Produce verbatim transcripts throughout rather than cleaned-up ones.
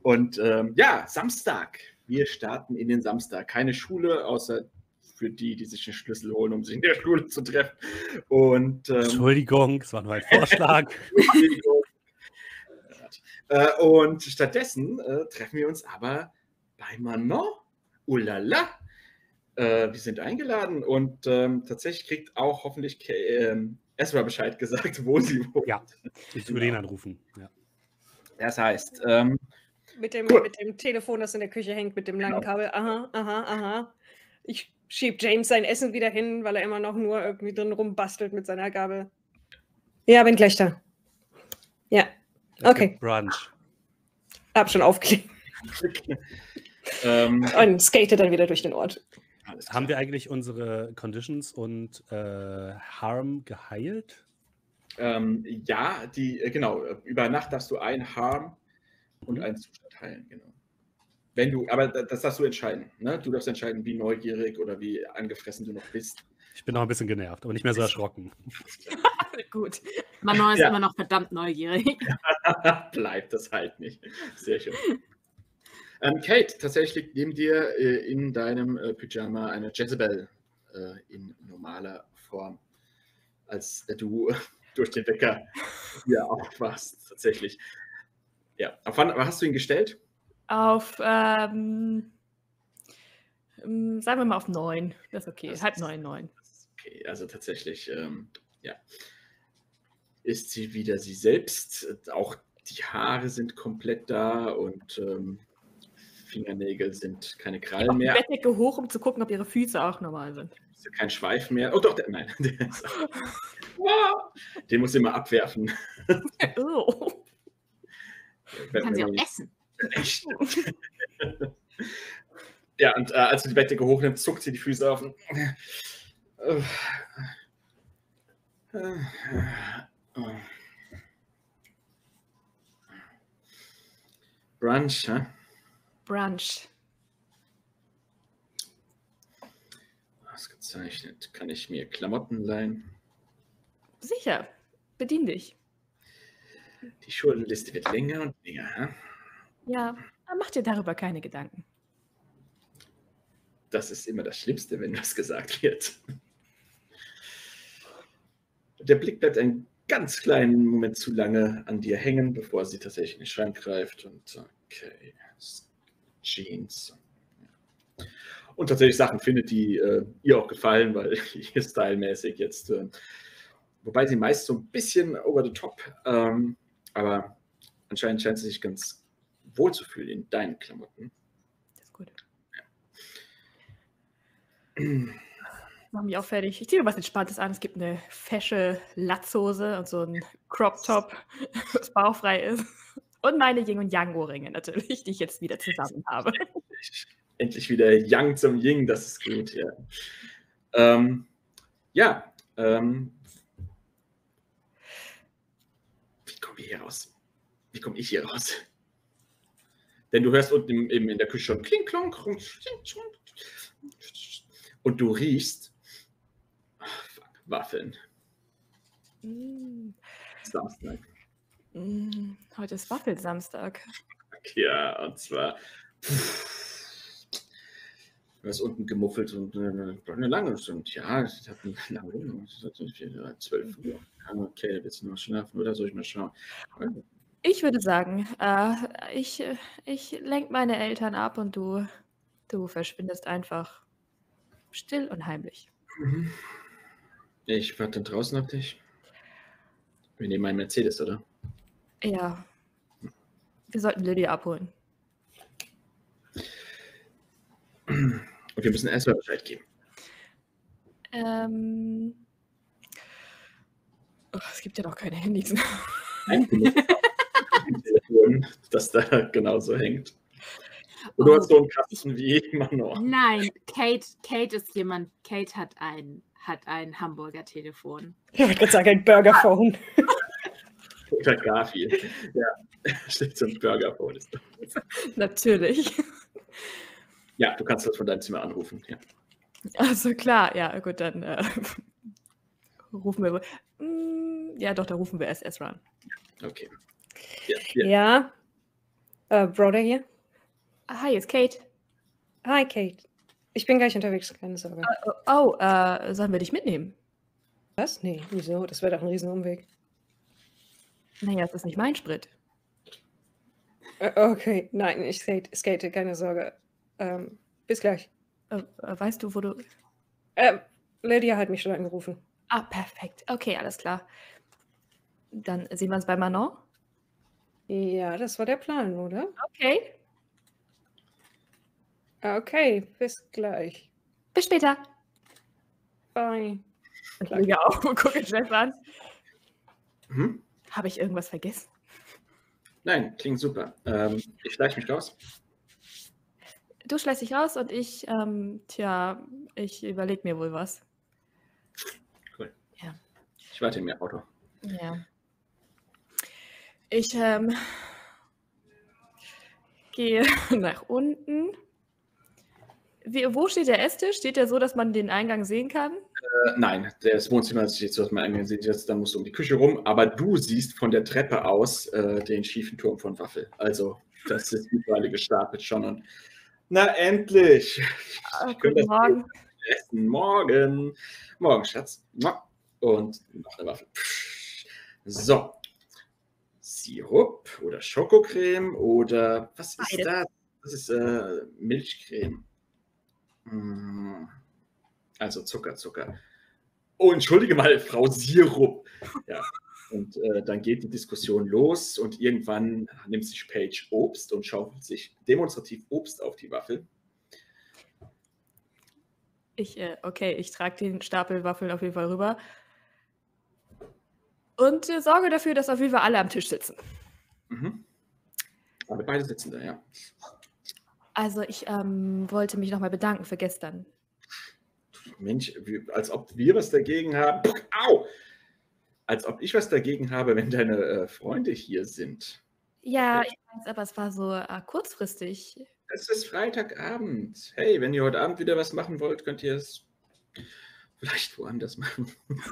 Und ähm, ja, Samstag. Wir starten in den Samstag. Keine Schule, außer für die, die sich einen Schlüssel holen, um sich in der Schule zu treffen. Und, ähm, Entschuldigung, es war nur ein Vorschlag. Entschuldigung. äh, und stattdessen äh, treffen wir uns aber bei Manon. Ulala. Äh, wir sind eingeladen und ähm, tatsächlich kriegt auch hoffentlich Ke ähm, Ezra Bescheid gesagt, wo sie wohnt. Ja, ich würde ihn anrufen. Ja. Das heißt, ähm, Mit dem, cool. mit dem Telefon, das in der Küche hängt, mit dem langen Genau. Kabel. Aha, aha, aha. Ich schieb James sein Essen wieder hin, weil er immer noch nur irgendwie drin rumbastelt mit seiner Gabel. Ja, bin gleich da. Ja, Es okay. gibt Brunch. Hab schon aufgelegt ähm, und skate dann wieder durch den Ort. alles klar. Haben wir eigentlich unsere Conditions und äh, Harm geheilt? Ähm, ja, die, äh, genau, über Nacht darfst du einen Harm und Mhm. einen Zustand heilen, genau. Wenn du, aber da- das darfst du entscheiden, ne? Du darfst entscheiden, wie neugierig oder wie angefressen du noch bist. Ich bin noch ein bisschen genervt, aber nicht mehr so erschrocken. Gut. Manon ist Ja. immer noch verdammt neugierig. Bleibt das halt nicht. Sehr schön. Ähm, Kate, tatsächlich liegt neben dir äh, in deinem äh, Pyjama eine Jezebel äh, in normaler Form, als äh, du durch den Wecker hier aufwachst, tatsächlich. Ja, auf wann hast du ihn gestellt? Auf, ähm, ähm, sagen wir mal auf neun. Das ist okay. Das Halb ist- neun, neun. Okay, also tatsächlich, ähm, ja, ist sie wieder sie selbst. Auch die Haare sind komplett da und ähm, Fingernägel sind keine Auf Krallen die mehr. Bettdecke hoch, um zu gucken, ob ihre Füße auch normal sind. Ist kein Schweif mehr. Oh doch, der, nein. Der ist, Ah, den muss ich immer abwerfen. Oh. Wenn- Kann sie wenn auch man- essen. Echt? Ja, und äh, als du die Bettdecke hochnimmt, zuckt sie die Füße auf. Und, äh, äh, äh, Brunch, hä? Brunch. Ausgezeichnet. Kann ich mir Klamotten leihen? Sicher. Bedien dich. Die Schuldenliste wird länger und länger. Hä? Ja, aber mach dir darüber keine Gedanken. Das ist immer das Schlimmste, wenn das gesagt wird. Der Blick bleibt einen ganz kleinen Moment zu lange an dir hängen, bevor sie tatsächlich in den Schrank greift und okay, Jeans. Und tatsächlich Sachen findet, die äh, ihr auch gefallen, weil ihr stylmäßig jetzt, äh, wobei sie meist so ein bisschen over the top, ähm, aber anscheinend scheint sie sich ganz wohl zu fühlen in deinen Klamotten. Das ist gut. Mach mich auch fertig. Ich ziehe mir was Entspanntes an. Es gibt eine fesche Latzhose und so einen Crop-Top, das bauchfrei ist. Und meine Yin- und Yang-Ohrringe natürlich, die ich jetzt wieder zusammen habe. Endlich wieder Yang zum Ying, das ist gut, ja. Ähm, ja, ähm, wie kommen wir hier raus? Wie komme ich hier raus? Denn du hörst unten im, im, in der Küche schon kling, klonk, und du riechst ach, fuck, Waffeln. Mm, Samstag. mm, heute ist Waffelsamstag. Ja, und zwar du hast unten gemuffelt und eine, eine lange und ja, es hat eine lange zwölf Uhr. Okay, willst du noch schlafen oder soll ich mal schauen? Ich würde sagen, äh, ich, äh, ich lenke meine Eltern ab und du, du verschwindest einfach still und heimlich. Ich warte draußen auf dich. Wir nehmen einen Mercedes, oder? Ja, wir sollten Lydia abholen. Und wir müssen erstmal Bescheid geben. Ähm, oh, es gibt ja noch keine Handys. Ein Telefon, das da genauso hängt. Und du Oh. hast so einen Kasten wie Manon. Nein, Kate, Kate ist jemand, Kate hat ein, hat ein Hamburger-Telefon. Ich wollte gerade sagen, ein Burgerphone. Oder Garfield. Ja, steht so ein Burgerphone. Natürlich. Ja, du kannst das von deinem Zimmer anrufen. Ja. Also klar, ja, gut, dann äh, rufen wir. Mm, ja, doch, da rufen wir erst Ezra an. Okay. Ja, ja. Ja. Äh, Broder hier. Hi, ist Kate. Hi, Kate. Ich bin gleich unterwegs, keine Sorge. Oh, oh äh, sollen wir dich mitnehmen? Was? Nee, wieso? Das wäre doch ein Riesenumweg. Naja, es ist nicht mein Sprit. Äh, okay, nein, ich skate, skate keine Sorge. Ähm, bis gleich. Äh, äh, weißt du, wo du... Äh, Lydia hat mich schon angerufen. Ah, perfekt. Okay, alles klar. Dann sehen wir uns bei Manon. Ja, das war der Plan, oder? Okay, Okay, bis gleich. bis später. Bye. Ich lege auf und gucke Jeff an. Mhm. Habe ich irgendwas vergessen? Nein, klingt super. Ähm, ich schleiche mich raus. Du schleichst dich raus und ich, ähm, tja, ich überlege mir wohl was. Cool. Ja. Ich warte in mir Auto. Ja. Ich ähm, gehe nach unten. Wie, wo steht der Esstisch? Steht der so, dass man den Eingang sehen kann? Äh, nein, das Wohnzimmer steht so, dass man einen sieht, jetzt, dann musst du um die Küche rum, aber du siehst von der Treppe aus äh, den schiefen Turm von Waffel. Also, das ist überall gestapelt schon. Und na, endlich! Ah, Ich könnte guten das Morgen. essen. Morgen. Morgen, Schatz. Und noch eine Waffel. So. Sirup oder Schokocreme oder was ist Beides. das? Das ist äh, Milchcreme. Mm. Also Zucker, Zucker. Oh, entschuldige mal, Frau Sirup. Ja. Und äh, dann geht die Diskussion los und irgendwann nimmt sich Paige Obst und schaufelt sich demonstrativ Obst auf die Waffel. Ich, äh, okay, ich trage den Stapel Waffeln auf jeden Fall rüber. Und äh, sorge dafür, dass auf jeden Fall alle am Tisch sitzen. Mhm. Alle beide sitzen da, ja. Also ich ähm, wollte mich nochmal bedanken für gestern. Mensch, wie, als ob wir was dagegen haben. Au! Als ob ich was dagegen habe, wenn deine äh, Freunde hier sind. Ja, ich weiß, aber es war so äh, kurzfristig. Es ist Freitagabend. Hey, wenn ihr heute Abend wieder was machen wollt, könnt ihr es vielleicht woanders machen.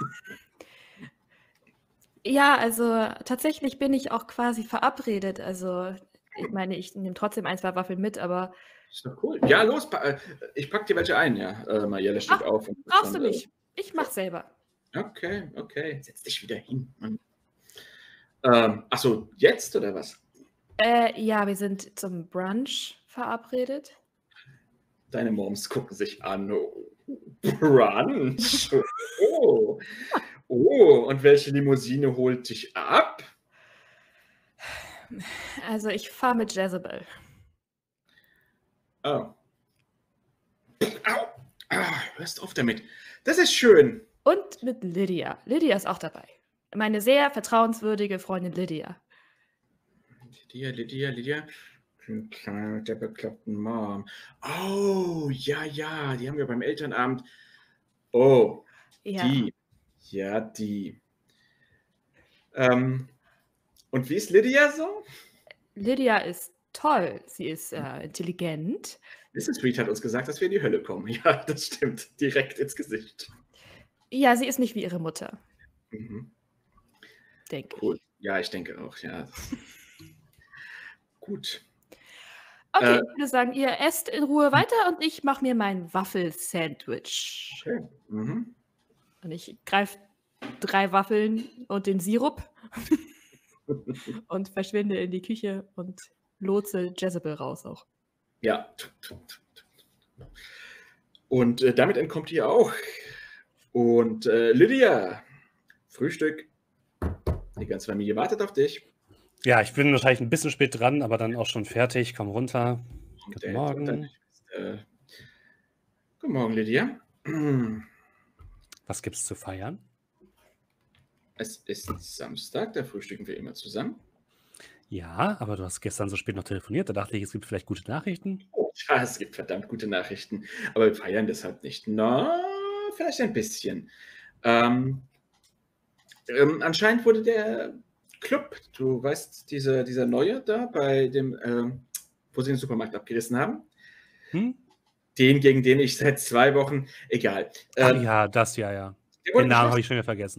Ja, also tatsächlich bin ich auch quasi verabredet. Also ich meine, ich nehme trotzdem ein, zwei Waffeln mit, aber Ist doch cool. Ja, los, pa äh, ich pack dir welche ein, ja. Äh, Marielle steht Ach, auf. Und brauchst du dann, nicht. Ich mach selber. Äh, okay, okay. Setz dich wieder hin. Mann. Ähm, achso, jetzt oder was? Äh, ja, wir sind zum Brunch verabredet. Deine Moms gucken sich an. Oh, Brunch. Oh. Oh, und welche Limousine holt dich ab? Also ich fahre mit Jezebel. Oh. Au. Ah, hörst auf damit. Das ist schön. Und mit Lydia. Lydia ist auch dabei. Meine sehr vertrauenswürdige Freundin Lydia. Lydia, Lydia, Lydia. Kleine mit der bekloppten Mom. Oh, ja, ja, die haben wir beim Elternabend. Oh, Ja. die. Ja, die. Ähm, und wie ist Lydia so? Lydia ist toll. Sie ist äh, intelligent. Missus Reed hat uns gesagt, dass wir in die Hölle kommen. Ja, das stimmt. Direkt ins Gesicht. Ja, sie ist nicht wie ihre Mutter, Mhm. denke ich. Cool. Ja, ich denke auch, ja. Gut. Okay, Äh, ich würde sagen, ihr esst in Ruhe weiter und ich mache mir mein Waffelsandwich. Okay. Mhm. Und ich greife drei Waffeln und den Sirup und verschwinde in die Küche und lotse Jezebel raus auch. Ja. Und äh, damit entkommt ihr auch. Und äh, Lydia, Frühstück. Die ganze Familie wartet auf dich. Ja, ich bin wahrscheinlich ein bisschen spät dran, aber dann auch schon fertig. Komm runter. Und, Guten äh, Morgen. dann, äh, guten Morgen, Lydia. Was gibt's zu feiern? Es ist Samstag, da frühstücken wir immer zusammen. Ja, aber du hast gestern so spät noch telefoniert. Da dachte ich, es gibt vielleicht gute Nachrichten. Oh, ja, es gibt verdammt gute Nachrichten, aber wir feiern deshalb nicht. Na, vielleicht ein bisschen. Ähm, ähm, anscheinend wurde der Club, du weißt, diese, dieser neue da, bei dem, ähm, wo sie den Supermarkt abgerissen haben, Hm? den, gegen den ich seit zwei Wochen, egal. Ach Ähm, ja, das ja, ja. der wurde Den Namen habe geschlossen. ich schon wieder vergessen.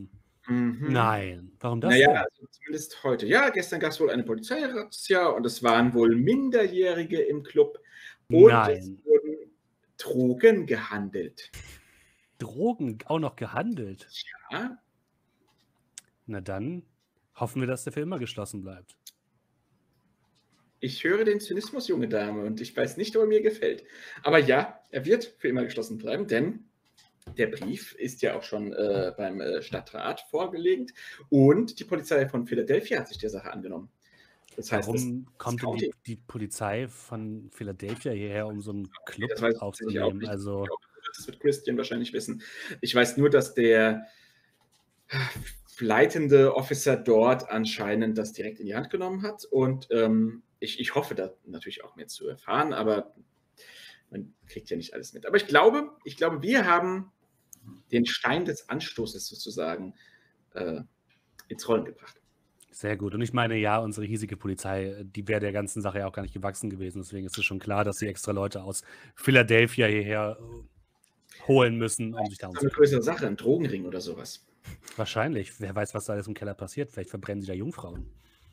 Mhm. Nein, warum das Naja, denn? also zumindest heute. Ja, gestern gab es wohl eine Polizeirazzia und es waren wohl Minderjährige im Club und es Nein. wurden Drogen gehandelt. Drogen auch noch gehandelt. Ja, Na dann hoffen wir, dass der für immer geschlossen bleibt. ich höre den Zynismus, junge Dame, und ich weiß nicht, ob er mir gefällt. Aber ja, er wird für immer geschlossen bleiben, denn der Brief ist ja auch schon äh, beim äh, Stadtrat vorgelegt und die Polizei von Philadelphia hat sich der Sache angenommen. Das heißt, das, Warum das kommt denn die, County, die Polizei von Philadelphia hierher, um so einen Club das weiß ich tatsächlich auch aufzunehmen? nicht. Also, Das wird Christian wahrscheinlich wissen. Ich weiß nur, dass der leitende Officer dort anscheinend das direkt in die Hand genommen hat und ähm, ich, ich hoffe, da natürlich auch mehr zu erfahren, aber man kriegt ja nicht alles mit. Aber ich glaube, ich glaube, wir haben den Stein des Anstoßes sozusagen äh, ins Rollen gebracht. sehr gut. Und ich meine, ja, unsere hiesige Polizei, die wäre der ganzen Sache ja auch gar nicht gewachsen gewesen. Deswegen ist es schon klar, dass sie extra Leute aus Philadelphia hierher äh, holen müssen, um sich darum Das zu ist eine größere Sache, ein Drogenring oder sowas. Wahrscheinlich. Wer weiß, was da alles im Keller passiert. Vielleicht verbrennen sie da Jungfrauen.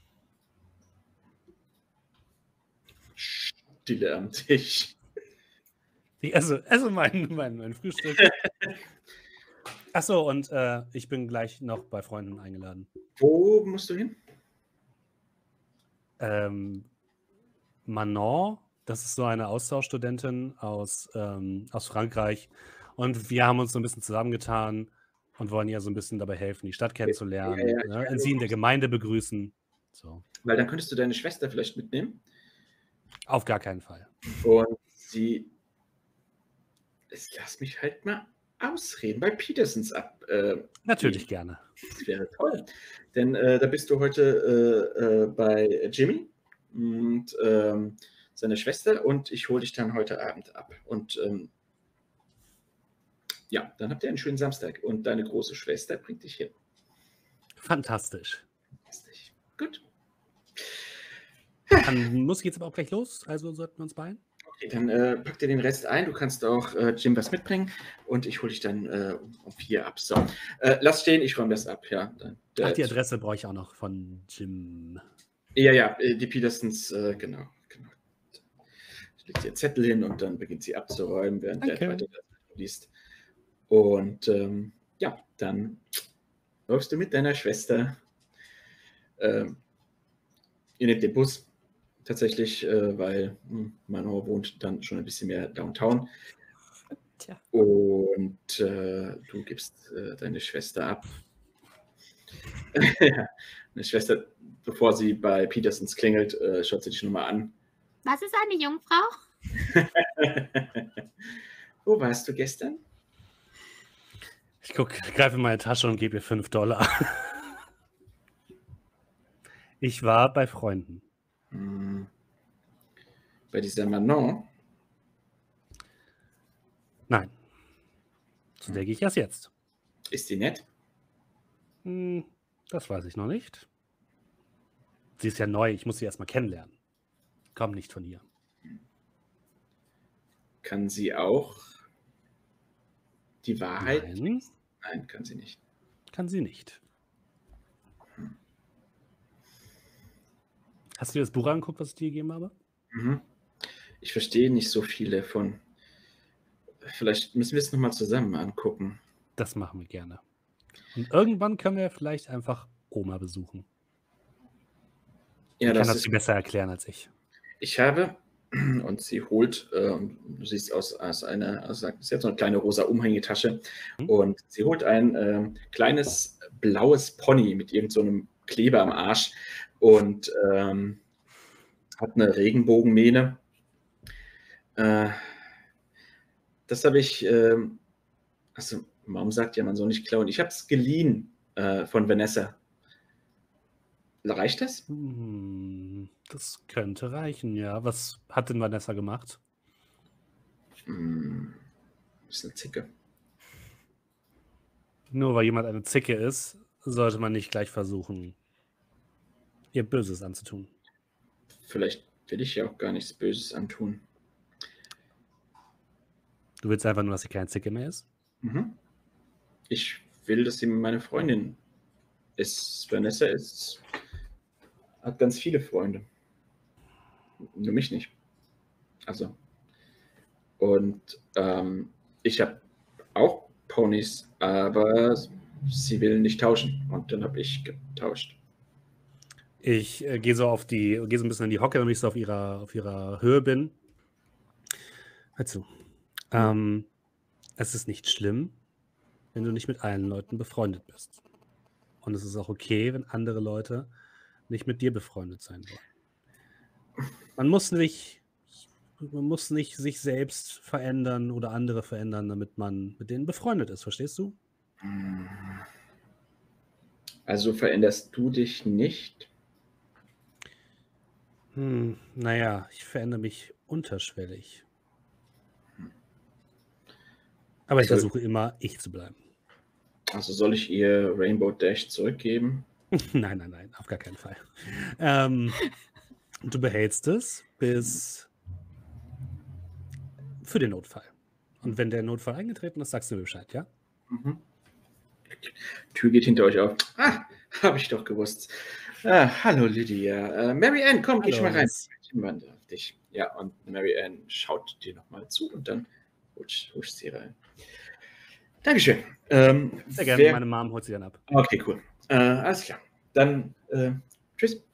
Stille am Tisch. Ich esse, esse mein, mein, mein Frühstück. Achso, und äh, ich bin gleich noch bei Freunden eingeladen. Wo musst du hin? Ähm, Manon, das ist so eine Austauschstudentin aus, ähm, aus Frankreich. Und wir haben uns so ein bisschen zusammengetan und wollen ihr so ein bisschen dabei helfen, die Stadt kennenzulernen, Ja, ja, ich ne? weiß, Sie in der Gemeinde begrüßen. So. Weil dann könntest du deine Schwester vielleicht mitnehmen Auf gar keinen Fall. und sie. Es lass mich halt mal ausreden, bei Petersons ab. Äh, Natürlich gehen. gerne. Das wäre toll. Denn äh, da bist du heute äh, äh, bei Jimmy und ähm, seiner Schwester und ich hole dich dann heute Abend ab. Und ähm, ja, dann habt ihr einen schönen Samstag und deine große Schwester bringt dich hin. Fantastisch. Fantastisch. Gut. Dann muss ich jetzt aber auch gleich los, also sollten wir uns beeilen. Okay, dann äh, pack dir den Rest ein. Du kannst auch äh, Jim was mitbringen und ich hole dich dann äh, um, um vier ab. So, äh, lass stehen, ich räume das ab. Ja, dann, Ach, äh, die Adresse brauche ich auch noch von Jim. ja, ja, äh, die Petersons, äh, genau. genau. Ich lege ihr Zettel hin und dann beginnt sie abzuräumen, während Okay. der weiter liest. Und ähm, ja, dann läufst du mit deiner Schwester. Ähm, ihr nehmt den Bus tatsächlich, äh, weil hm, Manon wohnt dann schon ein bisschen mehr downtown. Tja. Und äh, du gibst äh, deine Schwester ab. Ja, eine Schwester, bevor sie bei Petersons klingelt, äh, schaut sie dich nochmal an. Was ist eine Jungfrau? Wo warst du gestern? Ich guck, greife in meine Tasche und gebe ihr fünf Dollar. Ich war bei Freunden. Hm. Bei dieser Manon? Nein. Zu der gehe ich erst jetzt. Ist die nett? Hm, das weiß ich noch nicht. Sie ist ja neu, ich muss sie erstmal kennenlernen. Komm nicht von hier. Kann sie auch die Wahrheit? Nein, Nein, kann sie nicht. kann sie nicht. Hast du dir das Buch angeguckt, was ich dir gegeben habe? Mhm. Ich verstehe nicht so viel davon. Vielleicht müssen wir es nochmal zusammen angucken. Das machen wir gerne. Und irgendwann können wir vielleicht einfach Oma besuchen. Ja, Die kann das das ist. viel besser erklären als ich. Ich habe, und sie holt, äh, und du siehst aus, aus einer, also sie hat so eine kleine rosa Umhängetasche Hm? und sie holt ein ähm, kleines blaues Pony mit irgend so einem Kleber am Arsch und ähm, hat eine Regenbogenmähne. Äh, das habe ich, ähm, also Mom sagt ja, man soll nicht klauen. Ich habe es geliehen äh, von Vanessa. Reicht das? Hm, das könnte reichen, ja. Was hat denn Vanessa gemacht? Hm, ist eine Zicke. Nur weil jemand eine Zicke ist, sollte man nicht gleich versuchen, ihr Böses anzutun. Vielleicht will ich ja auch gar nichts Böses antun. Du willst einfach nur, dass sie keine Zicke mehr ist? Mhm. Ich will, dass sie meine Freundin ist, Vanessa ist, hat ganz viele Freunde. Nur mich nicht. Also. Und ähm, ich habe auch Ponys, aber sie will nicht tauschen. Und dann habe ich getauscht. Ich äh, gehe so auf die, gehe so ein bisschen in die Hocke, wenn ich so auf ihrer, auf ihrer Höhe bin. Hör zu. Ähm, es ist nicht schlimm, wenn du nicht mit allen Leuten befreundet bist. Und es ist auch okay, wenn andere Leute nicht mit dir befreundet sein wollen. Man muss nicht, man muss nicht sich selbst verändern oder andere verändern, damit man mit denen befreundet ist. Verstehst du? Also veränderst du dich nicht? Hm, naja, ich verändere mich unterschwellig. Aber ich Soll- versuche immer, ich zu bleiben. Also soll ich ihr Rainbow Dash zurückgeben? Nein, nein, nein, auf gar keinen Fall. Ähm, du behältst es bis für den Notfall. Und wenn der Notfall eingetreten ist, sagst du mir Bescheid, ja? Mhm. Tür geht hinter euch auf. Ah, habe ich doch gewusst. Ah, hallo Lydia. Äh, Mary Ann, komm, geh Hallo, schon mal rein. Miss. Ich warte auf dich. Ja, und Mary Ann schaut dir nochmal zu und dann huscht, huscht sie rein. Dankeschön. Ähm, Sehr gerne, wer- meine Mom holt sie dann ab. Okay, cool. Äh, alles klar. Dann äh, tschüss.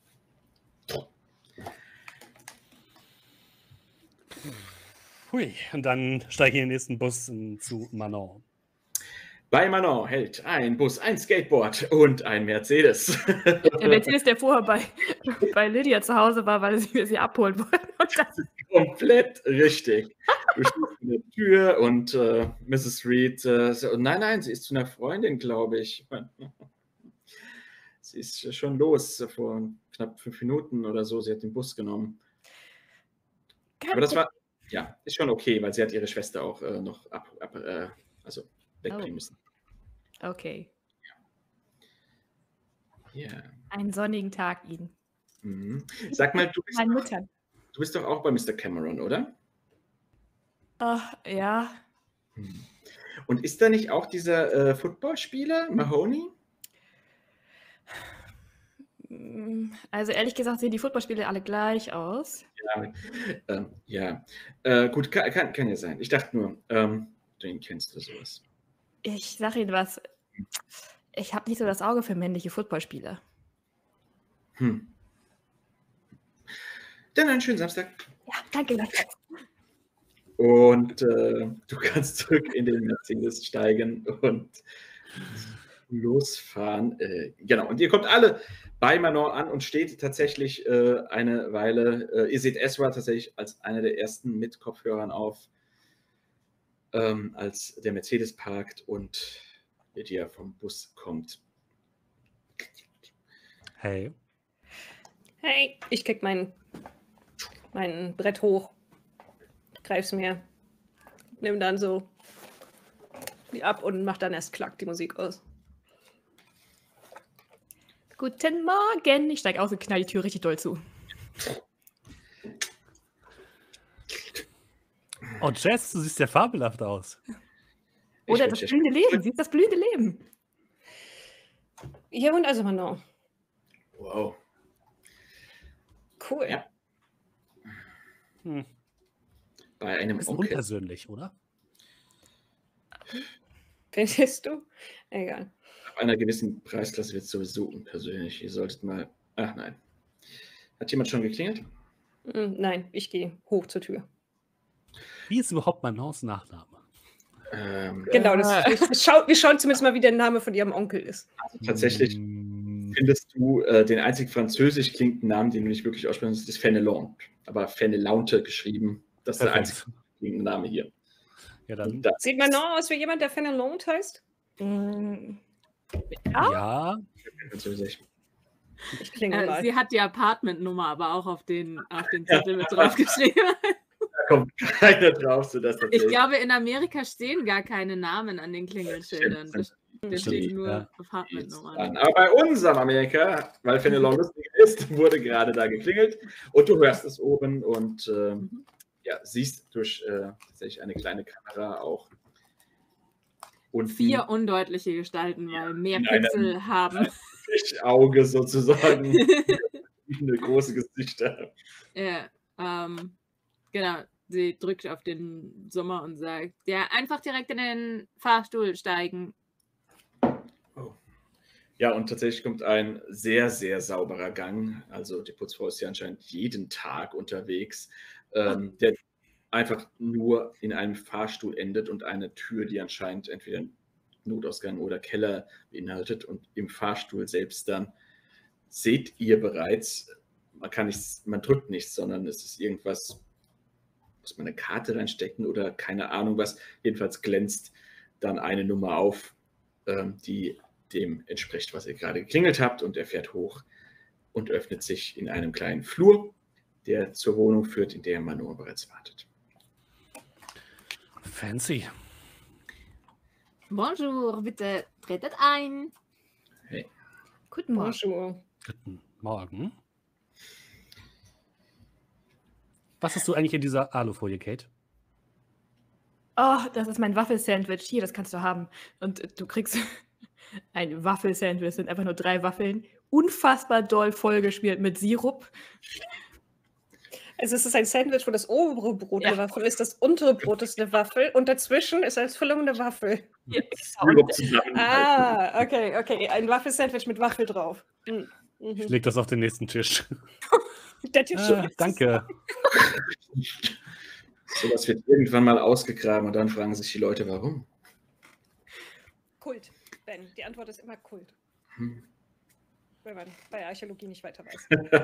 Hui, und dann steige ich in den nächsten Bus in, zu Manon. Bei Manon hält ein Bus, ein Skateboard und ein Mercedes. Der Mercedes, der vorher bei, bei Lydia zu Hause war, weil sie sie abholen wollten. Und das Komplett richtig. Du stehst in der Tür und äh, Misses Reed, äh, so, nein, nein, sie ist zu einer Freundin, glaube ich. Sie ist schon los vor knapp fünf Minuten oder so. Sie hat den Bus genommen. Aber das war, ja, ist schon okay, weil sie hat ihre Schwester auch äh, noch ab, ab äh, also wegbringen Oh. müssen. Okay. Ja. Einen sonnigen Tag Ihnen. Mhm. Sag mal, du bist, Meine doch, Mutter. du bist doch auch bei Mister Cameron, oder? Ach, ja. Hm. Und ist da nicht auch dieser äh, Footballspieler, Mahoney? Mm, Also ehrlich gesagt sehen die Footballspiele alle gleich aus. Ja, ähm, ja. Äh, gut, kann, kann, kann ja sein. Ich dachte nur, ähm, den kennst du sowas. Ich sage Ihnen was. Ich habe nicht so das Auge für männliche Footballspieler. Hm. Dann einen schönen Samstag. Ja, danke gleichfalls. Und äh, du kannst zurück in den Mercedes steigen und losfahren. Äh, genau, und ihr kommt alle bei Manon an und steht tatsächlich äh, eine Weile. Äh, ihr seht Ezra tatsächlich als einer der ersten mit Kopfhörern auf, ähm, als der Mercedes parkt und Lydia vom Bus kommt. Hey. Hey, ich krieg mein, mein Brett hoch, greif's mir, nimm dann so die ab und mach dann erst klack die Musik aus. Guten Morgen. Ich steige aus und knall die Tür richtig doll zu. Oh, Jess, du siehst ja fabelhaft aus. Ich Oder wünsch das dir- blühende Leben. Sie ist das blühende Leben. Hier wohnt also Manon. Wow. Cool. Ja. Hm. Bei einem Bisschen Onkel. unpersönlich, oder? Findest du? Egal. Ab einer gewissen Preisklasse wird es sowieso unpersönlich. Ihr solltet mal. Ach nein. Hat jemand schon geklingelt? Hm, nein, ich gehe hoch zur Tür. Wie ist überhaupt Manons Nachname? Ähm, Genau, das, das schaut, wir schauen zumindest mal, wie der Name von ihrem Onkel ist. also tatsächlich Hm. findest du äh, den einzig französisch klingenden Namen, den du nicht wirklich aussprechen kannst, ist Fenelon. Aber Fenelaunte geschrieben. Das ist der Perfekt. einzige klingende Name hier. Ja, dann. Da, Sieht Manon aus wie jemand, der Fenelon heißt? Mm, Ja, Französisch. Ich klingel Äh, mal. sie hat die Apartmentnummer aber auch auf den, auf den Zettel mit draufgeschrieben. Da kommt keiner drauf, sodass Ich tatsächlich. glaube, in Amerika stehen gar keine Namen an den Klingelschildern. Da da Stimmt, stehen nur ja. Apartmentnummern. Aber bei unserem Amerika, weil Fenelon lustig ist, wurde gerade da geklingelt und du hörst es oben und ähm, ja, siehst durch äh, tatsächlich eine kleine Kamera auch Und Vier undeutliche Gestalten, weil mehr in einem- Pixel haben. Fischauge sozusagen. Eine große Gesichter. Ja, ähm, genau. Sie drückt auf den Sommer und sagt, ja, einfach direkt in den Fahrstuhl steigen. Oh. Ja, und tatsächlich kommt ein sehr, sehr sauberer Gang. Also die Putzfrau ist ja anscheinend jeden Tag unterwegs, ähm, der einfach nur in einem Fahrstuhl endet und eine Tür, die anscheinend entweder einen Notausgang oder Keller beinhaltet. Und im Fahrstuhl selbst dann seht ihr bereits, man kann nichts, man drückt nichts, sondern es ist irgendwas, muss man eine Karte reinstecken oder keine Ahnung was. Jedenfalls glänzt dann eine Nummer auf, ähm, die dem entspricht, was ihr gerade geklingelt habt, und er fährt hoch und öffnet sich in einem kleinen Flur, der zur Wohnung führt, in der Manor bereits wartet. Fancy. Bonjour, bitte tretet ein. Hey. Guten Morgen. Bonjour. Guten Morgen. Was hast du eigentlich in dieser Alufolie, Kate? Oh, das ist mein Waffelsandwich. Hier, das kannst du haben. Und äh, du kriegst ein Waffelsandwich. Das sind einfach nur drei Waffeln. Unfassbar doll vollgeschmiert mit Sirup. Also es ist ein Sandwich, wo das obere Brot Ja. eine Waffel ist, das untere Brot ist eine Waffel und dazwischen ist als Füllung eine Waffel. Ja, Sirup zusammenhalten. Ah, okay, okay. Ein Waffelsandwich mit Waffel drauf. Hm. Ich Mhm. leg das auf den nächsten Tisch. Der Tisch Ah, danke. Sowas wird irgendwann mal ausgegraben und dann fragen sich die Leute, warum. Kult, Ben. Die Antwort ist immer Kult, Hm. wenn man bei Archäologie nicht weiter weiß.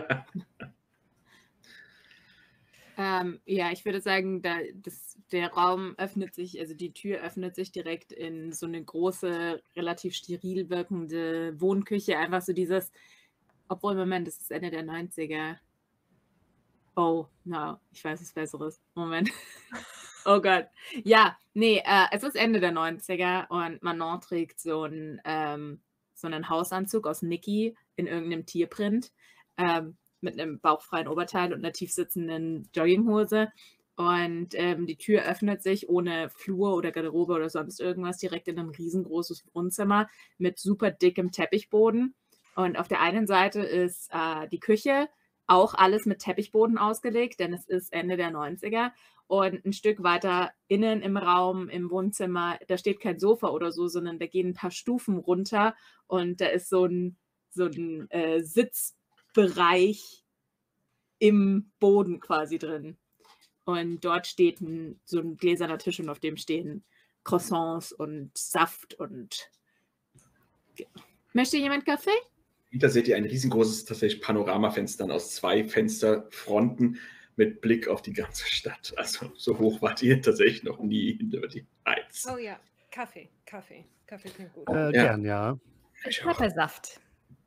Ähm, ja, ich würde sagen, da, das, der Raum öffnet sich, also die Tür öffnet sich direkt in so eine große, relativ steril wirkende Wohnküche. Einfach so dieses, obwohl, Moment, das ist Ende der neunziger. Oh, no, ich weiß was Besseres. Moment. Oh Gott. Ja, nee, äh, es ist Ende der neunziger und Manon trägt so einen, ähm, so einen Hausanzug aus Niki in irgendeinem Tierprint. Ähm, mit einem bauchfreien Oberteil und einer tiefsitzenden Jogginghose. Und ähm, die Tür öffnet sich ohne Flur oder Garderobe oder sonst irgendwas direkt in ein riesengroßes Wohnzimmer mit super dickem Teppichboden. Und auf der einen Seite ist äh, die Küche, auch alles mit Teppichboden ausgelegt, denn es ist Ende der neunziger. Und ein Stück weiter innen im Raum, im Wohnzimmer, da steht kein Sofa oder so, sondern da gehen ein paar Stufen runter und da ist so ein, so ein äh, Sitz Bereich im Boden quasi drin. Und dort steht ein, so ein gläserner Tisch und auf dem stehen Croissants und Saft und... Möchte jemand Kaffee? Hinter seht ihr ein riesengroßes tatsächlich Panoramafenster aus zwei Fensterfronten mit Blick auf die ganze Stadt. Also so hoch wart ihr tatsächlich noch nie über die Heiz. Oh ja, Kaffee, Kaffee. Kaffee klingt gut. Äh, Ja. Gern, ja. Ich auch. Pfeffersaft.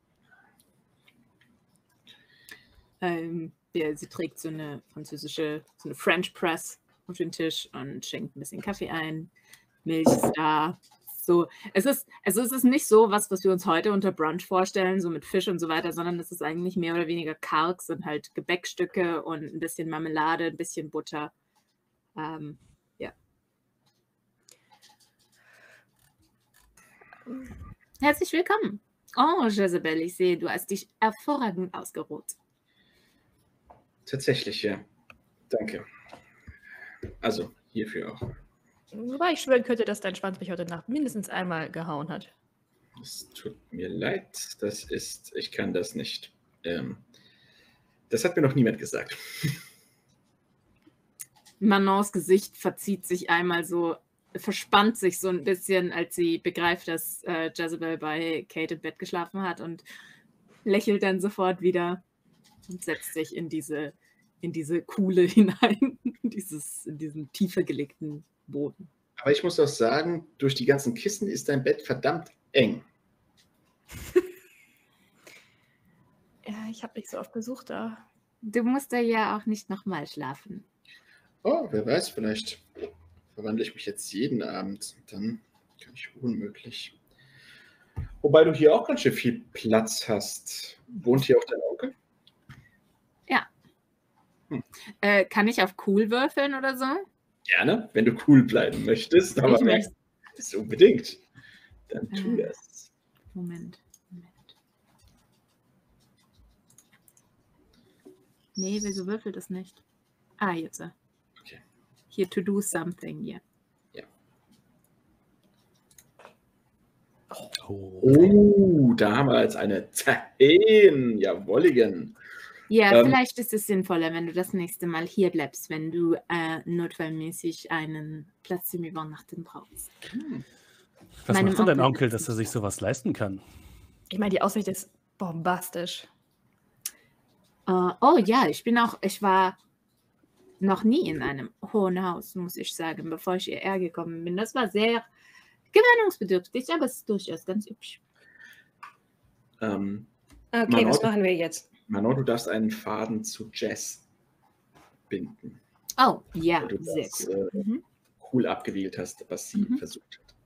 Ähm, ja, sie trägt so eine französische, so eine French Press auf den Tisch und schenkt ein bisschen Kaffee ein. Milch ist da. So, es ist, also es ist nicht so was, was wir uns heute unter Brunch vorstellen, so mit Fisch und so weiter, sondern es ist eigentlich mehr oder weniger karg, sind halt Gebäckstücke und ein bisschen Marmelade, ein bisschen Butter. Ähm, ja. Herzlich willkommen. Oh, Jezebel, ich sehe, du hast dich hervorragend ausgeruht. Tatsächlich, ja. Danke. Also hierfür auch. Wobei ich schwören könnte, dass dein Schwanz mich heute Nacht mindestens einmal gehauen hat. Es tut mir leid, das ist, ich kann das nicht. Ähm, das hat mir noch niemand gesagt. Manons Gesicht verzieht sich einmal so, verspannt sich so ein bisschen, als sie begreift, dass äh, Jezebel bei Kate im Bett geschlafen hat und lächelt dann sofort wieder und setzt sich in diese, in diese Kuhle hinein, in, dieses, in diesen tiefer gelegten Boden. Aber ich muss auch sagen, durch die ganzen Kissen ist dein Bett verdammt eng. Ja, ich habe nicht so oft Besuch da. Du musst da ja auch nicht nochmal schlafen. Oh, wer weiß, vielleicht verwandle ich mich jetzt jeden Abend. Dann kann ich unmöglich. Wobei du hier auch ganz schön viel Platz hast. Wohnt hier auch dein Onkel? Äh, kann ich auf cool würfeln oder so? Gerne, wenn du cool bleiben möchtest. Aber Ich möchte, Das unbedingt. Dann tu Äh. das. Moment. Moment. Nee, wieso würfelt es nicht? Ah, jetzt. äh. Okay. Here to do something, ja. Oh. Oh, da haben wir jetzt eine zehn. Jawolligen. Ja, Ähm. vielleicht ist es sinnvoller, wenn du das nächste Mal hier bleibst, wenn du äh, notfallmäßig einen Platz zum Übernachten brauchst. Hm. Was Meinem macht denn dein Onkel Onkel, wird's dass er sich sowas leisten kann? Ich meine, die Aussicht ist bombastisch. Äh, oh ja, ich bin auch, ich war noch nie in einem hohen Haus, muss ich sagen, bevor ich hierher gekommen bin. Das war sehr gewöhnungsbedürftig, aber es ist durchaus ganz hübsch. Ähm, Okay, Manon, was machen wir jetzt? Manon, du darfst einen Faden zu Jess binden. Oh, ja, Weil du sehr das cool. äh, Mhm. cool abgewählt hast, was sie Mhm. versucht hat.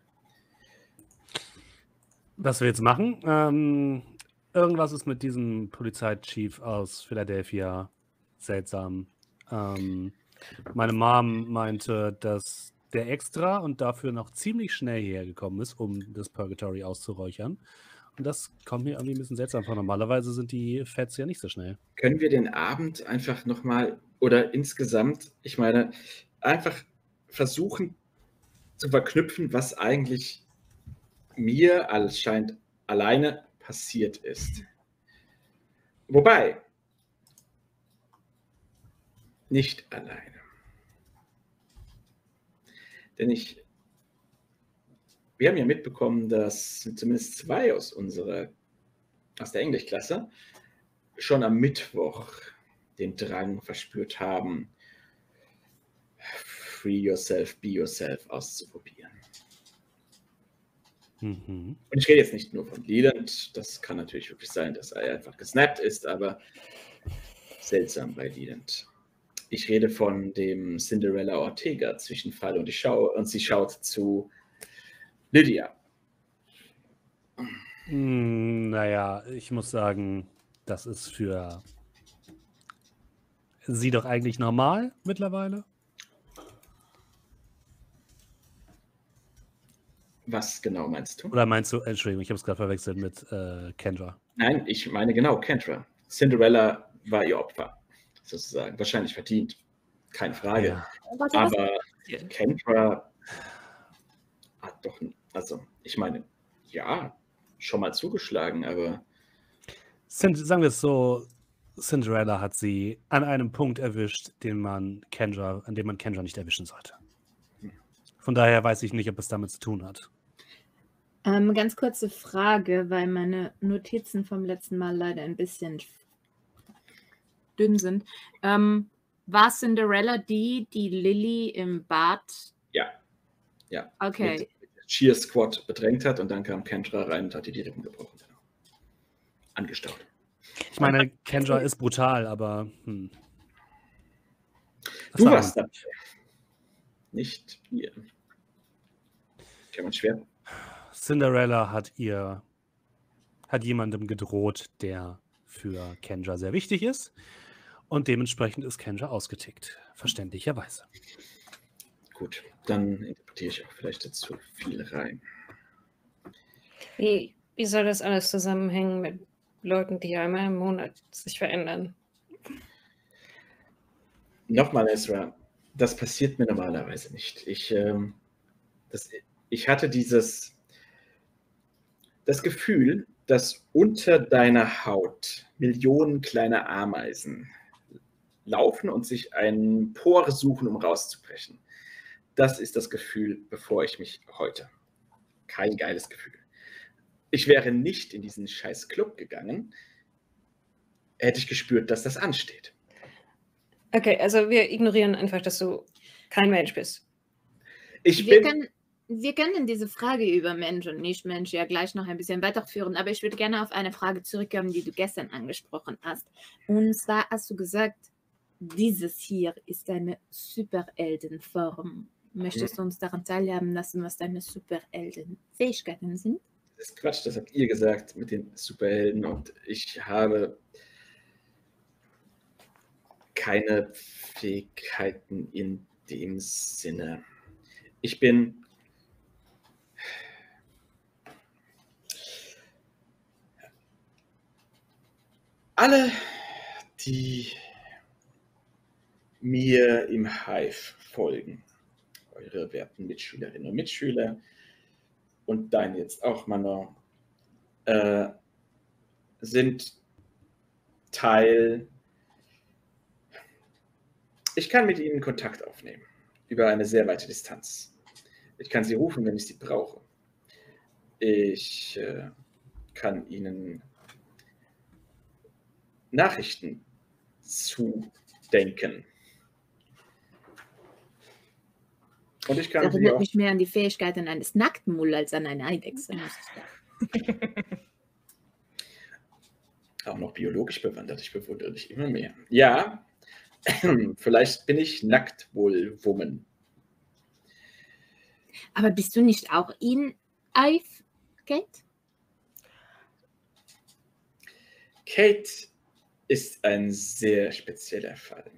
Was wir jetzt machen, ähm, irgendwas ist mit diesem Polizeichief aus Philadelphia seltsam. Ähm, meine Mom meinte, dass der extra und dafür noch ziemlich schnell hierher gekommen ist, um das Purgatory auszuräuchern. Und das kommt mir irgendwie ein bisschen seltsam vor. Normalerweise sind die Feds ja nicht so schnell. Können wir den Abend einfach nochmal oder insgesamt, ich meine, einfach versuchen zu verknüpfen, was eigentlich mir als scheint alleine passiert ist. Wobei, nicht alleine. Denn ich, wir haben ja mitbekommen, dass zumindest zwei aus unserer, aus der Englischklasse schon am Mittwoch den Drang verspürt haben, Free Yourself, Be Yourself auszuprobieren. Mhm. Und ich rede jetzt nicht nur von Leland, das kann natürlich wirklich sein, dass er einfach gesnappt ist, aber seltsam bei Leland. Ich rede von dem Cinderella Ortega Zwischenfall und, ich schaue, und sie schaut zu Lydia. Hm, naja, ich muss sagen, das ist für sie doch eigentlich normal mittlerweile. Was genau meinst du? Oder meinst du, Entschuldigung, ich habe es gerade verwechselt mit äh, Kendra. Nein, ich meine genau Kendra. Cinderella war ihr Opfer, sozusagen. Wahrscheinlich verdient, keine Frage. Ja. Warte, was Aber passiert? Kendra hat doch, also ich meine, ja, schon mal zugeschlagen, aber Cin- Sagen wir es so, Cinderella hat sie an einem Punkt erwischt, den man Kendra, an dem man Kendra nicht erwischen sollte. Von daher weiß ich nicht, ob es damit zu tun hat. Ähm, ganz kurze Frage, weil meine Notizen vom letzten Mal leider ein bisschen dünn sind. Ähm, war Cinderella die, die Lilly im Bad? ja, ja. Okay. Mit Cheer Squad bedrängt hat und dann kam Kendra rein und hat ihr die Rippen gebrochen. Genau. Angestaut. Ich meine, Kendra ist brutal, aber hm. Du Erfahrung. warst dabei. Nicht wir. Kann man schwer. Cinderella hat ihr hat jemandem gedroht, der für Kendra sehr wichtig ist. Und dementsprechend ist Kendra ausgetickt. Verständlicherweise. Gut, dann interpretiere ich auch vielleicht jetzt zu viel rein. Wie, wie soll das alles zusammenhängen mit Leuten, die einmal im Monat sich verändern? Nochmal, Ezra, das passiert mir normalerweise nicht. Ich, ähm, das, ich hatte dieses das Gefühl, dass unter deiner Haut Millionen kleiner Ameisen laufen und sich einen Pore suchen, um rauszubrechen. Das ist das Gefühl, bevor ich mich heute. Kein geiles Gefühl. Ich wäre nicht in diesen scheiß Club gegangen, hätte ich gespürt, dass das ansteht. Okay, also wir ignorieren einfach, dass du kein Mensch bist. Ich Wir bin, können, wir können diese Frage über Mensch und Nicht-Mensch ja gleich noch ein bisschen weiterführen, aber ich würde gerne auf eine Frage zurückkommen, die du gestern angesprochen hast. Und zwar hast du gesagt, dieses hier ist eine Superheldenform. Möchtest du uns daran teilhaben lassen, was deine Superhelden-Fähigkeiten sind? das ist Quatsch, das habt ihr gesagt mit den Superhelden und ich habe keine Fähigkeiten in dem Sinne. Ich bin Alle, die mir im Hive folgen, eure werten Mitschülerinnen und Mitschüler und dein jetzt auch, Manon, äh, sind Teil. Ich kann mit ihnen Kontakt aufnehmen über eine sehr weite Distanz. Ich kann sie rufen, wenn ich sie brauche. Ich äh, kann ihnen Nachrichten zudenken. Und ich kann Das sie erinnert auch. mich mehr an die Fähigkeiten eines Nacktmull als an eine Eidechse. muss ich sagen. Auch noch biologisch bewandert. Ich bewundere dich immer mehr. Ja, vielleicht bin ich Nacktwohlwummen. Aber bist du nicht auch in Ive, Kate? Kate ist ein sehr spezieller Fall.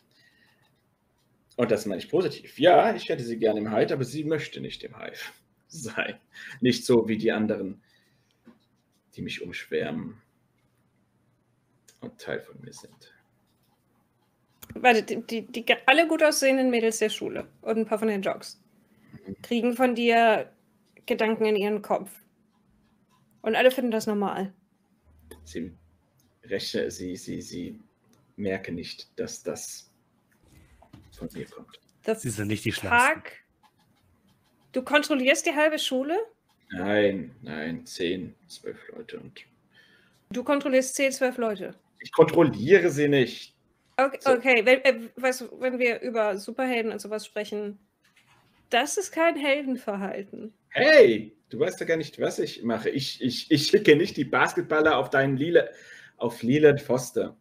Und das meine ich positiv. Ja, ich hätte sie gerne im Hive, aber sie möchte nicht im Hive sein. Nicht so wie die anderen, die mich umschwärmen und Teil von mir sind. Warte, die, die, die alle gut aussehenden Mädels der Schule und ein paar von den Jocks kriegen von dir Gedanken in ihren Kopf. Und alle finden das normal. Sie, rechne, sie, sie, sie merken nicht, dass das von mir kommt. Das Sie sind nicht die Schlauesten. Fuck. Du kontrollierst die halbe Schule? Nein, nein, zehn, zwölf Leute. Und Du kontrollierst zehn, zwölf Leute. ich kontrolliere sie nicht. Okay, So. okay. Wenn, äh, weißt du, wenn wir über Superhelden und sowas sprechen, das ist kein Heldenverhalten. Hey, du weißt ja gar nicht, was ich mache. Ich, ich, ich schicke nicht die Basketballer auf deinen Lila, auf Leland Foster.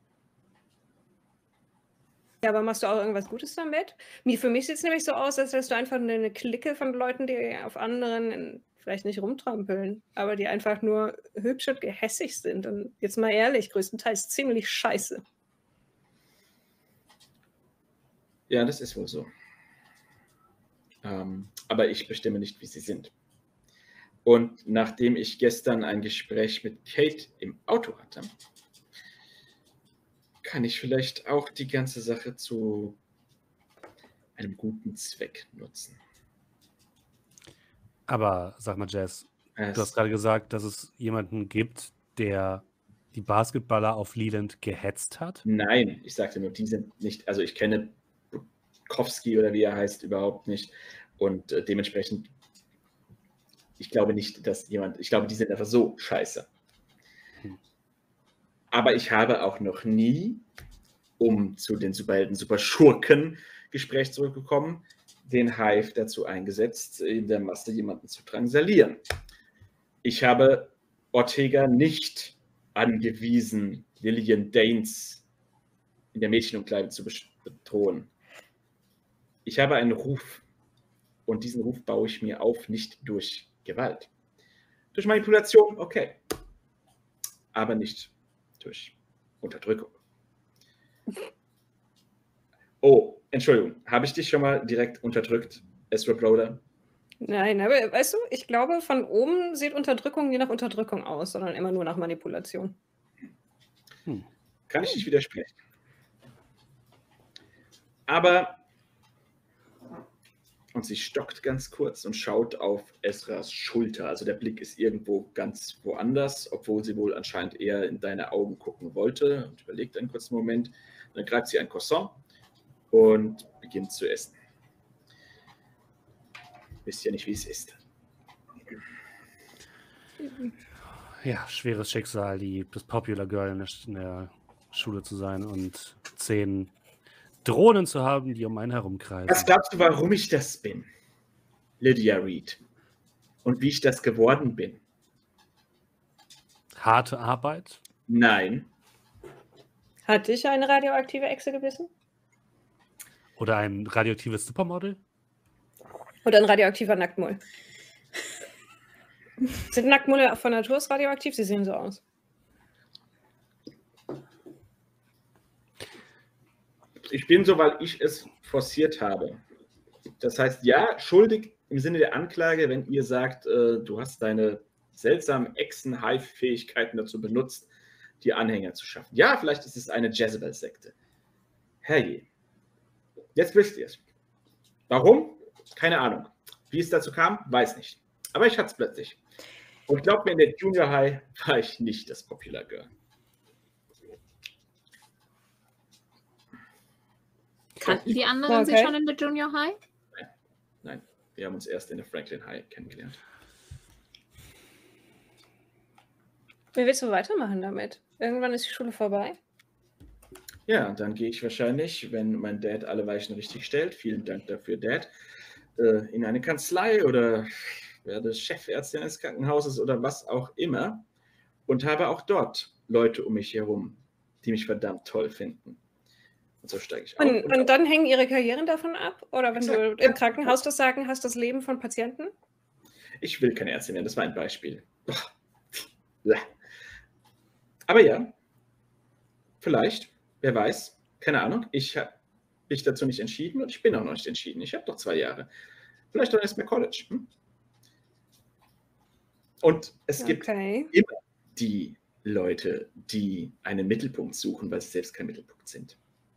Ja, aber machst du auch irgendwas Gutes damit? Mir, für mich sieht es nämlich so aus, als wärst du einfach nur eine Clique von Leuten, die auf anderen in, vielleicht nicht rumtrampeln, aber die einfach nur hübsch und gehässig sind. Und jetzt mal ehrlich, größtenteils ziemlich scheiße. Ja, das ist wohl so. Ähm, aber ich bestimme nicht, wie sie sind. Und nachdem ich gestern ein Gespräch mit Kate im Auto hatte, kann ich vielleicht auch die ganze Sache zu einem guten Zweck nutzen. Aber sag mal, Jess, Es, du hast gerade gesagt, dass es jemanden gibt, der die Basketballer auf Leland gehetzt hat. Nein, ich sagte nur, die sind nicht, also ich kenne Bukowski oder wie er heißt überhaupt nicht und äh, dementsprechend, ich glaube nicht, dass jemand, ich glaube, die sind einfach so scheiße. Hm. Aber ich habe auch noch nie, um zu den Superhelden, Superschurken Gespräch zurückgekommen, den Hive dazu eingesetzt, in der Masse jemanden zu drangsalieren. Ich habe Ortega nicht angewiesen, Lillian Danes in der Mädchenumkleide zu bedrohen. Ich habe einen Ruf und diesen Ruf baue ich mir auf, nicht durch Gewalt. Durch Manipulation, okay, aber nicht durch Unterdrückung. Oh, Entschuldigung, habe ich dich schon mal direkt unterdrückt, Ezra Broder? Nein, aber weißt du, ich glaube, von oben sieht Unterdrückung nie nach Unterdrückung aus, sondern immer nur nach Manipulation. Hm. Kann ich nicht widersprechen. Aber, und sie stockt ganz kurz und schaut auf Ezras Schulter. Also der Blick ist irgendwo ganz woanders, obwohl sie wohl anscheinend eher in deine Augen gucken wollte und überlegt einen kurzen Moment. Dann greift sie ein Croissant und beginnt zu essen. Wisst ja nicht, wie es ist. Ja, schweres Schicksal, die, das Popular Girl in der, in der Schule zu sein und zehn Drohnen zu haben, die um einen herumkreisen. Was glaubst du, warum ich das bin, Lydia Reed? Und wie ich das geworden bin? Harte Arbeit? Nein. Hat dich eine radioaktive Echse gebissen? Oder ein radioaktives Supermodel? Oder ein radioaktiver Nacktmull? Sind Nacktmulle von Natur aus radioaktiv? Sie sehen so aus. Ich bin so, weil ich es forciert habe. Das heißt, ja, schuldig im Sinne der Anklage, wenn ihr sagt, äh, du hast deine seltsamen Echsen-Hive-Fähigkeiten dazu benutzt, dir Anhänger zu schaffen. Ja, vielleicht ist es eine Jezebel-Sekte. Herrje. Jetzt wisst ihr es. Warum? Keine Ahnung. Wie es dazu kam, weiß nicht. Aber ich hatte es plötzlich. Und glaubt mir, in der Junior High war ich nicht das Popular Girl. Kannten die anderen Okay. sich schon in der Junior High? Nein, wir haben uns erst in der Franklin High kennengelernt. Wie willst du weitermachen damit? Irgendwann ist die Schule vorbei. Ja, und dann gehe ich wahrscheinlich, wenn mein Dad alle Weichen richtig stellt, vielen Dank dafür, Dad, äh, in eine Kanzlei oder werde Chefärztin eines Krankenhauses oder was auch immer und habe auch dort Leute um mich herum, die mich verdammt toll finden. Und so steige ich auf. Und, und dann hängen ihre Karrieren davon ab? Oder wenn du Exakt. im Krankenhaus das Sagen hast, das Leben von Patienten? Ich will keine Ärztin werden, das war ein Beispiel. Boah. Aber ja, vielleicht, wer weiß, keine Ahnung. Ich habe mich dazu nicht entschieden und ich bin auch noch nicht entschieden. Ich habe noch zwei Jahre. Vielleicht auch erst mehr College. Hm? Und es gibt Okay. immer die Leute, die einen Mittelpunkt suchen, weil sie selbst kein Mittelpunkt sind.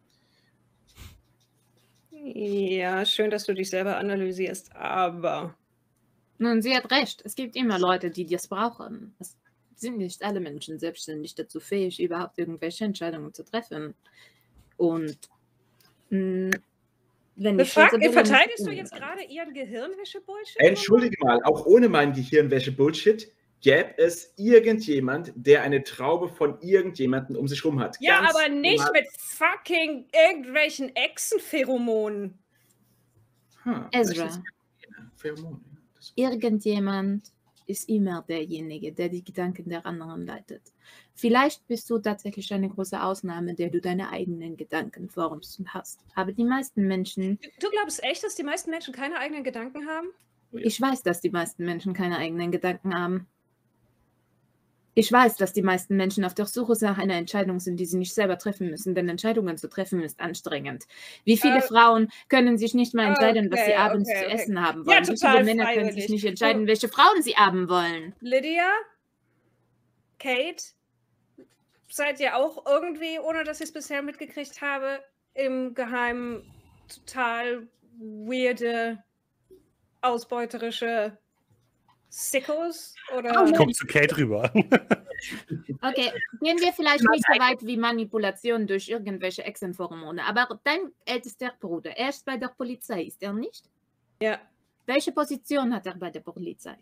Ja, schön, dass du dich selber analysierst, aber Nun, sie hat recht. Es gibt immer Leute, die das brauchen. Es sind nicht alle Menschen selbstständig dazu fähig, überhaupt irgendwelche Entscheidungen zu treffen. Und mh, wenn die Befrag, Jezebel verteidigst du nicht- jetzt gerade ihren Gehirnwäsche-Bullshit? Entschuldige mal, auch ohne meinen Gehirnwäsche-Bullshit gäbe es irgendjemand, der eine Traube von irgendjemandem um sich rum hat. Ja, Ganz aber nicht normal. mit fucking irgendwelchen Echsenpheromonen. Ha, Ezra. vielleicht ist- Pheromone, ja, das- Irgendjemand ist immer derjenige, der die Gedanken der anderen leitet. Vielleicht bist du tatsächlich eine große Ausnahme, der du deine eigenen Gedanken formst und hast. Aber die meisten Menschen, Du glaubst echt, dass die meisten Menschen keine eigenen Gedanken haben? ich weiß, dass die meisten Menschen keine eigenen Gedanken haben. Ich weiß, dass die meisten Menschen auf der Suche nach einer Entscheidung sind, die sie nicht selber treffen müssen, denn Entscheidungen zu treffen ist anstrengend. Wie viele Äh, Frauen können sich nicht mal entscheiden, was sie okay, abends okay, zu okay. essen haben Ja, wollen? Wie total viele Männer können freiwillig. sich nicht entscheiden, welche Frauen sie haben wollen? Lydia? Kate? Seid ihr auch irgendwie, ohne dass ich es bisher mitgekriegt habe, im Geheimen total weirde, ausbeuterische Sickos? Oder? Oh, Kommt zu Kate rüber. Okay, gehen wir vielleicht nicht so weit wie Manipulation durch irgendwelche Echsenpheromone, aber dein ältester Bruder, er ist bei der Polizei, ist er nicht? Ja. Welche Position hat er bei der Polizei?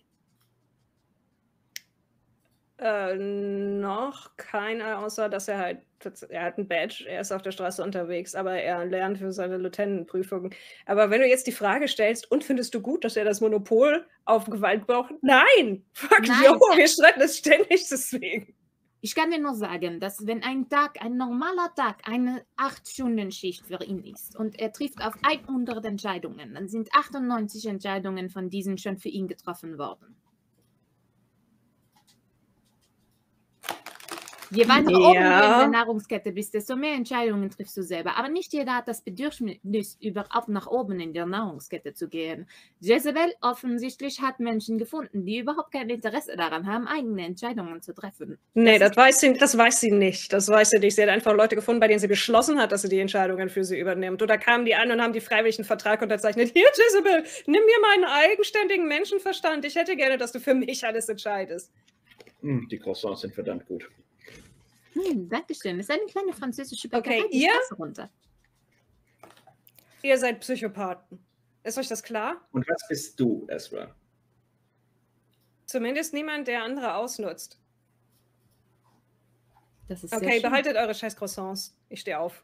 Äh, noch keiner, außer dass er halt, er hat ein Badge, er ist auf der Straße unterwegs, aber er lernt für seine Lieutenantenprüfung. Aber wenn du jetzt die Frage stellst, und findest du gut, dass er das Monopol auf Gewalt braucht? Nein! Fuck Nein. yo, wir streiten das ständig deswegen. Ich kann dir nur sagen, dass wenn ein Tag, ein normaler Tag, eine acht-Stunden-Schicht für ihn ist und er trifft auf hundert Entscheidungen, dann sind achtundneunzig Entscheidungen von diesen schon für ihn getroffen worden. Je weiter Ja. oben du in der Nahrungskette bist, desto mehr Entscheidungen triffst du selber. Aber nicht jeder hat das Bedürfnis, überhaupt nach oben in der Nahrungskette zu gehen. Jezebel offensichtlich hat Menschen gefunden, die überhaupt kein Interesse daran haben, eigene Entscheidungen zu treffen. Nee, Das das weiß, sie, das weiß sie nicht. Das weiß sie nicht. Sie hat einfach Leute gefunden, bei denen sie beschlossen hat, dass sie die Entscheidungen für sie übernimmt. Oder kamen die an und haben die freiwillig einen Vertrag unterzeichnet. Hier, Jezebel, nimm mir meinen eigenständigen Menschenverstand. Ich hätte gerne, dass du für mich alles entscheidest. Hm, die Croissants sind verdammt gut. Hm, Dankeschön. Das ist eine kleine französische Bäckerei. Okay, die ihr? Straße runter. Ihr seid Psychopathen. Ist euch das klar? Und was bist du, Ezra? Zumindest niemand, der andere ausnutzt. Das ist Okay, sehr schön. behaltet eure scheiß Croissants. Ich stehe auf.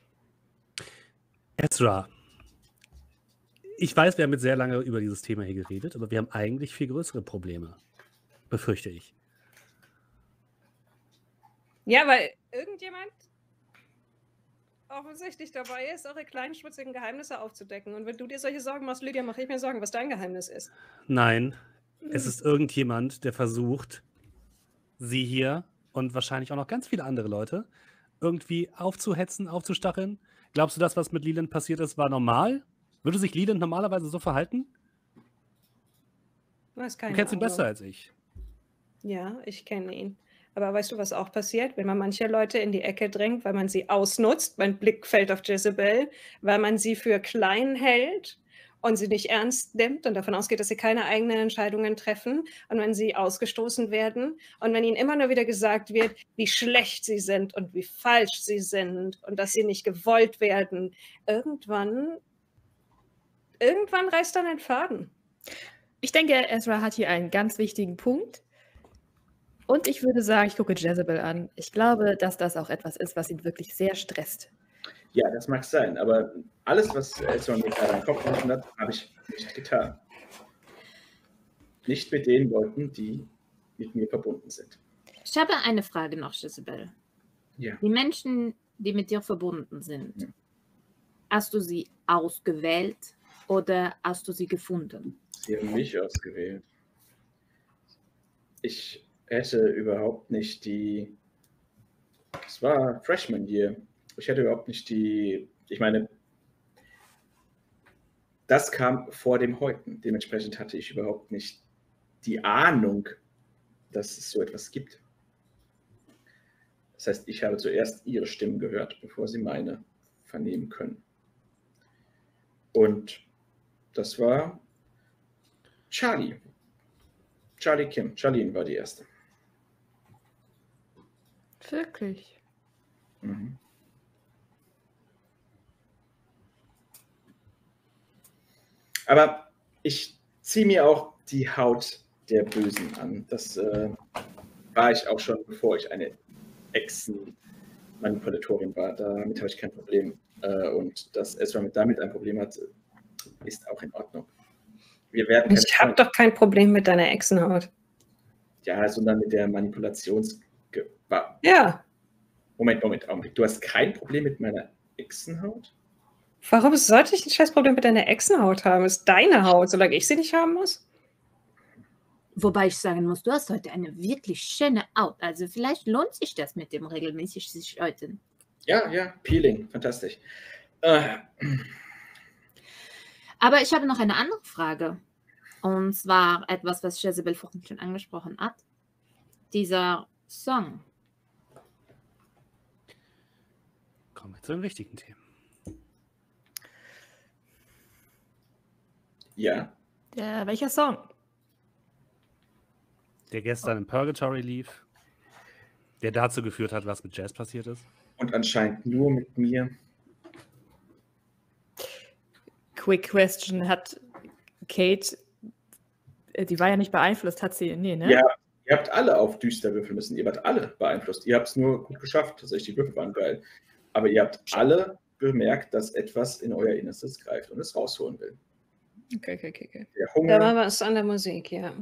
Ezra, ich weiß, wir haben jetzt sehr lange über dieses Thema hier geredet, aber wir haben eigentlich viel größere Probleme. Befürchte ich. Ja, weil irgendjemand offensichtlich dabei ist, eure kleinen schmutzigen Geheimnisse aufzudecken. Und wenn du dir solche Sorgen machst, Lydia, mache ich mir Sorgen, was dein Geheimnis ist. Nein, es ist irgendjemand, der versucht, sie hier und wahrscheinlich auch noch ganz viele andere Leute irgendwie aufzuhetzen, aufzustacheln. Glaubst du, das, was mit Leland passiert ist, war normal? Würde sich Leland normalerweise so verhalten? Du hast Du keine kennst ihn Ahnung. besser als ich. Ja, ich kenne ihn. Aber weißt du, was auch passiert, wenn man manche Leute in die Ecke drängt, weil man sie ausnutzt? Mein Blick fällt auf Jezebel, weil man sie für klein hält und sie nicht ernst nimmt und davon ausgeht, dass sie keine eigenen Entscheidungen treffen. Und wenn sie ausgestoßen werden und wenn ihnen immer nur wieder gesagt wird, wie schlecht sie sind und wie falsch sie sind und dass sie nicht gewollt werden, irgendwann, irgendwann reißt dann ein Faden. Ich denke, Ezra hat hier einen ganz wichtigen Punkt. Und ich würde sagen, ich gucke Jezebel an. Ich glaube, dass das auch etwas ist, was ihn wirklich sehr stresst. Ja, das mag sein, aber alles, was Ezra mir gerade im Kopf gerufen hat, habe ich nicht getan. Nicht mit den Leuten, die mit mir verbunden sind. Ich habe eine Frage noch, Jezebel. Ja. Die Menschen, die mit dir verbunden sind, Ja. hast du sie ausgewählt oder hast du sie gefunden? Sie haben mich ausgewählt. Ich hätte überhaupt nicht die... Es war Freshman Year. Ich hätte überhaupt nicht die... Ich meine, das kam vor dem Heuten. Dementsprechend hatte ich überhaupt nicht die Ahnung, dass es so etwas gibt. Das heißt, ich habe zuerst ihre Stimmen gehört, bevor sie meine vernehmen können. Und das war Charlie. Charlie Kim. Charlene war die erste. Wirklich? Mhm. Aber ich ziehe mir auch die Haut der Bösen an. Das äh, war ich auch schon, bevor ich eine Echsen-Manipulatorin war. Damit habe ich kein Problem. Äh, und dass Ezra mit damit ein Problem hat, ist auch in Ordnung. Wir werden keine Ich habe Freunde. doch kein Problem mit deiner Echsenhaut. Ja, sondern mit der Manipulations... Ja. Moment, Moment, Augenblick. Du hast kein Problem mit meiner Echsenhaut? Warum sollte ich ein scheiß Problem mit deiner Echsenhaut haben? Ist deine Haut, solange ich sie nicht haben muss? Wobei ich sagen muss, du hast heute eine wirklich schöne Haut. Also vielleicht lohnt sich das mit dem regelmäßig sich häuten. Ja, ja, Peeling, fantastisch. Äh, Aber ich habe noch eine andere Frage. Und zwar etwas, was Jezebel vorhin schon angesprochen hat. Dieser Song. Kommen wir zu den wichtigen Themen. ja, Der, welcher Song? Der gestern im Purgatory lief, der dazu geführt hat, was mit Jazz passiert ist. und anscheinend nur mit mir. Quick Question. Hat Kate, äh, die war ja nicht beeinflusst, hat sie, nee, ne? Ja, ihr habt alle auf düster würfeln müssen. Ihr wart alle beeinflusst. Ihr habt es nur gut geschafft. Tatsächlich, die Würfel waren geil. Aber ihr habt alle bemerkt, dass etwas in euer Innerstes greift und es rausholen will. Okay, okay, okay, okay. Der Da Hunger, war was an der Musik, ja.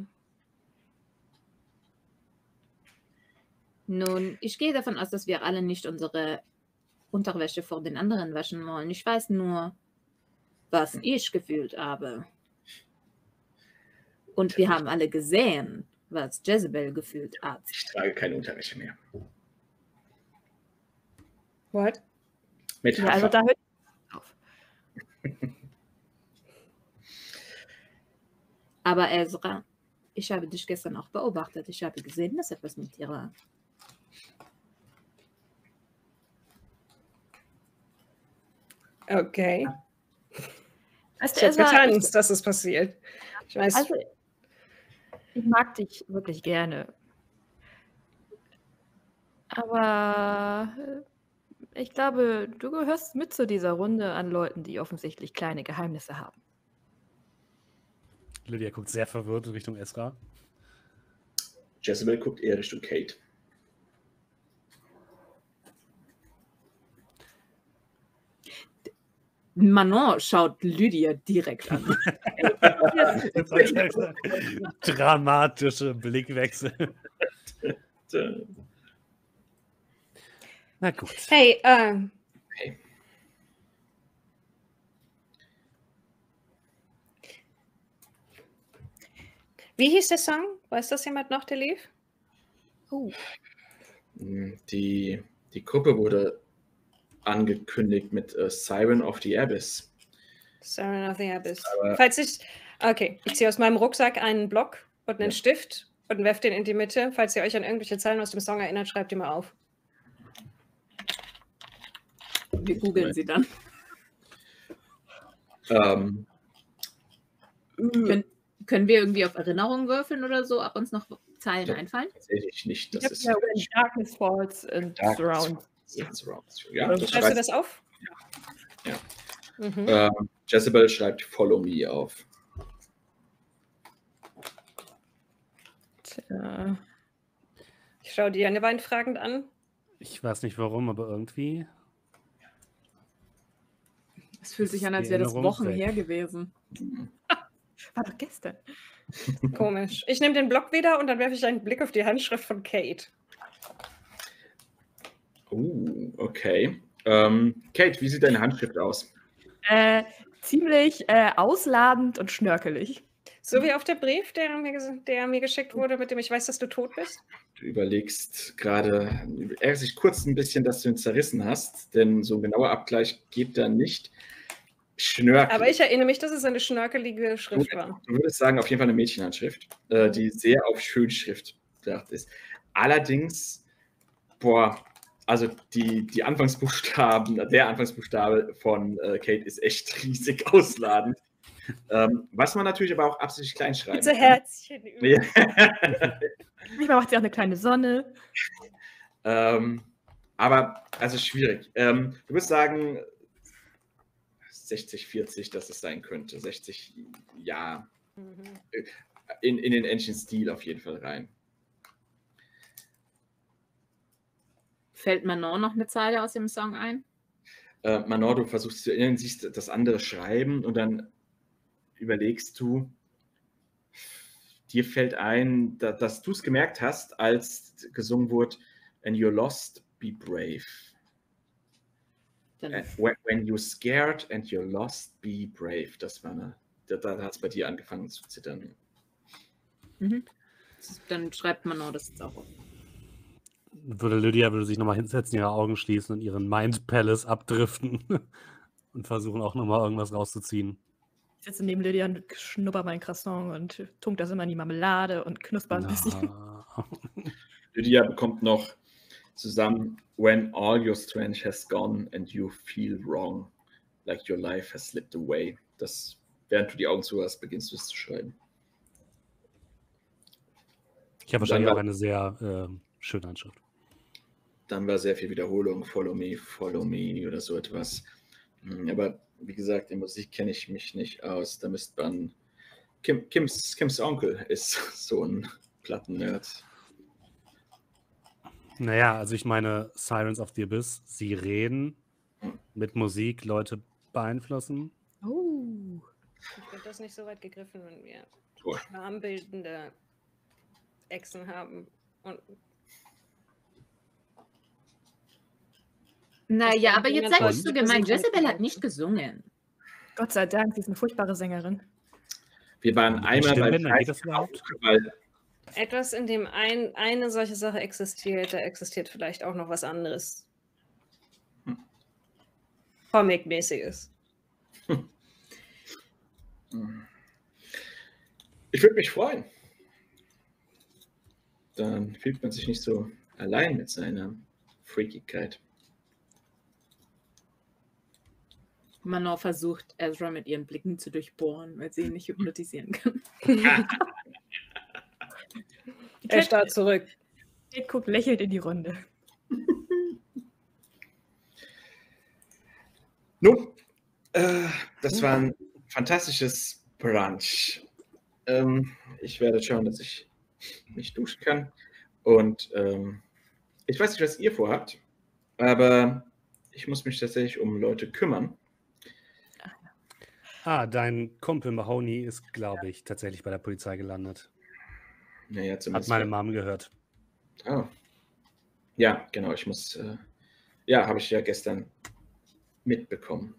Nun, ich gehe davon aus, dass wir alle nicht unsere Unterwäsche vor den anderen waschen wollen. Ich weiß nur, was ich gefühlt habe. Und wir haben alle gesehen, was Jezebel gefühlt hat. ich trage keine Unterwäsche mehr. What? Mit Ja, also Hafer. da hört auf. Aber Ezra, ich habe dich gestern auch beobachtet. Ich habe gesehen, dass etwas mit dir war. Okay. Weißt Ich du, habe Ezra, ich, getanzt, dass es passiert. Ich weiß, also, ich mag dich wirklich gerne. Aber äh, ich glaube, du gehörst mit zu dieser Runde an Leuten, die offensichtlich kleine Geheimnisse haben. Lydia guckt sehr verwirrt in Richtung Ezra. Jezebel guckt eher Richtung Kate. Manon schaut Lydia direkt an. Dramatische Blickwechsel. Äh, Na gut. hey, ähm, Hey. wie hieß der Song? Weiß das jemand noch, der lief? Oh, Die, die Gruppe wurde angekündigt mit äh, Siren of the Abyss. Siren of the Abyss. Aber- Falls ich, okay, ich ziehe aus meinem Rucksack einen Block und einen Ja. Stift und werft den in die Mitte. Falls ihr euch an irgendwelche Zeilen aus dem Song erinnert, schreibt die mal auf. Wir googeln sie dann. Ähm, Können, können wir irgendwie auf Erinnerung würfeln oder so, ob uns noch Zeilen Ja. einfallen? tatsächlich nicht. Das Ich ist habe ja When Darkness Falls and Darkness Surrounds. Surrounds you. Ja, Oder das Schreibst du schreibt, das auf? Ja. Mhm. ähm, Jezebel schreibt Follow Me auf. Tja. Ich schaue die Jannewein fragend an. Ich weiß nicht warum, aber irgendwie. Es fühlt sich an, Ist als die wäre das Erinnerung Wochen weg. her gewesen. War doch gestern. Komisch. Ich nehme den Block wieder und dann werfe ich einen Blick auf die Handschrift von Kate. Uh, okay. Ähm, Kate, wie sieht deine Handschrift aus? Äh, ziemlich äh, ausladend und schnörkelig. So wie auf der Brief, der mir, ges- der mir geschickt wurde, mit dem ich weiß, dass du tot bist. Du überlegst gerade, ärgerst dich kurz ein bisschen, dass du ihn zerrissen hast, denn so ein genauer Abgleich geht da nicht. Schnörkel. Aber ich erinnere mich, dass es eine schnörkelige Schrift war. Du würdest sagen, auf jeden Fall eine Mädchenhandschrift, äh, die sehr auf Schönschrift bedacht ist. Allerdings, boah, also die, die Anfangsbuchstaben, der Anfangsbuchstabe von äh, Kate ist echt riesig ausladend. Ähm, was man natürlich aber auch absichtlich klein schreiben Diese kann. Herzchen. Ja. Manchmal macht sie auch eine kleine Sonne. ähm, aber, also schwierig. Ähm, du würdest sagen, sechzig, vierzig, dass es sein könnte. sechzig, ja. Mhm. In, in den Engine-Stil auf jeden Fall rein. Fällt Manon noch eine Zeile aus dem Song ein? Äh, Manon, du versuchst zu erinnern, siehst das andere schreiben und dann überlegst du, dir fällt ein, da, dass du es gemerkt hast, als gesungen wurde, and you're lost, be brave. Dann, Uh, when, when you're scared and you're lost, be brave. Das war eine, da, da hat es bei dir angefangen zu zittern. mhm. Dann schreibt Manon das jetzt auch auf. Würde Lydia würde sich nochmal hinsetzen, ihre Augen schließen und ihren Mind Palace abdriften und versuchen auch nochmal irgendwas rauszuziehen. Ich sitze neben Lydia und schnupper mein Croissant und tunk das immer in die Marmelade und knusper ein bisschen. Na. Lydia bekommt noch zusammen, when all your strength has gone and you feel wrong, like your life has slipped away. Das, während du die Augen zu hast, beginnst du es zu schreiben. Ich habe Dann wahrscheinlich war- auch eine sehr ähm, schöne Handschrift. Dann war sehr viel Wiederholung, follow me, follow me oder so etwas. Hm, Aber wie gesagt, in Musik kenne ich mich nicht aus. Da müsste man. Kim, Kims, Kims Onkel ist so ein Platten-Nerd. Naja, also ich meine, Sirens of the Abyss, sie reden mit Musik, Leute beeinflussen. Oh. Ich finde das nicht so weit gegriffen, wenn wir Oh. schwarmbildende Echsen haben. Und Naja, aber jetzt seid Und? nicht so gemein. Jezebel hat nicht gesungen. Gott sei Dank, sie ist eine furchtbare Sängerin. Wir waren Mit einmal bei Stimmbändern, geht das überhaupt? weil etwas, in dem ein, eine solche Sache existiert, da existiert vielleicht auch noch was anderes. Comic-mäßiges. Ich würde mich freuen. Dann fühlt man sich nicht so allein mit seiner Freakigkeit. Manon versucht, Ezra mit ihren Blicken zu durchbohren, weil sie ihn nicht hypnotisieren kann. Er starrt zurück. Kate guckt lächelnd in die Runde. Nun, äh, das war ein fantastisches Brunch. Ähm, ich werde schauen, dass ich mich duschen kann. Und ähm, ich weiß nicht, was ihr vorhabt, aber ich muss mich tatsächlich um Leute kümmern. Ah, dein Kumpel Mahoney ist, glaube ich, tatsächlich bei der Polizei gelandet. Naja, Hat zumindest. meine Mom gehört. Oh. Ja, genau, ich muss. Äh, ja, habe ich ja gestern mitbekommen.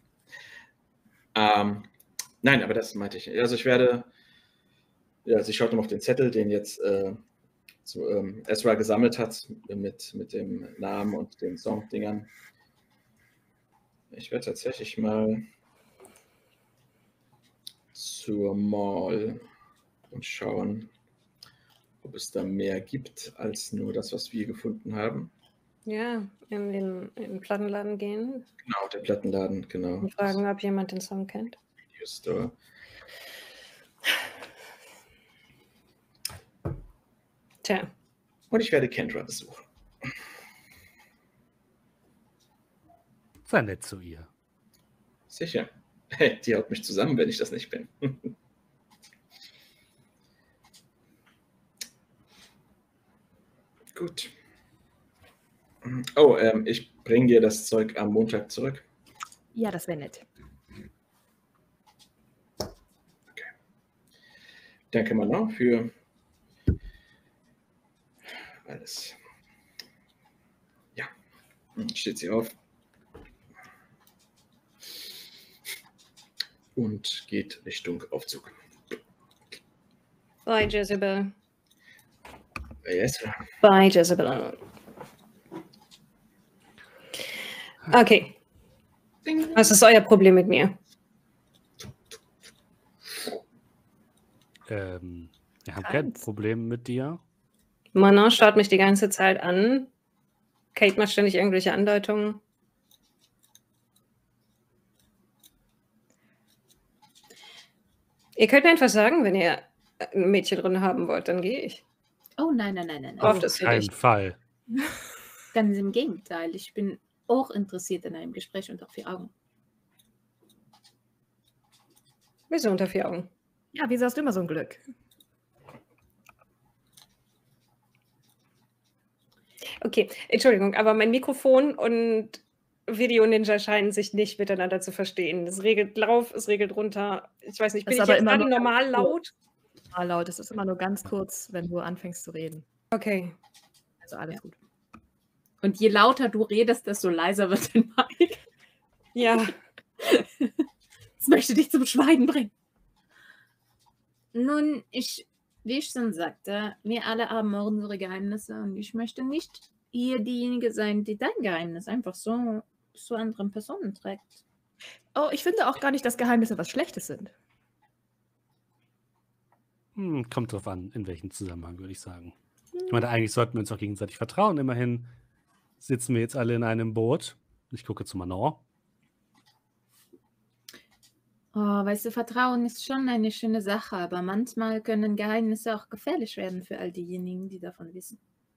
Ähm, nein, aber das meinte ich nicht. Also ich werde. Ja, also ich schaue noch auf den Zettel, den jetzt äh, so, ähm, Ezra gesammelt hat mit, mit dem Namen und den Songdingern. Ich werde tatsächlich mal zur Mall und schauen, ob es da mehr gibt als nur das, was wir gefunden haben. Ja, in den, in den Plattenladen gehen Genau, der Plattenladen, genau. und fragen, ob jemand den Song kennt. Video Store. Tja, Und ich werde Kendra besuchen. Sei nett zu ihr. Sicher. Die haut mich zusammen, wenn ich das nicht bin. Gut. Oh, ähm, ich bringe dir das Zeug am Montag zurück. Ja, das wäre nett. Danke, Manon, für alles. Ja, steht sie auf und geht Richtung Aufzug. bye Jezebel. Yes. Bye Jezebel. Okay, was ist euer Problem mit mir? Ähm, wir haben kein Keins. Problem mit dir. Manon schaut mich die ganze Zeit an. Kate macht ständig irgendwelche Andeutungen. Ihr könnt mir einfach sagen, wenn ihr ein Mädchen drin haben wollt, dann gehe ich. Oh nein, nein, nein, nein. Auf nein. das für Keinen dich. Fall. Ganz im Gegenteil. Ich bin auch interessiert in einem Gespräch unter vier Augen. Wieso unter vier Augen? Ja, wieso hast du immer so ein Glück? Okay, Entschuldigung, aber mein Mikrofon und Video Ninja scheinen sich nicht miteinander zu verstehen. Es regelt rauf, es regelt runter. Ich weiß nicht, bin Ist ich aber jetzt immer gerade nur ganz normal kurz. laut? Ah, laut, es ist immer nur ganz kurz, wenn du anfängst zu reden. Okay. Also alles Ja. gut. Und je lauter du redest, desto leiser wird dein Mic. Ja, Das möchte dich zum Schweigen bringen. Nun, ich, wie ich schon sagte, wir alle haben unsere Geheimnisse und ich möchte nicht hier diejenige sein, die dein Geheimnis einfach so zu anderen Personen trägt. Oh, ich finde auch gar nicht, dass Geheimnisse was Schlechtes sind. Hm, kommt drauf an, in welchem Zusammenhang, würde ich sagen. Ich meine, eigentlich sollten wir uns auch gegenseitig vertrauen. Immerhin sitzen wir jetzt alle in einem Boot. Ich gucke zu Manon. Oh, weißt du, Vertrauen ist schon eine schöne Sache, aber manchmal können Geheimnisse auch gefährlich werden für all diejenigen, die davon wissen.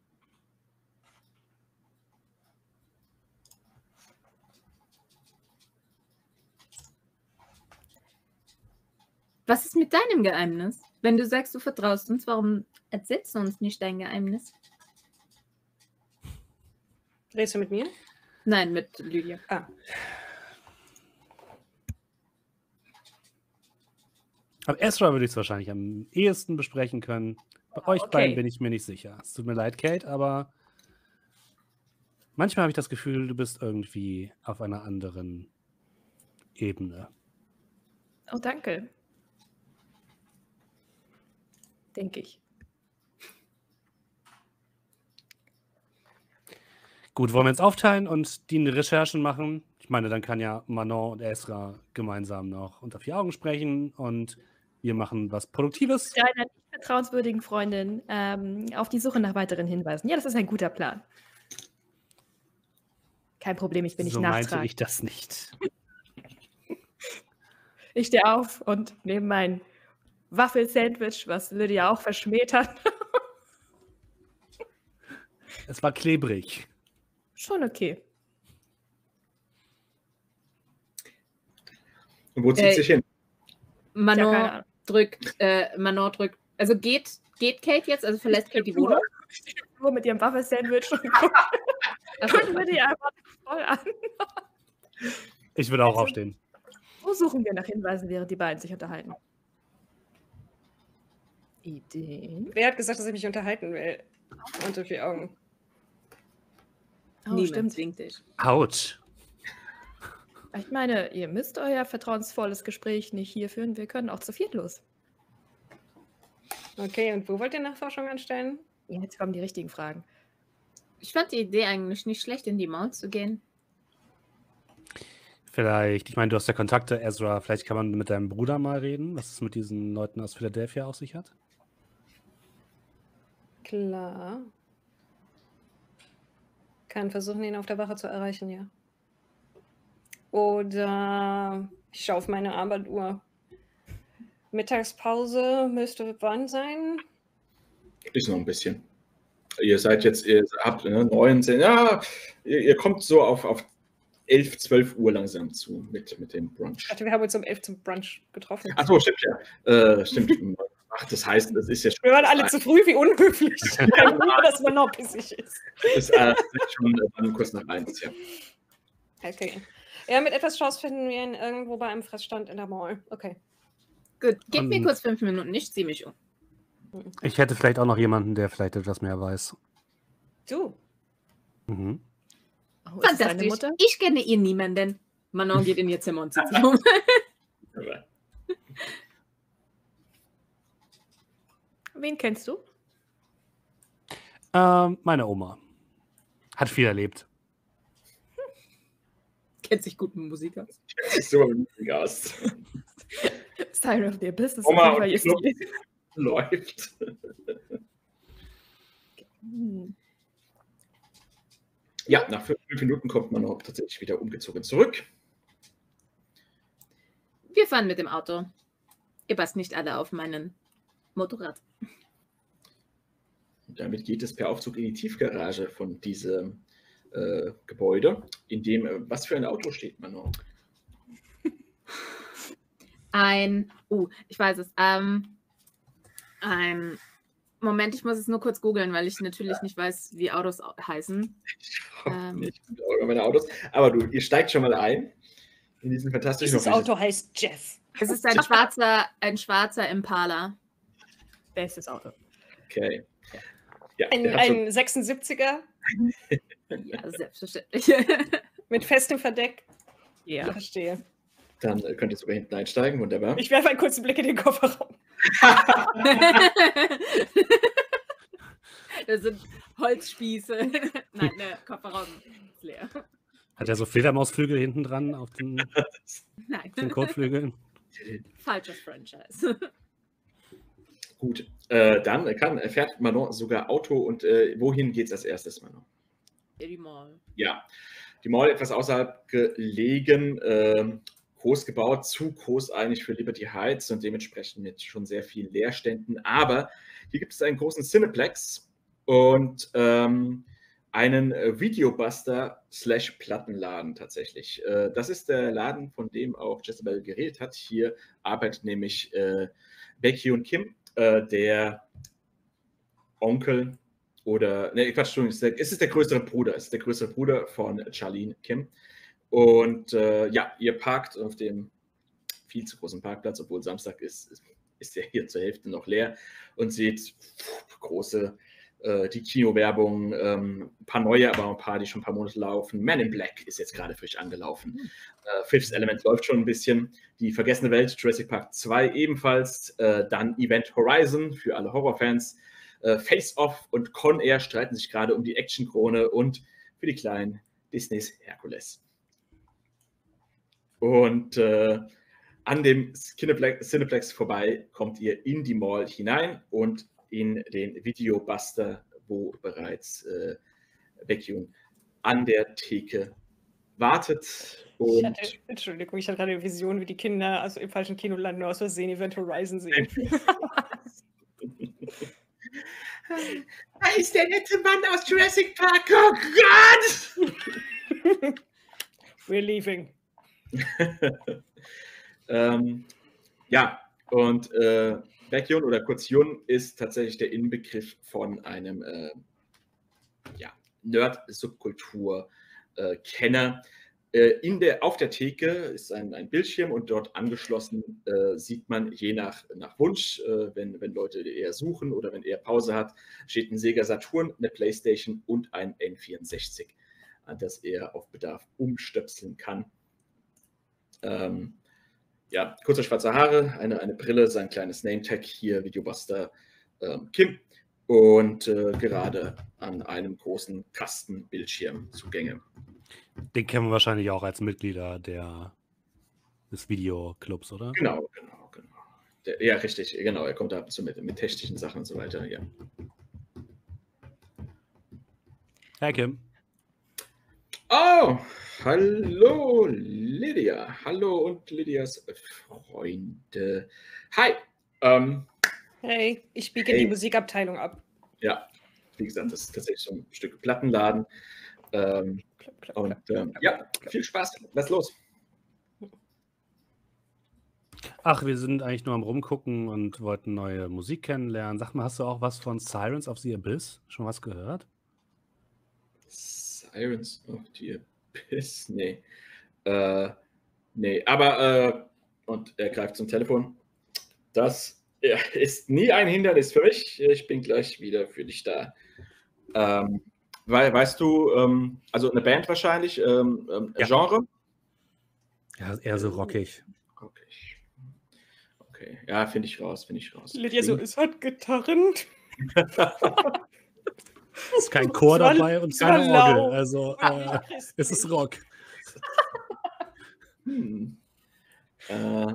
Was ist mit deinem Geheimnis? Wenn du sagst, du vertraust uns, warum erzählst du uns nicht dein Geheimnis? redest du mit mir? Nein, mit Lydia. Ah, Aber Ezra würde ich es wahrscheinlich am ehesten besprechen können. Bei euch okay. beiden bin ich mir nicht sicher. Es tut mir leid, Kate, aber manchmal habe ich das Gefühl, du bist irgendwie auf einer anderen Ebene. Oh, danke. Denke ich. Gut, wollen wir jetzt aufteilen und die Recherchen machen? Ich meine, dann kann ja Manon und Ezra gemeinsam noch unter vier Augen sprechen und wir machen was Produktives. Deiner nicht vertrauenswürdigen Freundin ähm, auf die Suche nach weiteren Hinweisen. Ja, das ist ein guter Plan. Kein Problem, ich bin nicht so meinte nachtragend. ich das nicht. Ich stehe auf und nehme mein Waffelsandwich, was Lydia auch verschmäht hat. Es war klebrig. Schon okay. Und wo zieht Äh, sich hin? Ja, Manon keine Ahnung. drückt, äh, Manon drückt, also geht, geht Kate jetzt, also verlässt Kate die Wohnung? Nur mit ihrem Waffelsandwich und guckt Also, guckt Lydia einfach voll an. Ich würde auch Also- aufstehen. Wo suchen wir nach Hinweisen, während die beiden sich unterhalten? Ideen? wer hat gesagt, dass ich mich unterhalten will? Unter vier Augen. Oh, niemand stimmt. zwingt dich. Autsch. Ich meine, ihr müsst euer vertrauensvolles Gespräch nicht hier führen. Wir können auch zu viert los. Okay, und wo wollt ihr Nachforschung anstellen? Ja, jetzt kommen die richtigen Fragen. Ich fand die Idee eigentlich nicht schlecht, in die Mall zu gehen. Vielleicht, ich meine, du hast ja Kontakte, Ezra, vielleicht kann man mit deinem Bruder mal reden, was es mit diesen Leuten aus Philadelphia auf sich hat. Klar. Kann versuchen, ihn auf der Wache zu erreichen, ja. Oder ich schaue auf meine Armbanduhr. Mittagspause müsste wann sein? Ist noch ein bisschen. Ihr seid jetzt, ihr habt ne, neun, zehn, ja, ihr, ihr kommt so auf, auf elf, zwölf Uhr langsam zu mit, mit dem Brunch. Ich dachte, wir haben uns um elf zum Brunch getroffen. Achso, stimmt ja. Äh, stimmt. Ach, das heißt, das ist ja schon. Wir waren alle zu früh, wie unhöflich. Nur, dass man noch bissig ist. Das ist äh, schon äh, kurz nach eins, ja. Okay. Ja, mit etwas Chance finden wir ihn irgendwo bei einem Fressstand in der Mall. Okay. Gut, gib mir Und- kurz fünf Minuten, ich ziehe mich um. Ich hätte vielleicht auch noch jemanden, der vielleicht etwas mehr weiß. Du. Mhm. Oh, ist das deine Fantastisch. Mutter? Ich kenne ihn niemanden. Manon geht in ihr Zimmer und zieht sich um. Aber Wen kennst du? Ähm, meine Oma. Hat viel erlebt. Kennt sich gut mit Musik aus. sieht so lustig aus. Siren of the Abyss. Das ist Oma auf jeden Fall und ihr Club. Stil. Läuft. Hm. Ja, nach fünf Minuten kommt man auch tatsächlich wieder umgezogen zurück. Wir fahren mit dem Auto. Ihr passt nicht alle auf meinen Motorrad. Und damit geht es per Aufzug in die Tiefgarage von diesem äh, Gebäude, in dem, äh, was für ein Auto steht man noch? Ein, uh, ich weiß es, ähm, ein, Moment, ich muss es nur kurz googeln, weil ich natürlich nicht weiß, wie Autos au- heißen. Ich brauche Ähm. nicht über meine Autos. Aber du, ihr steigt schon mal ein in diesen fantastischen Dieses Auto heißt Jeff. Es ist ein schwarzer, ein schwarzer Impala. Bestes Auto. Okay. Ja, Ein, der hat schon, ein sechsundsiebziger Ja, selbstverständlich. mit festem Verdeck. Ja. Verstehe. dann äh, könnt ihr sogar hinten einsteigen. Wunderbar. Ich werfe einen kurzen Blick in den Kofferraum. Das sind Holzspieße. Nein, der Kofferraum ist leer. Hat er so Fledermausflügel hinten dran auf den, Nein, den Kotflügeln? falsches Franchise. Gut, äh, dann kann, fährt Manon sogar Auto und äh, wohin geht es als erstes, Manon? Ja, die Mall. Ja, die Mall etwas außerhalb gelegen, äh, groß gebaut, zu groß eigentlich für Liberty Heights und dementsprechend mit schon sehr vielen Leerständen. Aber hier gibt es einen großen Cineplex und ähm, einen äh, Videobuster slash Plattenladen tatsächlich. Äh, das ist der Laden, von dem auch Jezebel geredet hat. Hier arbeitet nämlich äh, Becky und Kim, äh, der Onkel oder, ne, Quatsch, Entschuldigung, es ist, der, es ist der größere Bruder, es ist der größere Bruder von Charlene Kim. Und äh, ja, ihr parkt auf dem viel zu großen Parkplatz, obwohl Samstag ist, ist, ist der hier zur Hälfte noch leer und seht pff, große, äh, die Kinowerbung, ähm, ein paar neue, aber auch ein paar, die schon ein paar Monate laufen. Man in Black ist jetzt gerade frisch angelaufen. Äh, Fifth Element läuft schon ein bisschen. Die Vergessene Welt, Jurassic Park zwei ebenfalls. Äh, dann Event Horizon für alle Horrorfans. Äh, Face Off und Con Air streiten sich gerade um die Action-Krone und für die Kleinen Disneys Herkules. Und äh, an dem Cineplex, Cineplex vorbei kommt ihr in die Mall hinein und in den Videobuster, wo bereits äh, Becky an der Theke wartet. Ich Und hatte, Entschuldigung, ich hatte gerade eine Vision, wie die Kinder also im falschen Kino landen, nur aus Versehen Event Horizon sehen. da ist der nette Mann aus Jurassic Park. Oh Gott! We're leaving. ähm, ja, und äh, Baekhyun oder kurz Yun ist tatsächlich der Inbegriff von einem äh, ja, Nerd-Subkultur-Kenner. Äh, in der, auf der Theke ist ein, ein Bildschirm und dort angeschlossen äh, sieht man je nach, nach Wunsch, äh, wenn, wenn Leute eher suchen oder wenn er Pause hat, steht ein Sega Saturn, eine Playstation und ein N vierundsechzig, an das er auf Bedarf umstöpseln kann. Ähm, ja, kurze schwarze Haare, eine, eine Brille, sein kleines Name-Tag hier, Videobuster ähm, Kim und äh, gerade an einem großen Kastenbildschirm zugänge. Den kennen wir wahrscheinlich auch als Mitglieder der, des Videoclubs, oder? Genau, genau, genau. Der, ja, richtig, genau, er kommt da ab und zu mit, mit technischen Sachen und so weiter, ja. Hey Kim. Oh, hallo Lydia. Hallo und Lydias Freunde. Hi. Ähm, Hey, ich biege Hey. die Musikabteilung ab. ja, wie gesagt, das ist tatsächlich so ein Stück Plattenladen. Ähm, Klapp, klapp, und klapp, ähm, klapp, ja, klapp, klapp. viel Spaß. Lass los. Ach, wir sind eigentlich nur am Rumgucken und wollten neue Musik kennenlernen. Sag mal, hast du auch was von Sirens of the Abyss? Schon was gehört? Sirens of the Abyss? Nee. Äh, nee, aber, äh, und er greift zum Telefon. Das ja, ist nie ein Hindernis für mich. Ich bin gleich wieder für dich da. Ähm, weil, weißt du, ähm, also eine Band wahrscheinlich, ähm, ähm, Ja. Genre? Ja, eher so rockig. Okay. Okay, ja, finde ich raus, finde ich raus. Lydia so, Klingt- es hat Gitarren. Ist kein Chor Es war- dabei und es war keine Orgel. lau. Also Ah, äh, es ist Rock. Hm. Äh,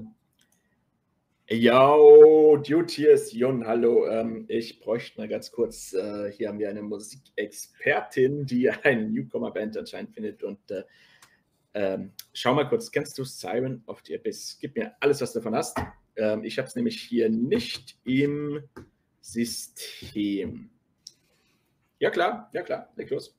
yo, Dude, hier ist Jon, hallo. Ähm, ich bräuchte mal ganz kurz, äh, hier haben wir eine Musikexpertin, die eine Newcomer-Band anscheinend findet und äh, ähm, schau mal kurz, kennst du Siren of the Abyss? Gib mir alles, was du davon hast. Ähm, ich habe es nämlich hier nicht im System. Ja klar, ja klar, leg los.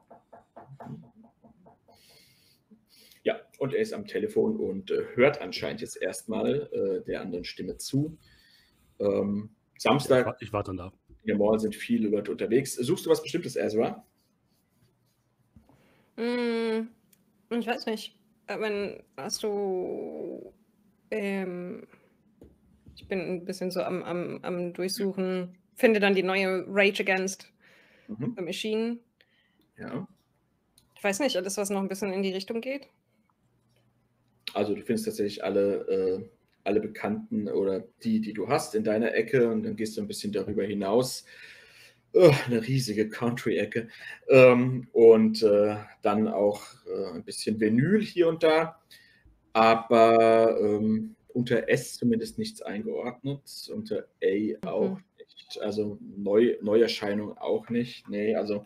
Ja, und er ist am Telefon und äh, hört anscheinend jetzt erstmal äh, der anderen Stimme zu. Ähm, Ich, Samstag wa- ich warte dann da. in der Mall sind viele Leute unterwegs. Suchst du was Bestimmtes, Ezra? Hm, ich weiß nicht. Äh, Wenn hast du. Ähm, ich bin ein bisschen so am, am, am Durchsuchen. Finde dann die neue Rage Against Mhm. the Machine. Ja. Ich weiß nicht, alles, was noch ein bisschen in die Richtung geht. Also du findest tatsächlich alle, äh, alle Bekannten oder die, die du hast in deiner Ecke und dann gehst du ein bisschen darüber hinaus. Oh, eine riesige Country-Ecke. Ähm, und äh, dann auch äh, ein bisschen Vinyl hier und da. Aber ähm, unter S zumindest nichts eingeordnet. Unter A auch Mhm. nicht. Also Neu Neuerscheinung auch nicht. Nee, also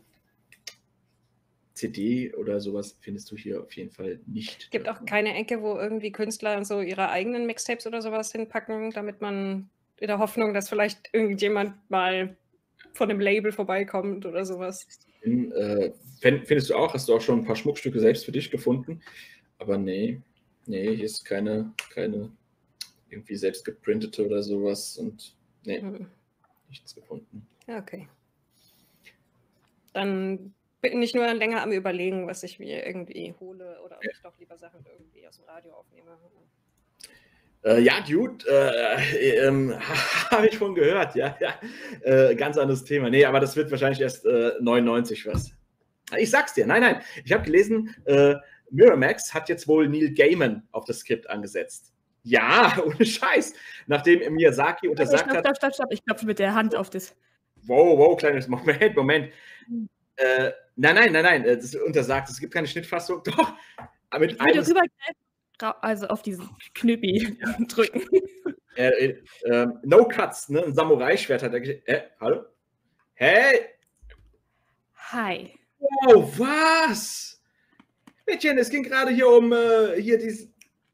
C D oder sowas findest du hier auf jeden Fall nicht. Gibt auch keine Ecke, wo irgendwie Künstler so ihre eigenen Mixtapes oder sowas hinpacken, damit man in der Hoffnung, dass vielleicht irgendjemand mal von dem Label vorbeikommt oder sowas. In, äh, fänd- findest du auch, hast du auch schon ein paar Schmuckstücke selbst für dich gefunden? Aber nee, nee, hier ist keine, keine irgendwie selbst geprintete oder sowas und nee, Hm. nichts gefunden. Ja, okay. Dann bin ich nur länger am Überlegen, was ich mir irgendwie hole oder ob ich doch lieber Sachen irgendwie aus dem Radio aufnehme. Äh, ja, Dude, äh, ähm, habe ich schon gehört, ja, ja. Äh, ganz anderes Thema. Nee, aber das wird wahrscheinlich erst äh, neunundneunzig was. Ich sag's dir, nein, nein. Ich habe gelesen, äh, Miramax hat jetzt wohl Neil Gaiman auf das Skript angesetzt. Ja, ohne Scheiß. Nachdem Miyazaki untersagt stopp, hat. stopp, stopp, stopp. Ich klopfe mit der Hand auf das. Wow, wow, kleines Moment, Moment. Äh, nein, nein, nein, nein, das ist untersagt. Es gibt keine Schnittfassung. Doch. Mit Ich würde einem, rübergreifen, ra- also auf diesen Knüppi drücken. äh, äh, äh, No Cuts, ne? Ein Samurai-Schwert hat er. ge- Äh, hallo? Hey! Hi. Oh, was? Mädchen, es ging gerade hier um äh, hier dieses.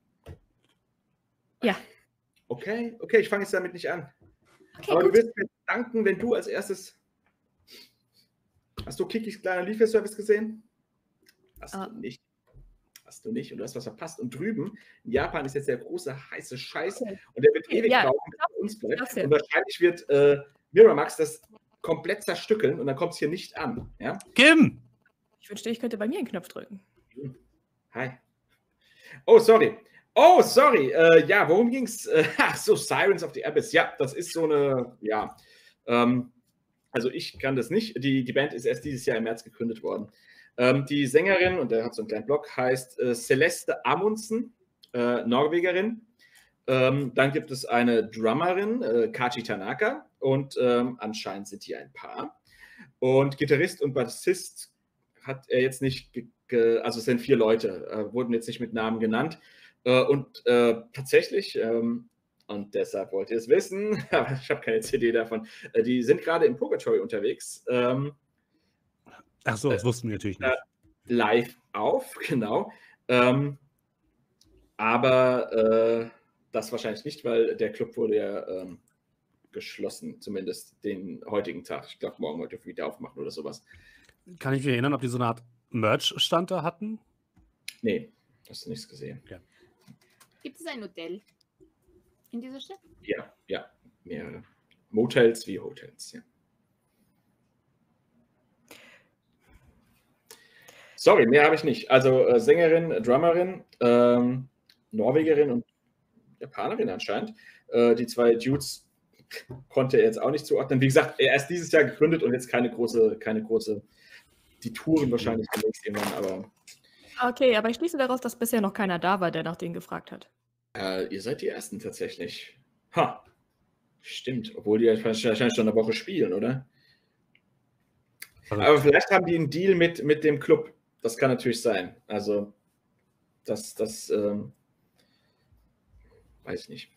Ja. Okay, okay, ich fange jetzt damit nicht an. Okay, Aber gut. du wirst mir danken, wenn du als erstes. Hast du Kikis kleiner Lieferservice gesehen? Hast Ah. du nicht. Hast du nicht und du hast was verpasst. Und drüben in Japan ist jetzt der große heiße Scheiß Okay. und der wird Okay, ewig ja, brauchen, bis er uns bleibt. glaub's dir. Und wahrscheinlich wird äh, Miramax das komplett zerstückeln und dann kommt es hier nicht an. Ja? Kim! Ich wünschte, ich könnte bei mir einen Knopf drücken. Hi. Oh, sorry. Oh, sorry. Äh, ja, worum ging's? Äh, ach so, Sirens of the Abyss. Ja, das ist so eine, ja. Ähm, also ich kann das nicht. Die, die Band ist erst dieses Jahr im März gegründet worden. Ähm, die Sängerin, und der hat so einen kleinen Blog, heißt äh, Celeste Amundsen, äh, Norwegerin. Ähm, dann gibt es eine Drummerin, äh, Kachi Tanaka, und ähm, anscheinend sind die ein Paar. Und Gitarrist und Bassist hat er jetzt nicht, ge ge also es sind vier Leute, äh, wurden jetzt nicht mit Namen genannt. Äh, und äh, tatsächlich, ähm, und deshalb wollt ihr es wissen, aber ich habe keine C D davon, äh, die sind gerade im Purgatory unterwegs. Ähm, Ach so, das wussten wir natürlich nicht. Äh, live auf, genau. Ähm, aber äh, das wahrscheinlich nicht, weil der Club wurde ja ähm, geschlossen, zumindest den heutigen Tag. Ich glaube, morgen wollte ich wieder aufmachen oder sowas. Kann ich mich erinnern, ob die so eine Art Merch-Stand da hatten? Nee, hast du nichts gesehen. Ja. Gibt es ein Hotel in dieser Stadt? Ja, ja, mehrere. Motels wie Hotels, ja. Sorry, mehr habe ich nicht. Also äh, Sängerin, Drummerin, ähm, Norwegerin und Japanerin anscheinend. Äh, die zwei Dudes konnte er jetzt auch nicht zuordnen. Wie gesagt, er ist dieses Jahr gegründet und jetzt keine große, keine große, die Touren wahrscheinlich demnächst irgendwann, aber Okay, aber ich schließe daraus, dass bisher noch keiner da war, der nach denen gefragt hat. äh, ihr seid die Ersten tatsächlich. Ha, stimmt, obwohl die ja wahrscheinlich schon eine Woche spielen, oder? Aber vielleicht haben die einen Deal mit, mit dem Club. Das kann natürlich sein. Also, das, das, ähm, weiß ich nicht.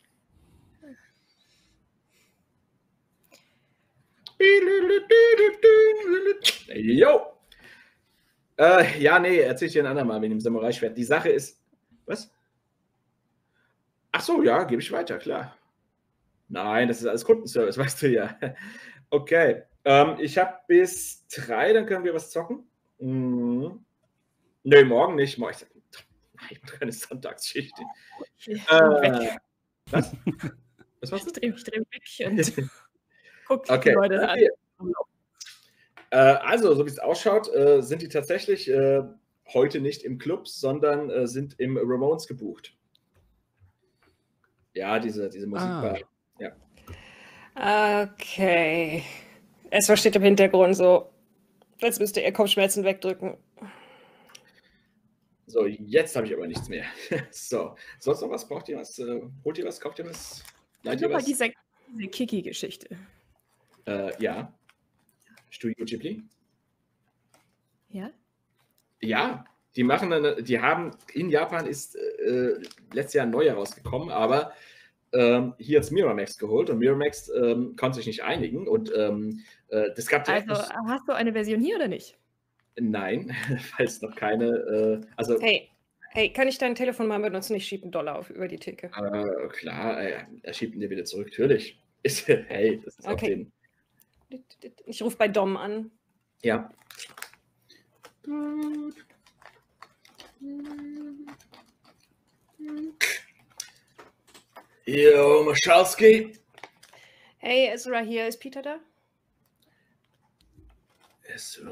Jo! Äh, ja, nee, erzähl ich dir ein andermal wegen dem Samurai-Schwert. Die Sache ist, was? Ach so, ja, gebe ich weiter, klar. Nein, das ist alles Kundenservice, weißt du ja. Okay, ähm, ich habe bis drei, dann können wir was zocken. Mhm. Nö, morgen nicht. Morgen, ich mache keine Sonntagsschicht. Äh, was? Was war's? Ich drehe mich, dreh mich weg und guck Okay. die Leute an. Okay. Äh, also, so wie es ausschaut, äh, sind die tatsächlich äh, heute nicht im Club, sondern äh, sind im Ramones gebucht. Ja, diese, diese Musikbar. Ah. Okay. Es steht im Hintergrund so, als müsste er Kopfschmerzen wegdrücken. So, jetzt habe ich aber nichts mehr. So, sonst noch was? Braucht ihr was? Äh, holt ihr was? Kauft ihr was? Leiht ihr Nochmal was? diese, diese Kiki-Geschichte. Äh, ja. Studio Ghibli? Ja? Ja, die machen eine, die haben, in Japan ist äh, letztes Jahr ein neuer rausgekommen, aber ähm, hier hat es Miramax geholt und Miramax ähm, konnte sich nicht einigen und ähm, äh, das gab Also, nicht, hast du eine Version hier oder nicht? nein, weil es noch keine, äh, also Hey, hey, kann ich dein Telefon mal benutzen? Ich schiebe einen Dollar auf über die Theke. äh, klar, äh, er schiebt ihn dir wieder zurück, natürlich. Ist, hey, das ist auf Okay. den, Ich rufe bei Dom an. ja. Jo, Machalski. Hey, Ezra hier. Ist Peter da? Ezra,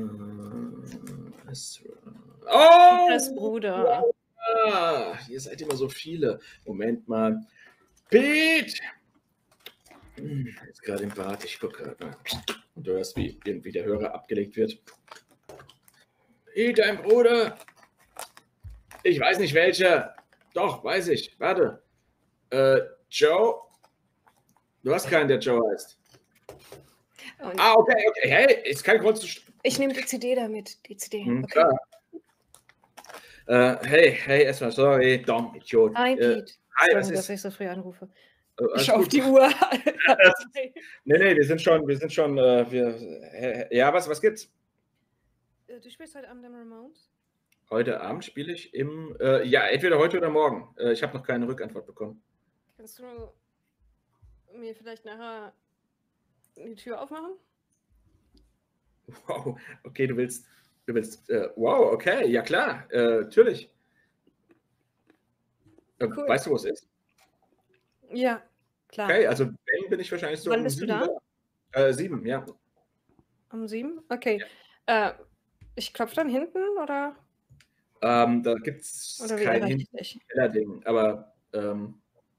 Ezra. Oh! Peters Bruder. Ah, ihr seid immer so viele. Moment mal. Pete! Hm, jetzt gerade im Bad, ich gucke gerade mal. Und du hörst, wie irgendwie der Hörer abgelegt wird. Pete, dein Bruder! Ich weiß nicht welcher. Doch, weiß ich. Warte. Äh, Joe? Du hast keinen, der Joe heißt. Und Ah, okay, okay. Hey, ist kein Grund zu. st- ich nehme die C D damit. Die C D. Hm, Okay. klar. Äh, hey, hey, erstmal sorry, Dom, Idiot. Hi, Äh, Pete. hi, Sorry, was dass ist? ich so früh anrufe. äh, alles Ich schau auf gut. die Uhr. Nee, nee, wir sind schon, wir sind schon, äh, wir, äh, ja, was, was gibt's? Du spielst heute Abend im Ramones? Heute Abend spiele ich im, äh, ja, entweder heute oder morgen. Äh, ich habe noch keine Rückantwort bekommen. Kannst du mir vielleicht nachher die Tür aufmachen? Wow, okay, du willst, du willst, äh, wow, okay, ja klar, äh, natürlich. Äh, Cool. Weißt du, wo es ist? Ja, klar. Okay, also wenn bin ich wahrscheinlich so Wann um bist du sieben da? Äh, sieben, ja. Um sieben? Okay. Äh, ich klopfe dann hinten oder, Ähm, da gibt es oder wie kein erreiche ich dich? Hinteller-Ding, aber ähm,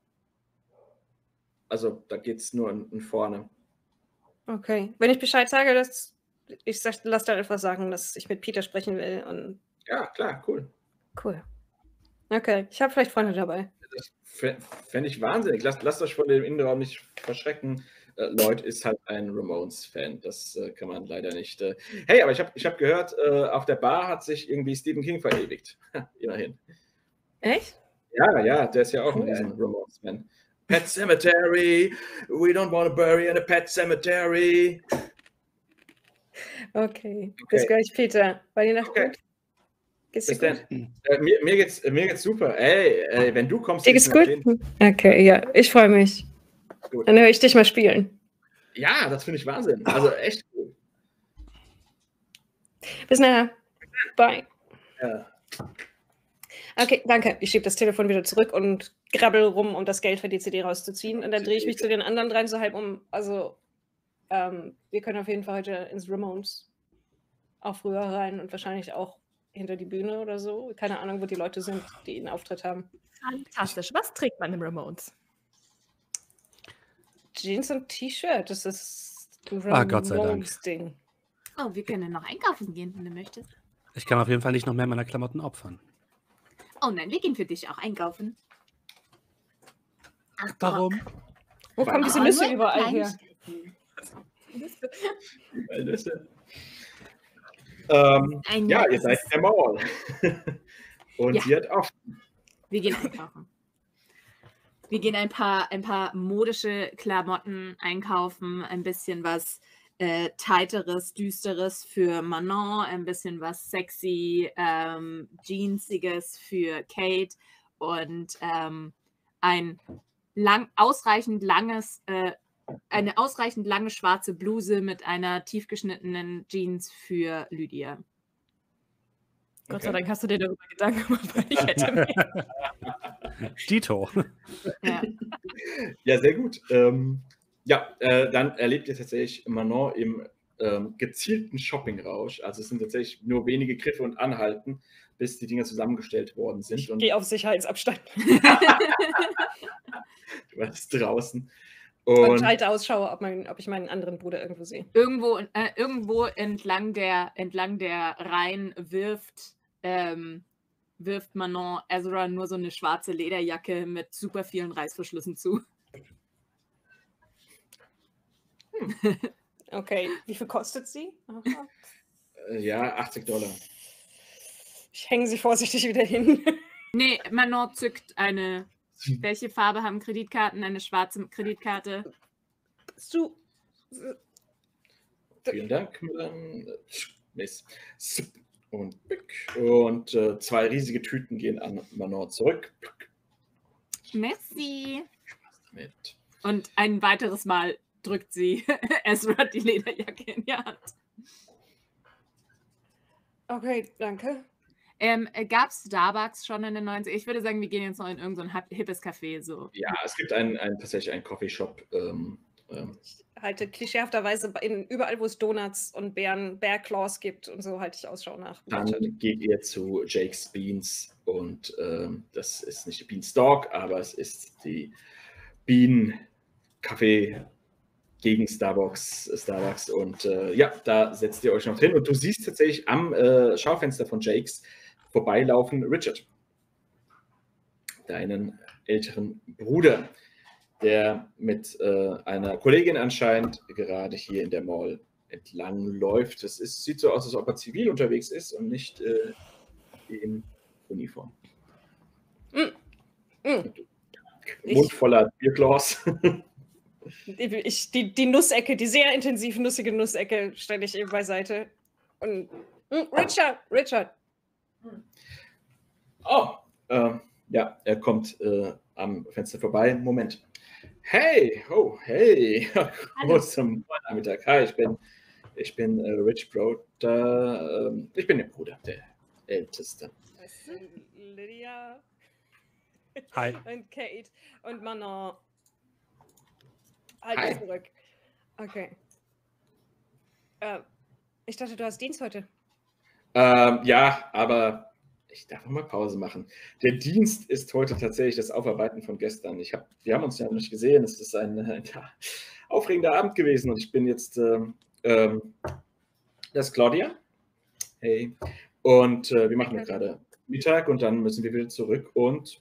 also da geht es nur in, in vorne. Okay. Wenn ich Bescheid sage, dass ich sag, lass dann einfach sagen, dass ich mit Peter sprechen will und Ja, klar, cool. cool. Okay. Ich habe vielleicht Freunde dabei. Das fände ich wahnsinnig. Lasst, lasst euch von dem Innenraum nicht verschrecken. Äh, Lloyd ist halt ein Ramones-Fan. Das äh, kann man leider nicht. Äh. Hey, aber ich habe ich hab gehört, äh, auf der Bar hat sich irgendwie Stephen King verewigt. Immerhin. Echt? Ja, ja, der ist ja auch Cool. ein riesen Ramones-Fan. Pet Cemetery, we don't want to bury in a pet cemetery. Okay. Okay. Bis gleich, Peter. War die Nacht Okay. gut? Geht's dir Bis gut? dann. Äh, mir, mir, geht's, mir geht's super. Ey, ey, wenn du kommst, Dir geht's geht's mir auf gut? jeden Okay, ja. Ich freue mich. Gut. Dann höre ich dich mal spielen. Ja, das finde ich Wahnsinn. Also echt cool. Bis nachher. Bye. Ja. Okay, danke. Ich schiebe das Telefon wieder zurück und grabbel rum, um das Geld für die C D rauszuziehen. Und dann drehe ich mich zu den anderen dreien so halb um. Also, ähm, wir können auf jeden Fall heute ins Ramones auch früher rein und wahrscheinlich auch hinter die Bühne oder so. Keine Ahnung, wo die Leute sind, die einen Auftritt haben. Fantastisch. Was trägt man im Ramones? Jeans und T-Shirt, das ist ein Ah, Gott sei Dank. Ramones-Ding. Oh, wir können noch einkaufen gehen, wenn du möchtest. Ich kann auf jeden Fall nicht noch mehr meiner Klamotten opfern. Oh nein, wir gehen für dich auch einkaufen. Ach, Warum? Wo kommen diese Oh, Nüsse nur überall her? Weil das, äh, ähm, Ein ja, Jahr ihr ist seid es. in der Mall. Und Ja. sie hat offen. Wir gehen einkaufen. Wir gehen ein paar, ein paar modische Klamotten einkaufen, ein bisschen was äh, Tighteres, Düsteres für Manon, ein bisschen was sexy, ähm, Jeansiges für Kate und ähm, ein lang, ausreichend langes, äh, eine ausreichend lange schwarze Bluse mit einer tiefgeschnittenen Jeans für Lydia. Gott sei Okay. Dank hast du dir darüber Gedanken gemacht, weil ich hätte mir Dito. Ja. Ja, sehr gut. Ähm, ja, äh, dann erlebt ihr tatsächlich Manon im ähm, gezielten Shoppingrausch. Also es sind tatsächlich nur wenige Griffe und Anhalten, bis die Dinger zusammengestellt worden sind. Ich Und gehe auf Sicherheitsabstand du warst draußen. und, Und halte Ausschau, ob, mein, ob ich meinen anderen Bruder irgendwo sehe. irgendwo, äh, irgendwo entlang der, entlang der Reihen wirft, ähm, wirft Manon Ezra nur so eine schwarze Lederjacke mit super vielen Reißverschlüssen zu. Okay, wie viel kostet sie? Aha. äh, ja, achtzig Dollar. Ich hänge sie vorsichtig wieder hin. Nee, Manon zückt eine. Welche Farbe haben Kreditkarten? Eine schwarze Kreditkarte. Du. Vielen Dank, Madame. Miss. Und, und äh, zwei riesige Tüten gehen an Manon zurück. Merci. Mit. Und ein weiteres Mal drückt sie Ezra die Lederjacke in die Hand. Okay, danke. Ähm, Gab es Starbucks schon in den neunzigern? Ich würde sagen, wir gehen jetzt noch in irgendein so hippes Café. So. Ja, es gibt ein, ein, tatsächlich einen Coffeeshop. Ähm, ähm, Halte klischeehafterweise in, überall, wo es Donuts und Bären, Bear Claws gibt und so, halte ich Ausschau nach. Dann geht ihr zu Jake's Beans und ähm, das ist nicht die Beanstalk, aber es ist die Bean Kaffee gegen Starbucks, Starbucks und äh, ja, da setzt ihr euch noch hin und du siehst tatsächlich am äh, Schaufenster von Jake's vorbeilaufen Richard, deinen älteren Bruder, der mit äh, einer Kollegin anscheinend gerade hier in der Mall entlang läuft. Es ist, sieht so aus, als ob er zivil unterwegs ist und nicht äh, in Uniform. Mm. Mm. Mund voller Bierglas. Ich, die, die Nussecke, die sehr intensiv nussige Nussecke, stelle ich eben beiseite. Und mm, Richard, Richard. Oh, ähm, ja, er kommt äh, am Fenster vorbei. Moment. Hey, oh, hey. Großem Nachmittag. Hi, ich bin, ich bin äh, Rich Broder. Ähm, ich bin der Bruder, der Älteste. Das sind Lydia Hi. und Kate und Manon. Halt Hi. zurück. Okay. Äh, ich dachte, du hast Dienst heute. Ähm, ja, aber ich darf noch mal Pause machen. Der Dienst ist heute tatsächlich das Aufarbeiten von gestern. Ich hab, wir haben uns ja noch nicht gesehen. Es ist ein, ein ja, aufregender Abend gewesen und ich bin jetzt, ähm, ähm, das ist Claudia. Hey. Und äh, wir machen gerade Mittag und dann müssen wir wieder zurück und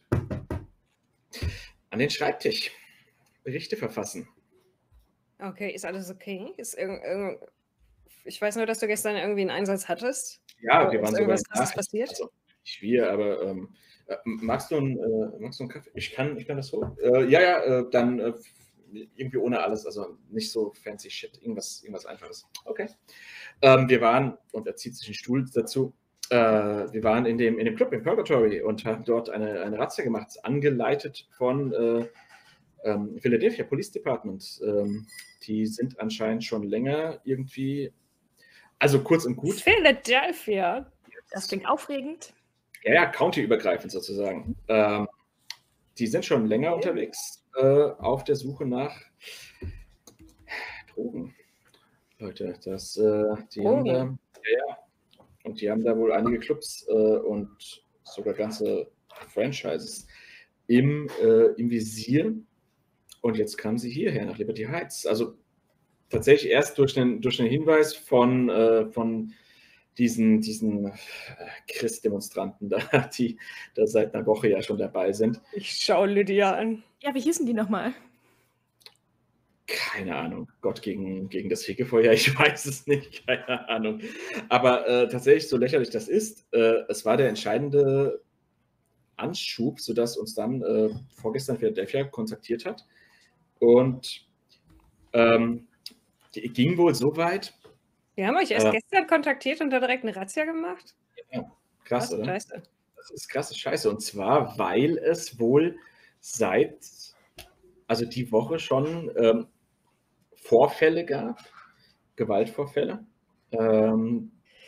an den Schreibtisch Berichte verfassen. Okay, ist alles okay? Ist irg irg ich weiß nur, dass du gestern irgendwie einen Einsatz hattest. Ja, Oder wir ist waren sogar irgendwas in Krasses Nachrichten. passiert? Also, nicht wir, aber ähm, äh, magst, du ein, äh, magst du einen Kaffee? Ich kann, ich kann das holen. Äh, ja, ja, äh, dann äh, irgendwie ohne alles, also nicht so fancy shit, irgendwas, irgendwas Einfaches. Okay. Ähm, wir waren, und er zieht sich einen Stuhl dazu, äh, wir waren in dem, in dem Club in Purgatory und haben dort eine, eine Razzia gemacht, angeleitet von äh, ähm, Philadelphia Police Department. Ähm, die sind anscheinend schon länger irgendwie, also kurz und gut. Philadelphia. Das klingt aufregend. Ja, ja, countyübergreifend sozusagen. Ähm, die sind schon länger unterwegs äh, auf der Suche nach Drogen. Leute, das, äh, die Drogen. haben da, ja, ja. Und die haben da wohl einige Clubs äh, und sogar ganze Franchises im, äh, im Visier. Und jetzt kamen sie hierher nach Liberty Heights. Also tatsächlich erst durch einen, durch einen Hinweis von, äh, von diesen, diesen Christ-Demonstranten da, die da seit einer Woche ja schon dabei sind. Ich schaue Lydia an. Ja, wie hießen die nochmal? Keine Ahnung. Gott gegen, gegen das Fegefeuer, ich weiß es nicht, keine Ahnung. Aber äh, tatsächlich, so lächerlich das ist, äh, es war der entscheidende Anschub, sodass uns dann äh, vorgestern Philadelphia kontaktiert hat. Und ähm, die ging wohl so weit. Wir haben euch erst Äh, gestern kontaktiert und da direkt eine Razzia gemacht? Ja, krass, Was? oder? Scheiße. Das ist krasse Scheiße. Und zwar, weil es wohl seit, also die Woche schon ähm, Vorfälle gab, Gewaltvorfälle. Ähm,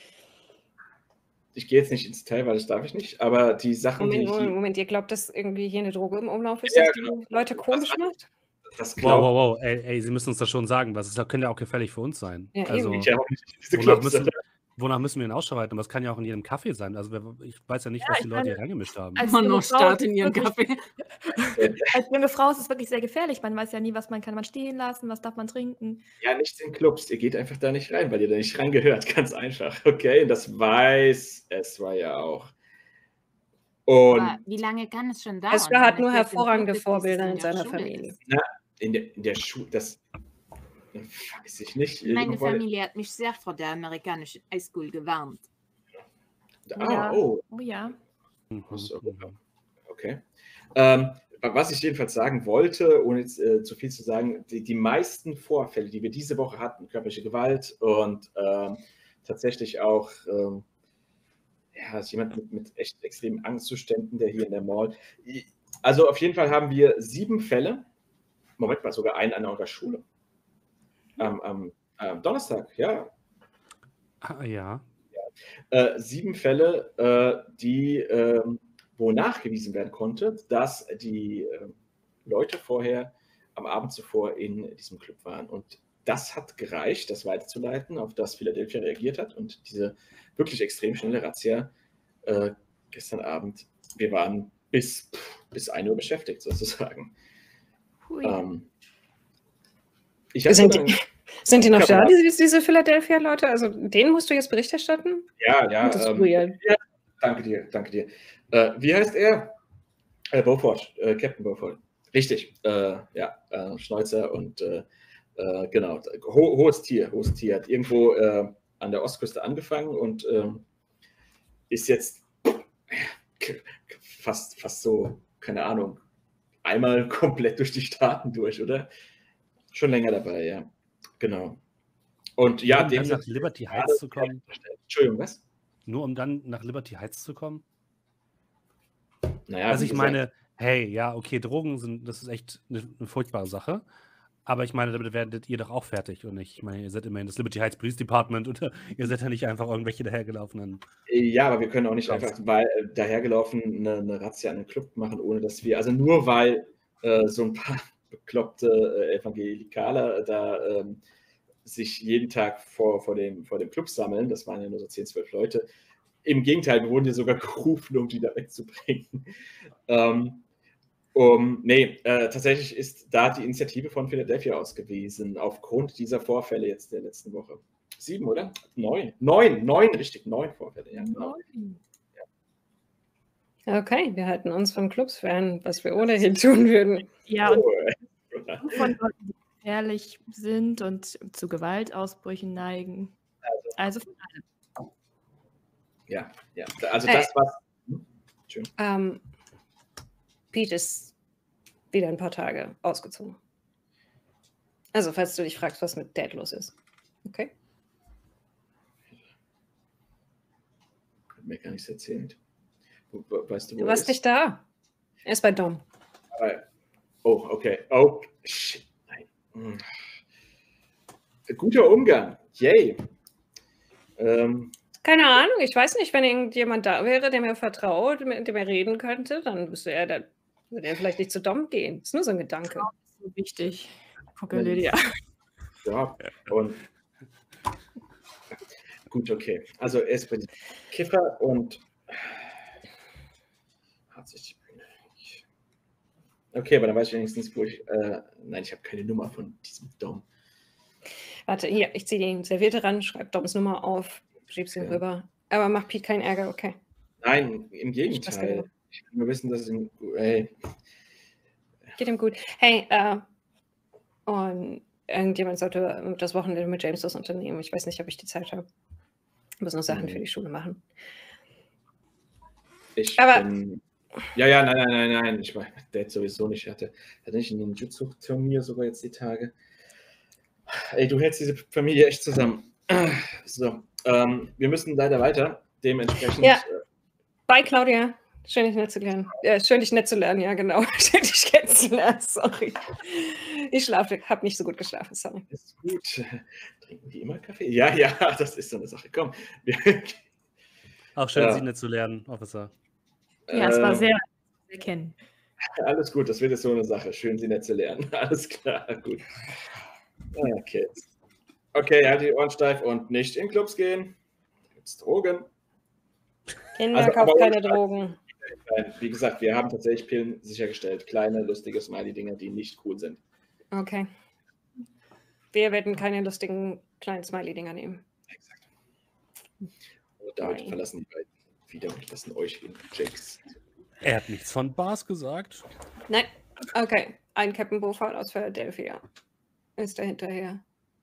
ich gehe jetzt nicht ins Detail, weil das darf ich nicht, aber die Sachen, Moment, die Moment, hier, Moment, ihr glaubt, dass irgendwie hier eine Droge im Umlauf ist, Ja, dass die genau. Leute komisch Das- macht? das Wow, glaubt wow, wow. Ey, ey, Sie müssen uns das schon sagen. Was ist, das könnte ja auch gefährlich für uns sein. Ja, also, eben. ja auch nicht in diese wonach Clubs, müssen, oder? wonach müssen wir denn Ausschau halten? Aber es kann ja auch in jedem Kaffee sein. Also, wer- ich weiß ja nicht, Ja, was ich die Leute meine, hier reingemischt haben. als Immer junge noch Frau Start ist in es ihren wirklich- Kaffee. Als junge Frau ist es wirklich sehr gefährlich. Man weiß ja nie, was man kann man stehen lassen, was darf man trinken. Ja, nichts in Clubs. Ihr geht einfach da nicht rein, weil ihr da nicht reingehört. Ganz einfach. Okay, und das weiß es war ja auch. Und Aber wie lange kann es schon dauern? Esra hat Wenn nur es jetzt im hervorragende Club ist, bis es Vorbilder in der seiner Schule Familie. ist. in der, in der Schule, das weiß ich nicht. Meine Irgendwo- Familie hat mich sehr vor der amerikanischen Highschool gewarnt. Ah, Ja. oh, Oh ja. Mhm, So, mhm. okay. Ähm, was ich jedenfalls sagen wollte, ohne jetzt äh, zu viel zu sagen, die, die meisten Vorfälle, die wir diese Woche hatten, körperliche Gewalt und ähm, tatsächlich auch ähm, ja, ist jemand mit, mit echt extremen Angstzuständen, der hier in der Mall. Also auf jeden Fall haben wir sieben Fälle, Moment mal, sogar einen an eurer Schule. Am, am, am Donnerstag, ja. Ah, ja. Äh, sieben Fälle, äh, die, ähm, wo nachgewiesen werden konnte, dass die äh, Leute vorher am Abend zuvor in diesem Club waren. Und das hat gereicht, das weiterzuleiten, auf das Philadelphia reagiert hat. Und diese wirklich extrem schnelle Razzia äh, gestern Abend, wir waren bis, bis ein Uhr beschäftigt sozusagen. Hui. Ähm, ich hatte Sind sogar die, einen- sind die noch da, Kamerad- diese, diese Philadelphia-Leute? Also denen musst du jetzt Bericht erstatten? Ja, ja. Das ist ähm, weird. ja, danke dir, danke dir. Äh, wie heißt er? Äh, Beaufort, äh, Captain Beaufort. Richtig, äh, ja, äh, Schnäuzer und äh, äh, genau, ho hohes Tier, hohes Tier. Hat irgendwo äh, an der Ostküste angefangen und ähm, ist jetzt fast, fast so, keine Ahnung, einmal komplett durch die Staaten durch, oder? Schon länger dabei, ja. Genau. Und ja, Nur um dem dann sind nach Liberty gerade Heights zu kommen. Entschuldigung, was? Nur um dann nach Liberty Heights zu kommen? Naja, also wie ich gesagt, meine, hey, ja, okay, Drogen sind, das ist echt eine, eine furchtbare Sache. Aber ich meine, damit werdet ihr doch auch fertig und nicht. Ich meine, ihr seid immerhin das Liberty Heights Police Department und ihr seid ja nicht einfach irgendwelche dahergelaufenen. Ja, aber wir können auch nicht Raus. einfach weil, äh, dahergelaufen eine, eine Razzia an einen Club machen, ohne dass wir, also nur weil äh, so ein paar bekloppte äh, Evangelikaler da ähm, sich jeden Tag vor, vor, dem, vor dem Club sammeln, das waren ja nur so zehn, zwölf Leute. Im Gegenteil, wir wurden ja sogar gerufen, um die da wegzubringen. Ähm, um, nee, äh, tatsächlich ist da die Initiative von Philadelphia aus gewesen, aufgrund dieser Vorfälle jetzt der letzten Woche. Sieben, oder? Neun. Neun, neun, richtig, neun Vorfälle, ja, genau. Okay, wir halten uns von Clubs fern, was wir ohnehin tun würden. Ja, und Oh, von Leuten, die gefährlich sind und zu Gewaltausbrüchen neigen. Also von allem. ja, ja, also Äh. das was. Hm? Schön. Ähm, Pete ist wieder ein paar Tage ausgezogen. Also, falls du dich fragst, was mit Dad los ist. Okay? Hat mir gar nichts erzählt. Wo- wo- Weißt du, wo Du er warst ist? nicht da. Er ist bei Dom. Aber- Oh, okay. Oh, shit. Nein. Hm. Guter Umgang. Yay. Ähm, Keine Ahnung, ich weiß nicht, wenn irgendjemand da wäre, der mir vertraut, mit dem er reden könnte, dann müsste er, dann würde er vielleicht nicht zu Dom gehen. Ist nur so ein Gedanke. So wichtig. Gucke Lydia. ja, und gut, okay. Also er ist bei diesem Kiffer und hat sich die Bühne. Ich- Okay, aber dann weiß ich wenigstens, wo ich. Äh, nein, ich habe keine Nummer von diesem Dom. Warte, hier, ich ziehe die Serviette ran, schreibe Doms Nummer auf, schieb sie Ja. rüber. Aber mach Pete keinen Ärger, okay? Nein, im Spaß Gegenteil. genug. Ich will nur wissen, dass es ihm. Hey, Geht ihm gut. Hey, äh, und irgendjemand sollte das Wochenende mit James das unternehmen. Ich weiß nicht, ob ich die Zeit habe. Ich muss noch Sachen Mhm. für die Schule machen. ich Aber- bin. Ja, ja, nein, nein, nein, nein. Ich meine, Dad sowieso nicht. Ich hatte, hatte nicht ein Jutsu-Turnier sogar jetzt die Tage. Ey, du hältst diese Familie echt zusammen. So, ähm, wir müssen leider weiter. Dementsprechend. Ja. äh, Bye, Claudia. Schön, dich nett zu lernen. Äh, schön, dich nett zu lernen, ja, genau. Schön, dich kennenzulernen, sorry. Ich schlafe, habe nicht so gut geschlafen, sorry. Ist gut. Trinken die immer Kaffee? Ja, ja, das ist so eine Sache. Komm. Wir, Auch schön, Ja. Sie nett zu lernen, Officer. Ja, es war ähm, sehr sehr kennen. Alles gut, das wird jetzt so eine Sache. Schön, Sie nett zu lernen. Alles klar, gut. Okay. Okay, halt die Ohren steif und nicht in Clubs gehen. Da gibt's Drogen. Kinder, Also, kauft aber- keine Drogen. Nein, wie gesagt, wir haben tatsächlich Pillen sichergestellt. Kleine, lustige Smiley-Dinger, die nicht cool sind. Okay. Wir werden keine lustigen kleinen Smiley-Dinger nehmen. Exakt. Und damit Nein. verlassen die beiden wieder und lassen euch in Jakes. Er hat nichts von Bars gesagt. Nein. Okay. Ein Captain Beaufort aus Philadelphia ist dahinterher.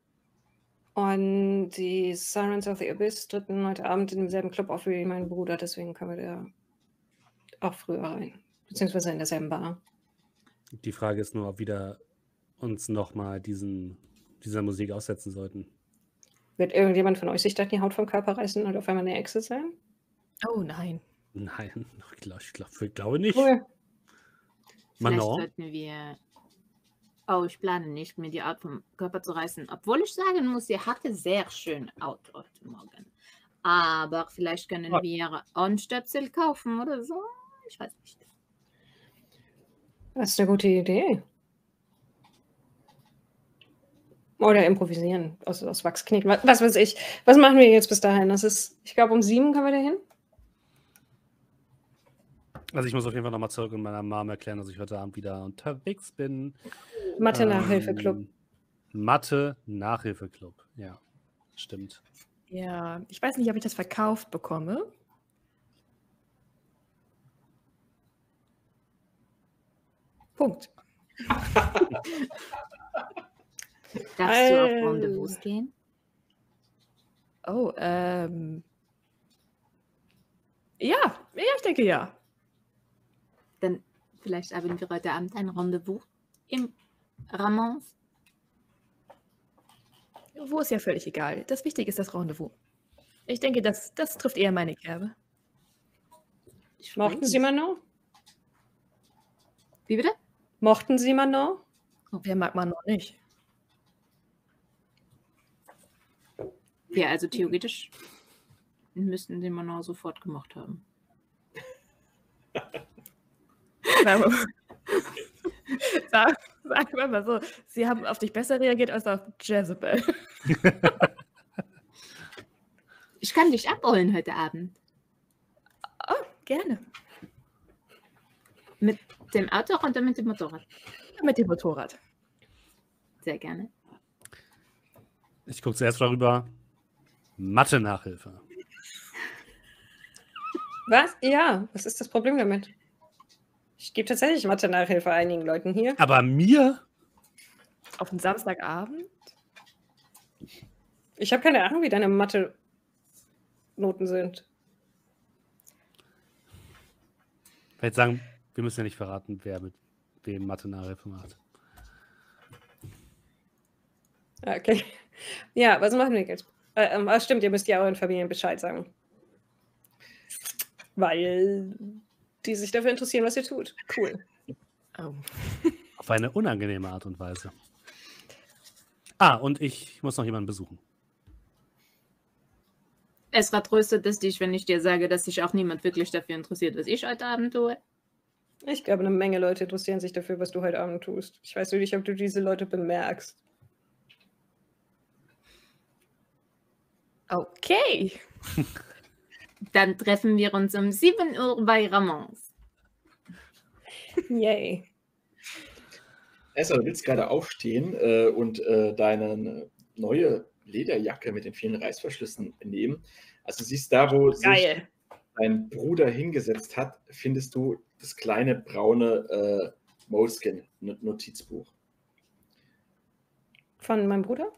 Und die Sirens of the Abyss treten heute Abend in demselben Club auf wie mein Bruder, deswegen können wir da auch früher rein. Beziehungsweise in derselben Bar. Die Frage ist nur, ob wir da uns nochmal diesen dieser Musik aussetzen sollten. Wird irgendjemand von euch sich da die Haut vom Körper reißen und auf einmal eine Echse sein? Oh nein. Nein, ich glaube ich glaub, ich glaube nicht. Cool. Vielleicht Manon? sollten wir. Oh, ich plane nicht, mir die Haut vom Körper zu reißen. Obwohl ich sagen muss, sie hatte sehr schön Haut heute Morgen. Aber vielleicht können Ah. wir Ohrenstöpsel kaufen oder so. Ich weiß nicht. Das ist eine gute Idee. Oder improvisieren aus, aus Wachs knicken. Was, was weiß ich. Was machen wir jetzt bis dahin? Das ist, ich glaube, um sieben können wir da hin. Also ich muss auf jeden Fall nochmal zurück und meiner Mom erklären, dass ich heute Abend wieder unterwegs bin. Mathe-Nachhilfeclub. Ähm, Mathe-Nachhilfeclub, ja. Stimmt. Ja, ich weiß nicht, ob ich das verkauft bekomme. Punkt. Darfst du auf Äh. Rendezvous gehen? Oh, ähm. Ja, ja, ich denke ja. Dann vielleicht haben wir heute Abend ein Rendezvous im Ramons. Wo ist ja völlig egal. Das Wichtige ist das Rendezvous. Ich denke, das, das trifft eher meine Kerbe. Ich Mochten weiß Sie nicht. Manon? Wie bitte? Mochten Sie Manon? Wer mag man noch nicht? Ja, also theoretisch müssten den Manon sofort gemacht haben. Sag, sag mal so, sie haben auf dich besser reagiert als auf Jezebel. Ich kann dich abholen heute Abend. Oh, gerne. Mit dem Auto und dann mit dem Motorrad. Mit dem Motorrad. Sehr gerne. Ich gucke zuerst darüber. Mathe-Nachhilfe. Was? Ja, was ist das Problem damit? Ich gebe tatsächlich Mathe-Nachhilfe einigen Leuten hier. Aber mir? Auf einen Samstagabend? Ich habe keine Ahnung, wie deine Mathe-Noten sind. Ich würde sagen, wir müssen ja nicht verraten, wer mit wem Mathe-Nachhilfe macht. Okay. Ja, was machen wir jetzt? Äh, ähm, ah, stimmt, ihr müsst ja euren Familien Bescheid sagen. Weil die sich dafür interessieren, was ihr tut. Cool. Oh. Auf eine unangenehme Art und Weise. Ah, und ich muss noch jemanden besuchen. Esra, tröstet es dich, wenn ich dir sage, dass sich auch niemand wirklich dafür interessiert, was ich heute Abend tue? Ich glaube, eine Menge Leute interessieren sich dafür, was du heute Abend tust. Ich weiß nicht, ob du diese Leute bemerkst. Okay. Dann treffen wir uns um sieben Uhr bei Ramons. Yay. Esra, du willst gerade aufstehen äh, und äh, deine neue Lederjacke mit den vielen Reißverschlüssen nehmen. Also du siehst da, wo sich Geil. dein Bruder hingesetzt hat, findest du das kleine braune äh, Moleskin-Notizbuch. Von meinem Bruder?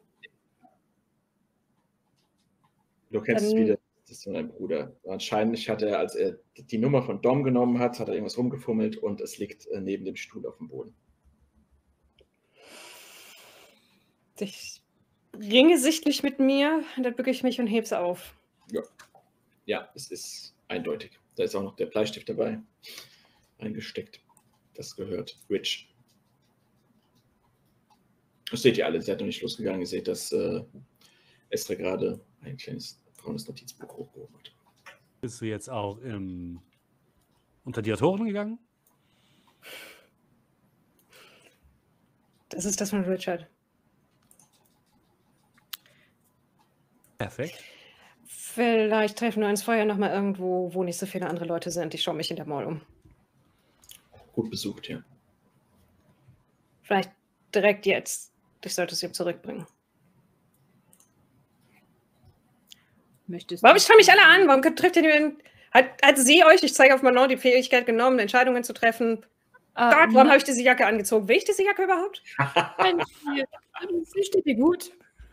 Du kennst es Dann- wieder, das ist von deinem Bruder. Wahrscheinlich hat er, als er die Nummer von Dom genommen hat, hat er irgendwas rumgefummelt und es liegt äh, neben dem Stuhl auf dem Boden. Ich ringe sichtlich mit mir, und dann bücke ich mich und heb's auf. Ja, es ist eindeutig. Da ist auch noch der Bleistift dabei, eingesteckt. Das gehört Rich. Das seht ihr alle, sie hat noch nicht losgegangen. Ihr seht, dass äh, Esra gerade ein kleines braunes Notizbuch hochgehoben hat. Bist du jetzt auch im, unter die Autoren gegangen? Das ist das von Richard. Perfekt. Vielleicht treffen wir uns vorher noch mal irgendwo, wo nicht so viele andere Leute sind. Ich schaue mich in der Mall um. Gut besucht, ja. Vielleicht direkt jetzt. Ich sollte es ihm zurückbringen. Möchtest Warum du- schauen mich alle an? Warum trifft ihr den? Hat, hat sie euch, ich zeige auf Manon, die Fähigkeit genommen, Entscheidungen zu treffen? Äh, Gott, warum habe ich diese Jacke angezogen? Will ich diese Jacke überhaupt? nein, sie steht dir gut.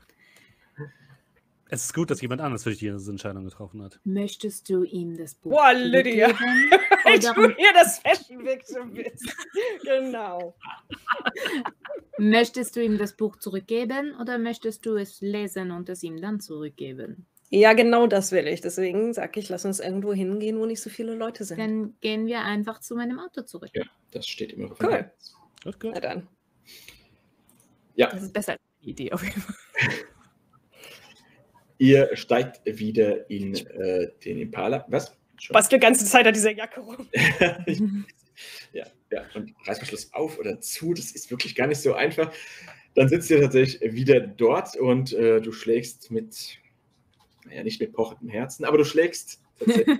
Es ist gut, dass jemand anderes für dich diese Entscheidung getroffen hat. Möchtest du ihm das Buch Boah, Lydia. zurückgeben? Ich Oder tue ihr das Fashion weg so ein bisschen. Genau. möchtest du ihm das Buch zurückgeben oder möchtest du es lesen und es ihm dann zurückgeben? Ja, genau das will ich. Deswegen sage ich, lass uns irgendwo hingehen, wo nicht so viele Leute sind. Dann gehen wir einfach zu meinem Auto zurück. Ja, das steht immer auf Cool. dem Herzen. Gut, gut. Na dann. Ja, Das ist besser als die Idee auf jeden Fall. ihr steigt wieder in äh, den Impala. Was? Schon? Was die ganze Zeit an dieser Jacke rum. ja, ja, und Reißverschluss auf oder zu, das ist wirklich gar nicht so einfach. Dann sitzt ihr tatsächlich wieder dort und äh, du schlägst mit, naja, nicht mit pochendem Herzen, aber du schlägst tatsächlich.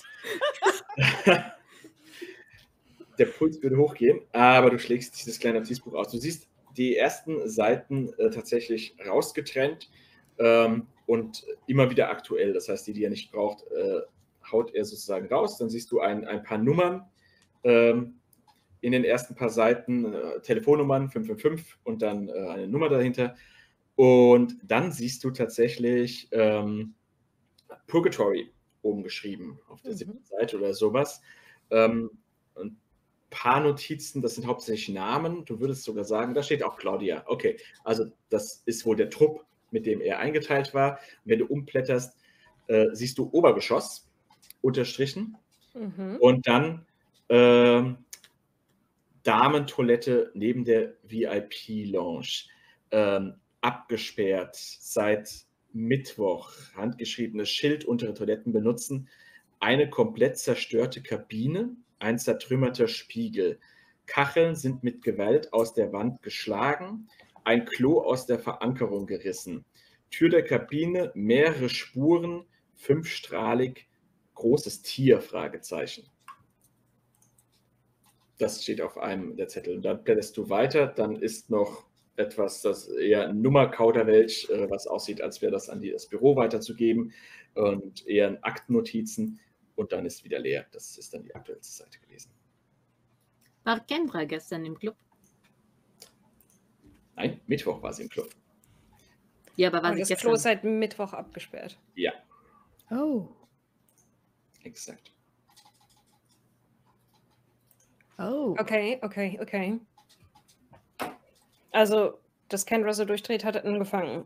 Der Puls würde hochgehen, aber du schlägst dieses kleine Notizbuch aus. Du siehst die ersten Seiten äh, tatsächlich rausgetrennt ähm, und immer wieder aktuell. Das heißt, die, die er nicht braucht, äh, haut er sozusagen raus. Dann siehst du ein, ein paar Nummern ähm, in den ersten paar Seiten, äh, Telefonnummern fünf fünf fünf und dann äh, eine Nummer dahinter. Und dann siehst du tatsächlich ähm, Purgatory oben geschrieben, auf der Mhm. siebten Seite oder sowas. Ähm, ein paar Notizen, das sind hauptsächlich Namen. Du würdest sogar sagen, da steht auch Claudia. Okay, also das ist wohl der Trupp, mit dem er eingeteilt war. Und wenn du umblätterst, äh, siehst du Obergeschoss unterstrichen Mhm. und dann ähm, Damentoilette neben der V I P-Lounge. Ähm, abgesperrt seit Mittwoch. Handgeschriebenes Schild, untere Toiletten benutzen. Eine komplett zerstörte Kabine, ein zertrümmerter Spiegel. Kacheln sind mit Gewalt aus der Wand geschlagen. Ein Klo aus der Verankerung gerissen. Tür der Kabine, mehrere Spuren, fünfstrahlig, großes Tier, Fragezeichen. Das steht auf einem der Zettel. Und dann blätterst du weiter, dann ist noch etwas, das eher ein Nummerkauderwelsch, äh, was aussieht, als wäre das an die, das Büro weiterzugeben und eher ein Aktennotizen und dann ist wieder leer. Das ist dann die aktuellste Seite gewesen. War Kendra gestern im Club? Nein, Mittwoch war sie im Club. Ja, aber war Und sie das gestern? Klo ist seit Mittwoch abgesperrt. Ja, Oh. exakt. Oh. Okay, okay, okay. Also, dass Kendra so durchdreht, hat angefangen.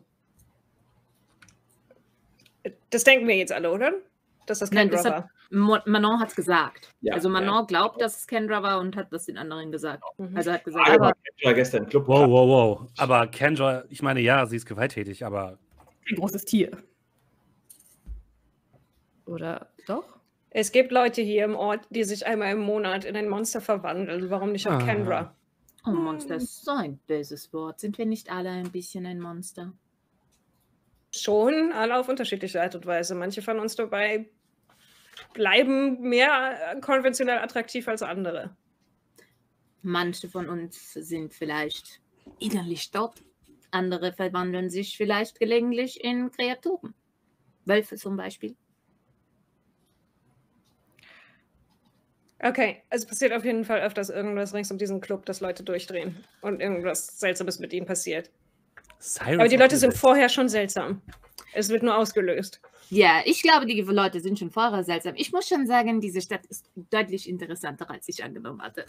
Das denken wir jetzt alle, oder? Dass das Nein, Kendra das war. hat, Mo- Manon hat es gesagt. Ja, also Manon ja. glaubt, dass es Kendra war und hat das den anderen gesagt. Mhm. Also hat gesagt, Frage aber war Kendra gestern im Club. Wow, wow, wow. Aber Kendra, ich meine, ja, sie ist gewalttätig, aber Ein großes Tier. Oder doch? Es gibt Leute hier im Ort, die sich einmal im Monat in ein Monster verwandeln. Warum nicht auch Ah. Kendra? oh, Monster ist so ein böses Wort. Sind wir nicht alle ein bisschen ein Monster? Schon, alle auf unterschiedliche Art und Weise. Manche von uns dabei bleiben mehr konventionell attraktiv als andere. Manche von uns sind vielleicht innerlich tot. Andere verwandeln sich vielleicht gelegentlich in Kreaturen. Wölfe zum Beispiel. Okay, es passiert auf jeden Fall öfters irgendwas rings um diesen Club, dass Leute durchdrehen und irgendwas Seltsames mit ihnen passiert. Cyrus Aber die Leute sind Optimus. vorher schon seltsam. Es wird nur ausgelöst. Ja, ich glaube, die Leute sind schon vorher seltsam. Ich muss schon sagen, diese Stadt ist deutlich interessanter, als ich angenommen hatte.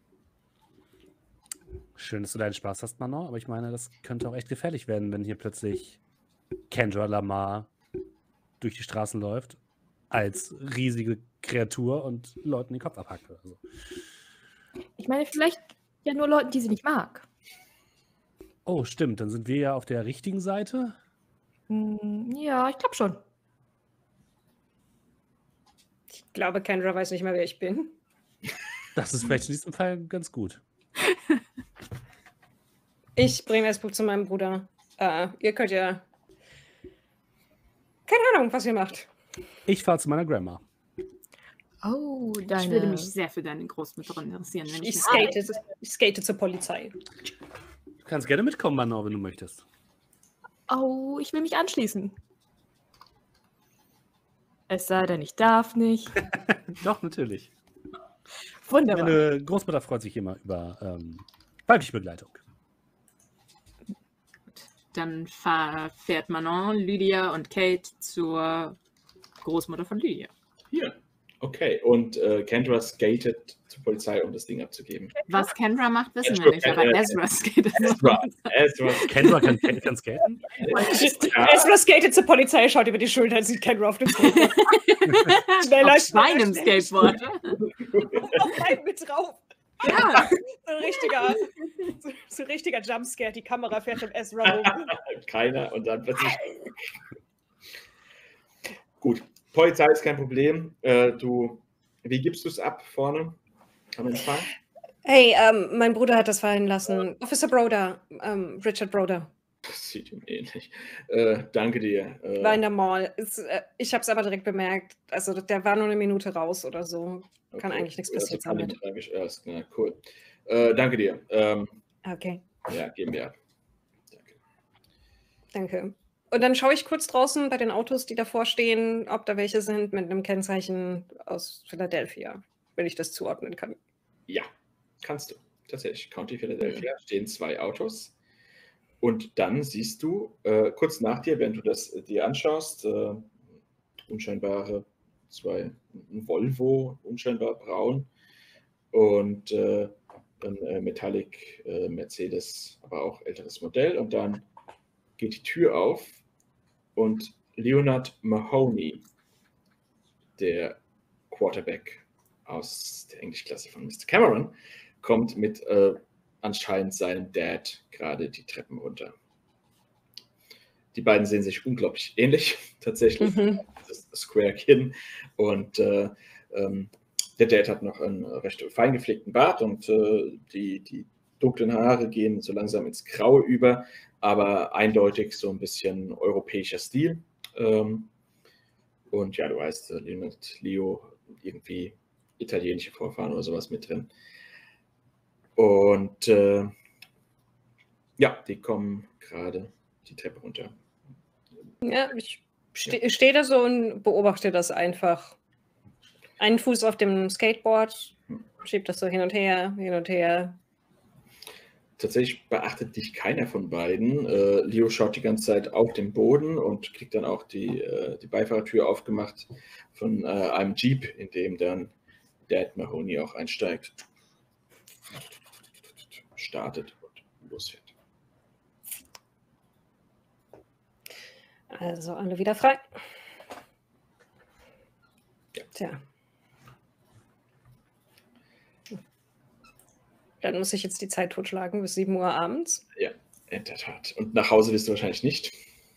Schön, dass du deinen Spaß hast, Manon, aber ich meine, das könnte auch echt gefährlich werden, wenn hier plötzlich Kendra Lamar durch die Straßen läuft, als riesige Kreatur und Leuten den Kopf abhackt oder so. Ich meine, vielleicht ja nur Leuten, die sie nicht mag. Oh, stimmt, dann sind wir ja auf der richtigen Seite. Hm, ja, ich glaube schon. Ich glaube, Kendra weiß nicht mehr, wer ich bin. Das ist vielleicht in diesem Fall ganz gut. Ich bringe das Buch zu meinem Bruder. Äh, ihr könnt ja... Keine Ahnung, was ihr macht. Ich fahre zu meiner Grandma. Oh, deine... Ich würde mich sehr für deine Großmutter interessieren, wenn ich, Ich eine skate, ich skate zur Polizei. Du kannst gerne mitkommen, Manon, wenn du möchtest. Oh, ich will mich anschließen. Es sei denn, ich darf nicht. Doch, natürlich. Wunderbar. Meine Großmutter freut sich immer über ähm, weibliche Begleitung. Dann fahr, fährt Manon, Lydia und Kate zur Großmutter von Lydia. Hier. Okay, und äh, Kendra skatet zur Polizei, um das Ding abzugeben. Was Kendra macht, wissen Ezra wir nicht, kann- aber äh, Ezra skatet. Ezra, Ezra, Kendra kann, kann skaten? Ja. Ezra skatet zur Polizei, schaut über die Schulter und sieht Kendra auf dem Skateboard. Schneller, Auf schneller, meinem schneller, Skateboard. Auf einem mit drauf. Ja. So ein richtiger, so, so ein richtiger Jumpscare. Die Kamera fährt um Ezra rum. Keiner und dann plötzlich. Gut, Polizei ist kein Problem. Äh, du, wie gibst du es ab vorne am Empfang? Hey, ähm, mein Bruder hat das fallen lassen. Officer Broder, ähm, Richard Broder, Das sieht ihm ähnlich. Äh, danke dir. Äh, war in der Mall. Ist, äh, ich habe es aber direkt bemerkt. Also der war nur eine Minute raus oder so. Kann eigentlich nichts passiert sein mit. Tragisch erst. Na, cool. Äh, danke dir. Ähm, Okay, ja, geben wir ab. Danke. danke. Und dann schaue ich kurz draußen bei den Autos, die davor stehen, ob da welche sind mit einem Kennzeichen aus Philadelphia, wenn ich das zuordnen kann. Ja, kannst du. Tatsächlich. County Philadelphia stehen zwei Autos. Und dann siehst du äh, kurz nach dir, wenn du das äh, dir anschaust, äh, unscheinbare zwei, ein Volvo, unscheinbar braun und äh, dann äh, Metallic äh, Mercedes, aber auch älteres Modell. Und dann geht die Tür auf und Leonard Mahoney, der Quarterback aus der Englischklasse von Mister Cameron, kommt mit äh, anscheinend seinem Dad gerade die Treppen runter. Die beiden sehen sich unglaublich ähnlich, tatsächlich. Mhm. Das Square Kinn und äh, ähm, der Dad hat noch einen recht fein gepflegten Bart und äh, die, die dunklen Haare gehen so langsam ins Graue über, aber eindeutig so ein bisschen europäischer Stil. Ähm, und ja, du weißt, äh, Leonard, Leo, irgendwie italienische Vorfahren oder sowas mit drin. Und äh, ja, die kommen gerade die Treppe runter. Ja, ich ste stehe da so und beobachte das einfach. Einen Fuß auf dem Skateboard, schieb das so hin und her, hin und her. Tatsächlich beachtet dich keiner von beiden. Äh, Leo schaut die ganze Zeit auf den Boden und kriegt dann auch die, äh, die Beifahrertür aufgemacht von äh, einem Jeep, in dem dann Dad Mahoney auch einsteigt, startet und losfährt. Also alle wieder frei. Tja. Dann muss ich jetzt die Zeit totschlagen bis sieben Uhr abends. Ja, in der Tat. Und nach Hause wirst du wahrscheinlich nicht.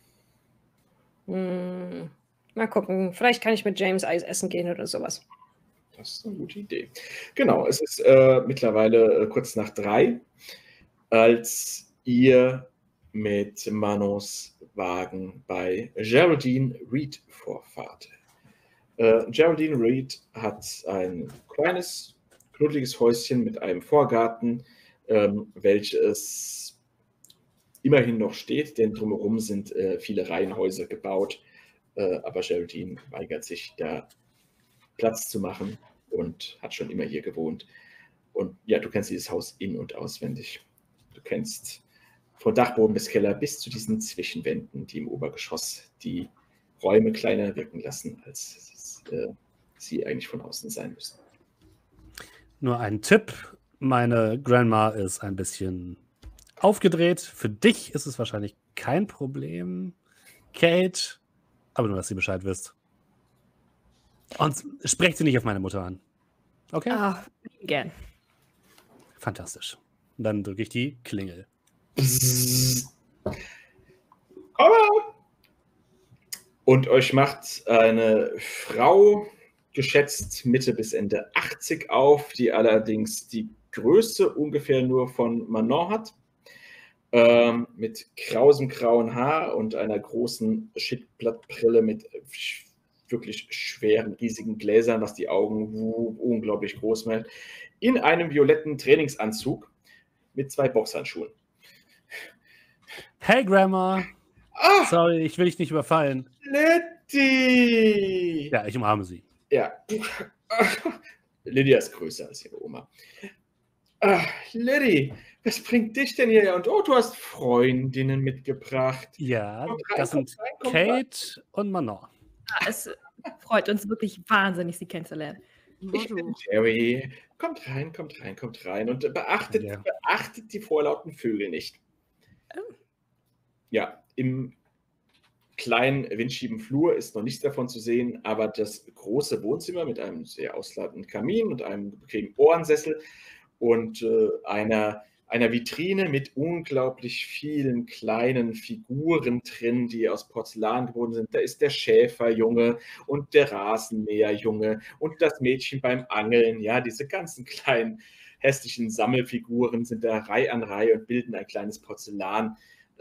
Hm. Mal gucken. Vielleicht kann ich mit James Eis essen gehen oder sowas. Das ist eine gute Idee. Genau, es ist äh, mittlerweile äh, kurz nach drei, als ihr mit Manons Wagen bei Geraldine Reed vorfahrt. Äh, Geraldine Reed hat ein kleines, knuddeliges Häuschen mit einem Vorgarten, ähm, welches immerhin noch steht, denn drumherum sind äh, viele Reihenhäuser gebaut. Äh, aber Geraldine weigert sich, da Platz zu machen und hat schon immer hier gewohnt. Und ja, du kennst dieses Haus in- und auswendig. Du kennst von Dachboden bis Keller bis zu diesen Zwischenwänden, die im Obergeschoss die Räume kleiner wirken lassen, als äh, sie eigentlich von außen sein müssen. Nur ein Tipp. Meine Grandma ist ein bisschen aufgedreht. Für dich ist es wahrscheinlich kein Problem, Kate. Aber nur, dass sie Bescheid wisst. Und sprecht sie nicht auf meine Mutter an. Okay? Ah, gern. Fantastisch. Und dann drücke ich die Klingel. Und euch macht eine Frau, geschätzt Mitte bis Ende achtzig auf, die allerdings die Größe ungefähr nur von Manon hat. Ähm, mit krausem grauen Haar und einer großen Schickblattbrille mit wirklich schweren, riesigen Gläsern, was die Augen unglaublich groß macht, in einem violetten Trainingsanzug mit zwei Boxhandschuhen. Hey, Grandma. Ah, Sorry, ich will dich nicht überfallen. Letty! Ja, ich umarme sie. Ja. Lydia ist größer als ihre Oma. Ah, Liddy, was bringt dich denn hierher? Und oh, du hast Freundinnen mitgebracht. Ja, Kommt rein, das kommt sind rein, kommt rein. Kate und Manon. Ah, es freut uns wirklich wahnsinnig, Sie kennenzulernen. Ich bin Jerry. Kommt rein, kommt rein, kommt rein. Und beachtet, Ja. beachtet die vorlauten Vögel nicht. Oh. Ja, im kleinen, windschieben Flur ist noch nichts davon zu sehen, aber das große Wohnzimmer mit einem sehr ausladenden Kamin und einem bequemen Ohrensessel und äh, einer, einer Vitrine mit unglaublich vielen kleinen Figuren drin, die aus Porzellan geboren sind. Da ist der Schäferjunge und der Rasenmäherjunge und das Mädchen beim Angeln. Ja, diese ganzen kleinen hässlichen Sammelfiguren sind da Reihe an Reihe und bilden ein kleines Porzellandorf.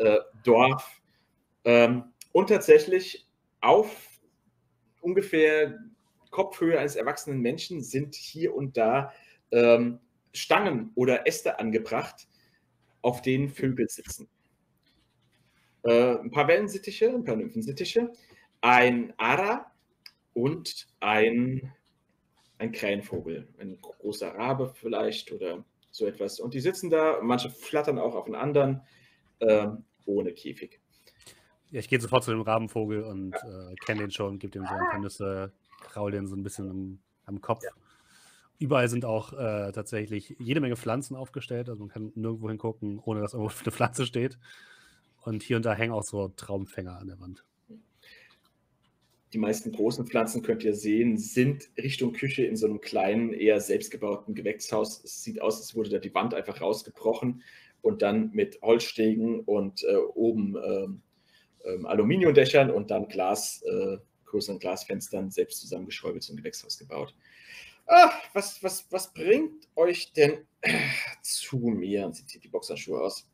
Äh, ähm, und tatsächlich auf ungefähr Kopfhöhe eines erwachsenen Menschen sind hier und da ähm, Stangen oder Äste angebracht, auf denen Vögel sitzen. Äh, ein paar Wellensittiche, ein paar Nymphensittiche, ein Ara und ein, ein Krähenvogel, ein großer Rabe vielleicht oder so etwas. Und die sitzen da, manche flattern auch auf den anderen, äh, ohne Käfig. Ja, ich gehe sofort zu dem Rabenvogel und äh, kenne den schon, gebe dem so ein paar Nüsse, kraul den so ein bisschen am, am Kopf. Ja. Überall sind auch äh, tatsächlich jede Menge Pflanzen aufgestellt, also man kann nirgendwo hingucken, ohne dass irgendwo eine Pflanze steht. Und hier und da hängen auch so Traumfänger an der Wand. Die meisten großen Pflanzen, könnt ihr sehen, sind Richtung Küche in so einem kleinen, eher selbstgebauten Gewächshaus. Es sieht aus, als wurde da die Wand einfach rausgebrochen und dann mit Holzstegen und äh, oben ähm, ähm, Aluminiumdächern und dann Glas, äh, größeren Glasfenstern selbst zusammengeschräubelt zum Gewächshaus gebaut. Ach, was, was, was bringt euch denn äh, zu mir? Und sie zieht die Boxerschuhe aus.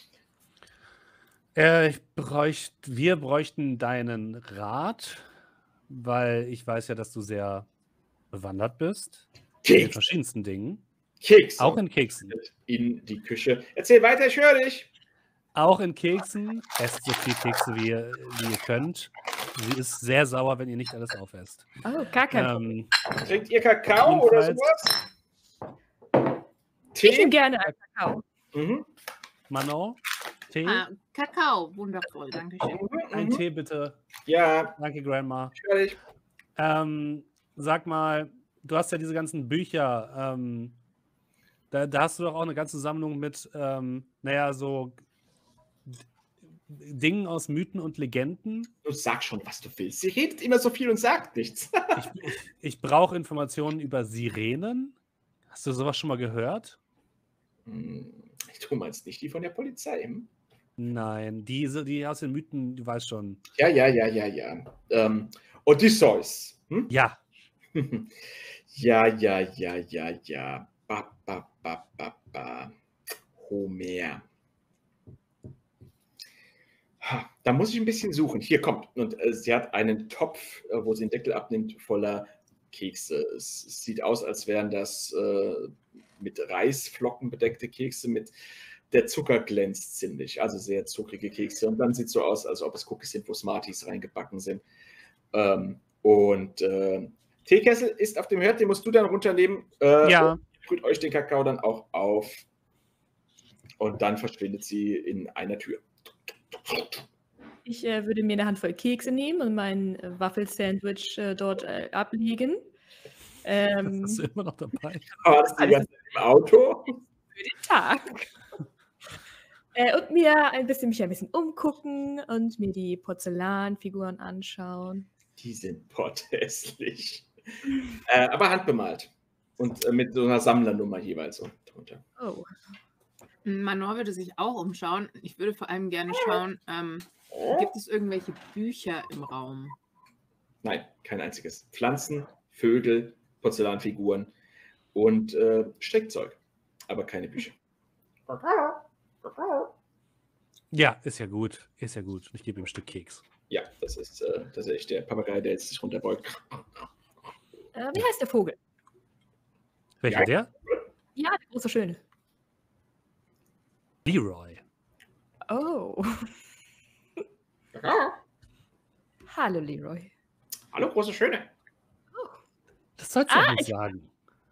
Äh, ich bräucht, wir bräuchten deinen Rat, weil ich weiß ja, dass du sehr bewandert bist. In den Keks. verschiedensten Dingen. Kekse. Auch in Keksen. In die Küche. Erzähl weiter, ich höre dich. Auch in Keksen. Esst so viel Kekse, wie ihr, wie ihr könnt. Sie ist sehr sauer, wenn ihr nicht alles aufesst. Oh, gar kein Problem. Ähm, Trinkt ihr Kakao oder jedenfalls- sowas? Ich nehme Tee? gerne einen Kakao. Mhm. Manon, Tee? Ah, Kakao, wundervoll, danke schön. Mhm. Ein Mhm. Tee bitte. Ja, Danke, Grandma. ich höre dich. Ähm, sag mal, du hast ja diese ganzen Bücher. Ähm, da, da hast du doch auch eine ganze Sammlung mit, ähm, naja, so Dingen aus Mythen und Legenden. Du sag schon, was du willst. Sie redet immer so viel und sagt nichts. Ich, ich, ich brauche Informationen über Sirenen. Hast du sowas schon mal gehört? Hm, du meinst nicht die von der Polizei? Hm? Nein, diese, die aus den Mythen, du weißt schon. Ja, ja, ja, ja, ja. Ähm, Odysseus. Hm? Ja, Ja, ja, ja, ja, ja. Ba, ba, ba, ba, ba. Homer. Ha, da muss ich ein bisschen suchen. Hier kommt. Und äh, sie hat einen Topf, äh, wo sie den Deckel abnimmt, voller Kekse. Es, es sieht aus, als wären das äh, mit Reisflocken bedeckte Kekse. Mit der Zucker glänzt ziemlich. Also sehr zuckrige Kekse. Und dann sieht es so aus, als ob es Cookies sind, wo Smarties reingebacken sind. Ähm, und äh, Teekessel ist auf dem Herd, den musst du dann runternehmen. Äh, ja. Brüht euch den Kakao dann auch auf. Und dann verschwindet sie in einer Tür. Ich äh, würde mir eine Handvoll Kekse nehmen und mein äh, Waffelsandwich äh, dort äh, ablegen. Ähm, Das ist immer noch dabei. Aber das ist die ganze Zeit im Auto. für den Tag. äh, und mir ein bisschen, mich ein bisschen umgucken und mir die Porzellanfiguren anschauen. Die sind potthässlich. äh, aber handbemalt. Und äh, mit so einer Sammlernummer jeweils so drunter. Oh. Manor würde sich auch umschauen. Ich würde vor allem gerne schauen, ähm, gibt es irgendwelche Bücher im Raum? Nein, kein einziges. Pflanzen, Vögel, Porzellanfiguren und äh, Strickzeug. Aber keine Bücher. Ja, ist ja gut. Ist ja gut. Ich gebe ihm ein Stück Keks. Ja, das ist äh, tatsächlich der Papagei, der jetzt sich runterbeugt. Äh, wie heißt der Vogel? Welcher Ja. der? Ja, der große Schöne. Leroy. Oh. Hallo, Leroy. Hallo, große Schöne. Das sollst du Ah, auch nicht sagen.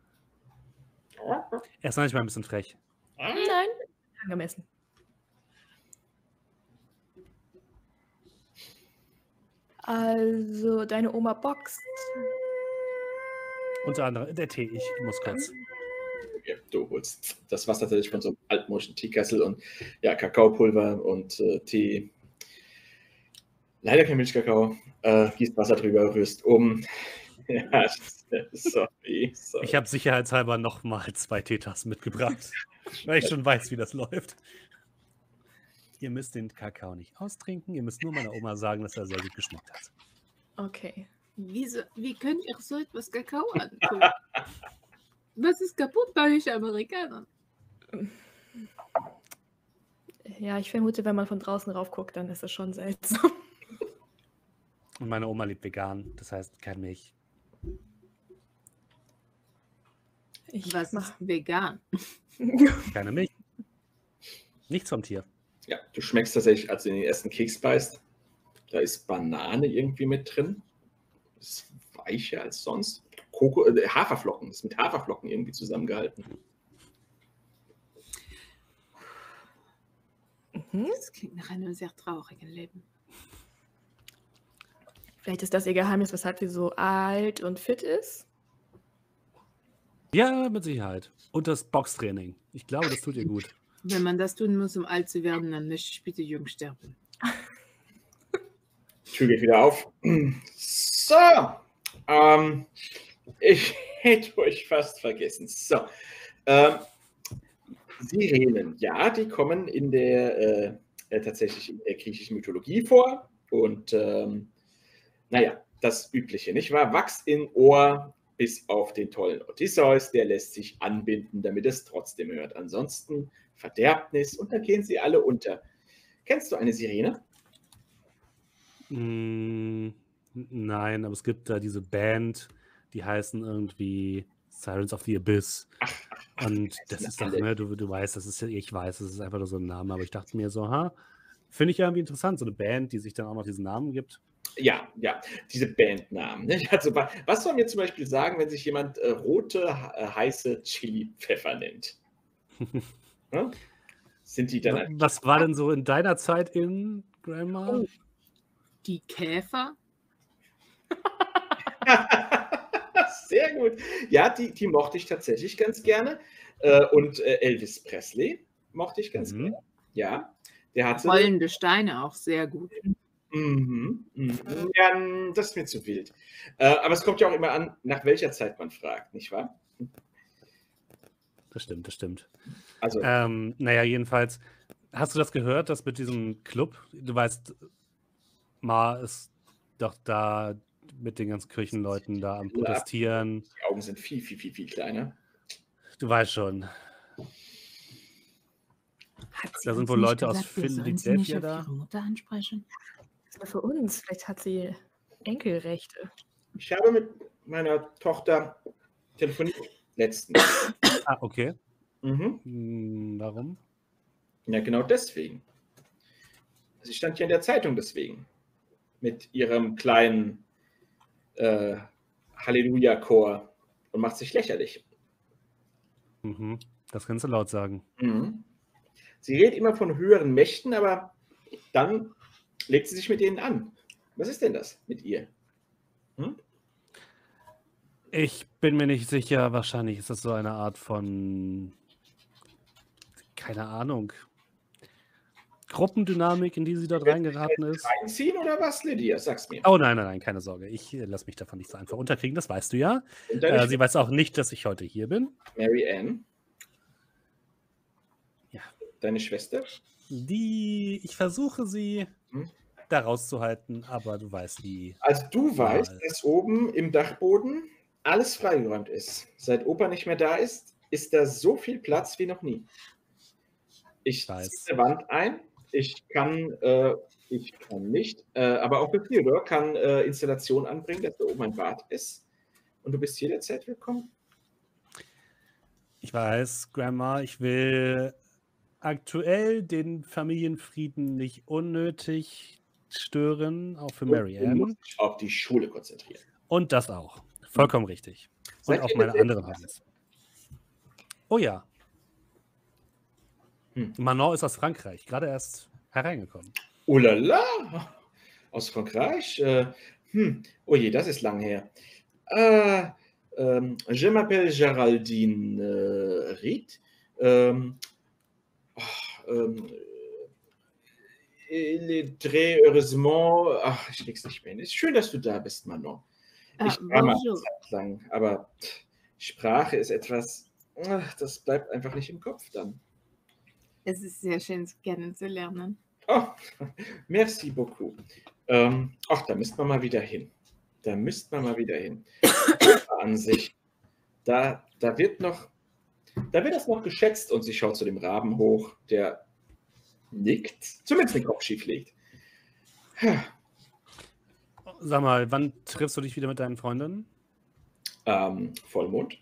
Er ist manchmal ein bisschen frech. Nein, angemessen. Also, deine Oma boxt. Unter anderem der Tee. Ich muss kurz. Ja, du holst das Wasser tatsächlich von so einem altmodischen Teekessel und ja, Kakaopulver und äh, Tee. Leider kein Milchkakao. Äh, gießt Wasser drüber, rührst um. Ja, sorry, sorry. Ich habe sicherheitshalber nochmal zwei Teetassen mitgebracht, weil ich schon weiß, wie das läuft. Ihr müsst den Kakao nicht austrinken. Ihr müsst nur meiner Oma sagen, dass er sehr gut geschmeckt hat. Okay. Wieso, wie könnt ihr so etwas Kakao antun? Was ist kaputt bei euch Amerikanern? Ja, ich vermute, wenn man von draußen rauf guckt, dann ist es schon seltsam. Und meine Oma lebt vegan, das heißt kein Milch. Ich Was mach. ist vegan? Keine Milch. Nichts vom Tier. Ja, du schmeckst tatsächlich, als du in den ersten Keks beißt, da ist Banane irgendwie mit drin. Ist weicher als sonst. Koko, äh, Haferflocken, ist mit Haferflocken irgendwie zusammengehalten. Mhm. Das klingt nach einem sehr traurigen Leben. Vielleicht ist das ihr Geheimnis, weshalb sie so alt und fit ist. Ja, mit Sicherheit. Und das Boxtraining. Ich glaube, das tut ihr gut. Wenn man das tun muss, um alt zu werden, dann möchte ich bitte jung sterben. Die Tür geht wieder auf. So, ähm, ich hätte euch fast vergessen. So, ähm, Sirenen, ja, die kommen in der, äh, äh, tatsächlich in der griechischen Mythologie vor. Und, ähm, naja, das Übliche, nicht wahr? Wachs in Ohr, bis auf den tollen Odysseus, der lässt sich anbinden, damit es trotzdem hört. Ansonsten Verderbnis und da gehen sie alle unter. Kennst du eine Sirene? Mm, nein, aber es gibt da diese Band, die heißen irgendwie Sirens of the Abyss. Ach, ach, ach, Und die das heißen ist doch, alle. ne, du, du weißt, das ist ja, ich weiß, das ist einfach nur so ein Name, aber ich dachte mir so, ha, finde ich ja irgendwie interessant, so eine Band, die sich dann auch noch diesen Namen gibt. Ja, ja, diese Bandnamen. Ne? Also, wa- was soll mir zum Beispiel sagen, wenn sich jemand äh, rote, äh, heiße Chili-Pfeffer nennt? Ne? Sind die dann Wa- ein Was war denn so in deiner Zeit in Grandma? Oh. Die Käfer? Sehr gut. Ja, die, die mochte ich tatsächlich ganz gerne. Äh, und äh, Elvis Presley mochte ich ganz Mhm. gerne. Ja. Der hatte. Rollende Steine auch sehr gut. Mhm, mhm. Ja, das ist mir zu wild. Äh, aber es kommt ja auch immer an, nach welcher Zeit man fragt, nicht wahr? Das stimmt, das stimmt. Also, Ähm, naja, jedenfalls, hast du das gehört, dass mit diesem Club, du weißt, Ma ist doch da mit den ganzen Kirchenleuten da am Protestieren. die Augen sind viel, viel, viel, viel kleiner. Du weißt schon. Hat sie Da sind uns wohl nicht Leute aus gesagt, wir sollen sie nicht Philadelphia auf da. ihre Mutter ansprechen? Das war für uns. Vielleicht hat sie Enkelrechte. Ich habe mit meiner Tochter telefoniert letztens. Ah, okay. Mhm. Hm, warum? Ja, genau deswegen. Sie stand hier in der Zeitung deswegen. Mit ihrem kleinen äh, Halleluja-Chor und macht sich lächerlich. Mhm. Das kannst du laut sagen. Mhm. Sie redet immer von höheren Mächten, aber dann legt sie sich mit denen an. Was ist denn das mit ihr? Hm? Ich bin mir nicht sicher, wahrscheinlich ist das so eine Art von, keine Ahnung, Gruppendynamik, in die sie dort reingeraten ist. Einziehen oder was, Lydia? Sag's mir. Oh nein, nein, nein, keine Sorge. Ich äh, lasse mich davon nicht so einfach unterkriegen, das weißt du ja. Und deine Äh, sie weiß auch nicht, dass ich heute hier bin. Mary Ann? Ja. Deine Schwester? Die, ich versuche sie Hm? da rauszuhalten, aber du weißt die. Also du weißt, Mal. dass oben im Dachboden alles freigeräumt ist. Seit Opa nicht mehr da ist, ist da so viel Platz wie noch nie. Ich Weiß. ziehe eine Wand ein. Ich kann, äh, ich kann nicht, äh, aber auch für Theodor kann äh, Installation anbringen, dass da oben ein Bad ist. Und du bist jederzeit willkommen. Ich weiß, Grandma, ich will aktuell den Familienfrieden nicht unnötig stören, auch für Mary Und du Ann. musst dich auf die Schule konzentrieren. Und das auch. Vollkommen richtig. Und Seid auf ihr meine mit anderen Klasse? Hobbys. Oh ja. Hm. Manon ist aus Frankreich, gerade erst hereingekommen. Oh la la! Aus Frankreich? Äh, hm. Oh je, das ist lang her. Äh, ähm, je m'appelle Geraldine äh, Ried. Ähm, oh, ähm, il est très heureusement. Ach, ich krieg's nicht mehr hin. Ist schön, dass du da bist, Manon. Ah, Ich war mal eine bonjour. Zeit lang, aber Sprache ist etwas, ach, das bleibt einfach nicht im Kopf dann. Es ist sehr schön, sie kennenzulernen. Oh, merci beaucoup. Ähm, ach, da müsste man mal wieder hin. Da müsste man mal wieder hin. An sich. Da, da wird noch, da wird das noch geschätzt und sie schaut zu dem Raben hoch, der nickt, zumindest den Kopf schief legt. Sag mal, wann triffst du dich wieder mit deinen Freundinnen? Ähm, Vollmond.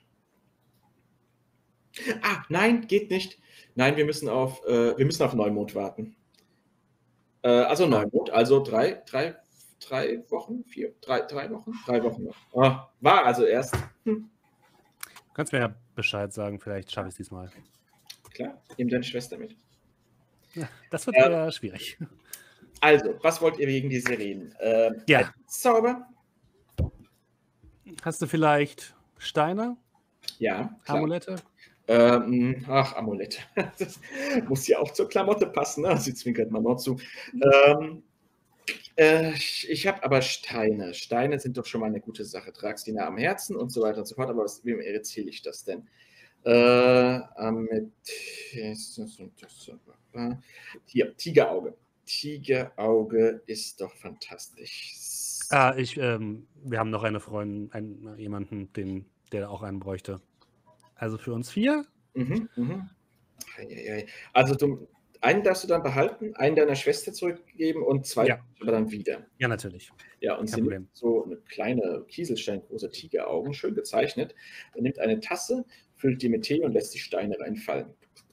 Ah, nein, geht nicht. Nein, wir müssen auf, äh, wir müssen auf Neumond warten. Äh, also Neumond, also drei, drei, drei Wochen, vier, drei, drei Wochen, drei Wochen noch. Ah, war also erst. Hm, Du kannst mir ja Bescheid sagen, vielleicht schaffe ich es diesmal. klar, nimm deine Schwester mit. Ja, das wird Ja. eher schwierig. Also, was wollt ihr wegen dieser reden? Äh, Ja. Zauber? Hast du vielleicht Steine, Ja, klar. Amulette? Ähm, ach, Amulette. Das muss ja auch zur Klamotte passen. Ne? Sie zwinkert mal noch zu. Ähm, äh, ich ich habe aber Steine. Steine sind doch schon mal eine gute Sache. Tragst die nah am Herzen und so weiter und so fort. Aber was, wem erzähle ich das denn? Äh, Amethyst und das. Hier, Tigerauge. Tigerauge ist doch fantastisch. Ah, ich, ähm, wir haben noch eine Freundin, einen, jemanden, den, der auch einen bräuchte. Also für uns vier? Mhm, mhm. Eieiei. Also du, einen darfst du dann behalten, einen deiner Schwester zurückgeben und zwei Ja. aber dann wieder. Ja, natürlich. Ja, und Kein sie Problem. nimmt so eine kleine Kieselsteingroße Tigeraugen, schön gezeichnet. Dann nimmt eine Tasse, füllt die mit Tee und lässt die Steine reinfallen.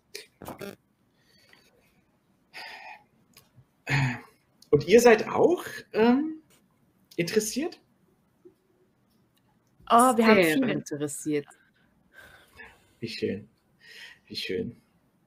Und ihr seid auch ähm, interessiert? Oh, wir haben Sehr viele. interessiert. Wie schön. Wie schön.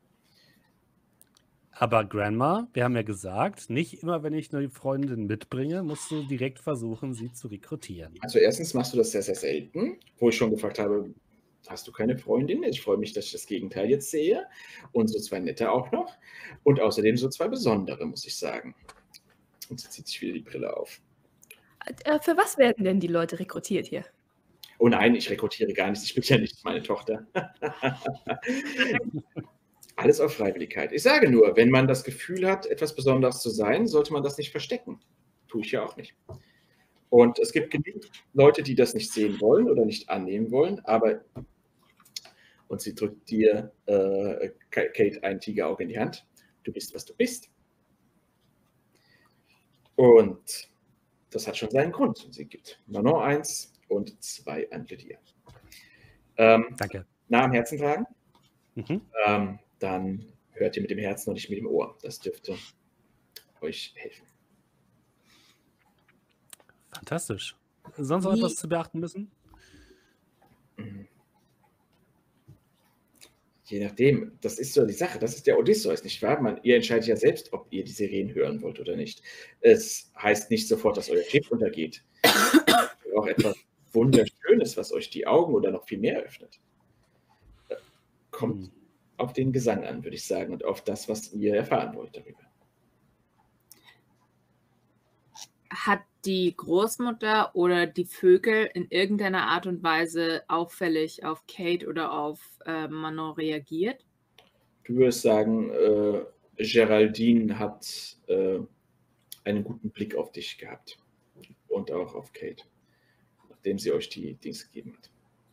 Aber Grandma, wir haben ja gesagt, nicht immer, wenn ich eine Freundin mitbringe, musst du direkt versuchen, sie zu rekrutieren. Also erstens machst du das sehr, sehr selten, wo ich schon gefragt habe, hast du keine Freundin? Ich freue mich, dass ich das Gegenteil jetzt sehe. Und so zwei nette auch noch. Und außerdem so zwei besondere, muss ich sagen. Und sie zieht sich wieder die Brille auf. Äh, für was werden denn die Leute rekrutiert hier? Oh nein, ich rekrutiere gar nichts. Ich bin ja nicht meine Tochter. Alles auf Freiwilligkeit. Ich sage nur, wenn man das Gefühl hat, etwas Besonderes zu sein, sollte man das nicht verstecken. Tue ich ja auch nicht. Und es gibt genügend Leute, die das nicht sehen wollen oder nicht annehmen wollen, aber, und sie drückt dir, äh, Kate, ein Tigerauge in die Hand. Du bist, was du bist. Und das hat schon seinen Grund. Sie gibt Manon eins und zwei an Lydia. Ähm, Danke. Nah am Herzen tragen. Mhm. Ähm, dann hört ihr mit dem Herzen und nicht mit dem Ohr. Das dürfte euch helfen. Fantastisch. Sonst noch Wie- etwas zu beachten müssen? Je nachdem, das ist so die Sache, das ist der Odysseus, nicht wahr? Man, ihr entscheidet ja selbst, ob ihr die Sirenen hören wollt oder nicht. Es heißt nicht sofort, dass euer Schiff untergeht. Auch etwas Wunderschönes, was euch die Augen oder noch viel mehr öffnet. Kommt Hm. auf den Gesang an, würde ich sagen, und auf das, was ihr erfahren wollt darüber. Hat die Großmutter oder die Vögel in irgendeiner Art und Weise auffällig auf Kate oder auf äh, Manon reagiert? Du würdest sagen, äh, Geraldine hat äh, einen guten Blick auf dich gehabt und auch auf Kate, nachdem sie euch die Dings gegeben hat.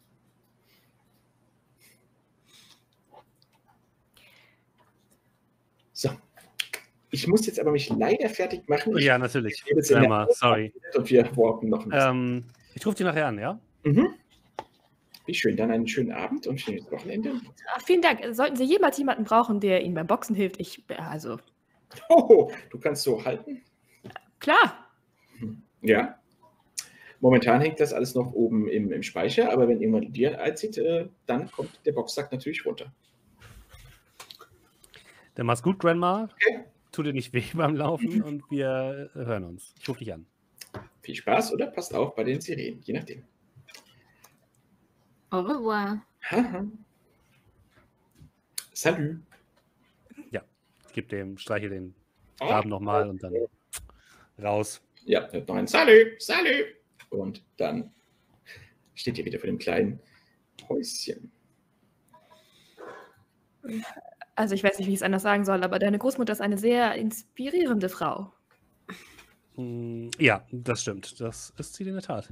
So, ich muss jetzt aber mich leider fertig machen. Ich Ja, natürlich. stehe jetzt in der Grandma, sorry. und wir walken noch ein bisschen. Ähm, ich rufe dich nachher an, ja? Mhm. Wie schön, dann einen schönen Abend und schönes Wochenende. Ach, vielen Dank. Sollten Sie jemals jemanden brauchen, der Ihnen beim Boxen hilft, ich, also, Oh, du kannst so halten? klar. Ja. Momentan hängt das alles noch oben im, im Speicher, aber wenn irgendwann dir einzieht, äh, dann kommt der Boxsack natürlich runter. Dann mach's gut, Grandma. Okay. Tut dir nicht weh beim Laufen und wir hören uns. Ich rufe dich an. Viel Spaß oder passt auf bei den Sirenen, je nachdem. Au revoir. Haha. Salut. Ich gebe dem, streiche den Oh. Raben nochmal und dann raus. Ja, hört noch ein Salut, Salut. Und dann steht ihr wieder vor dem kleinen Häuschen. Also ich weiß nicht, wie ich es anders sagen soll, aber deine Großmutter ist eine sehr inspirierende Frau. Mm, Ja, das stimmt. Das ist sie in der Tat.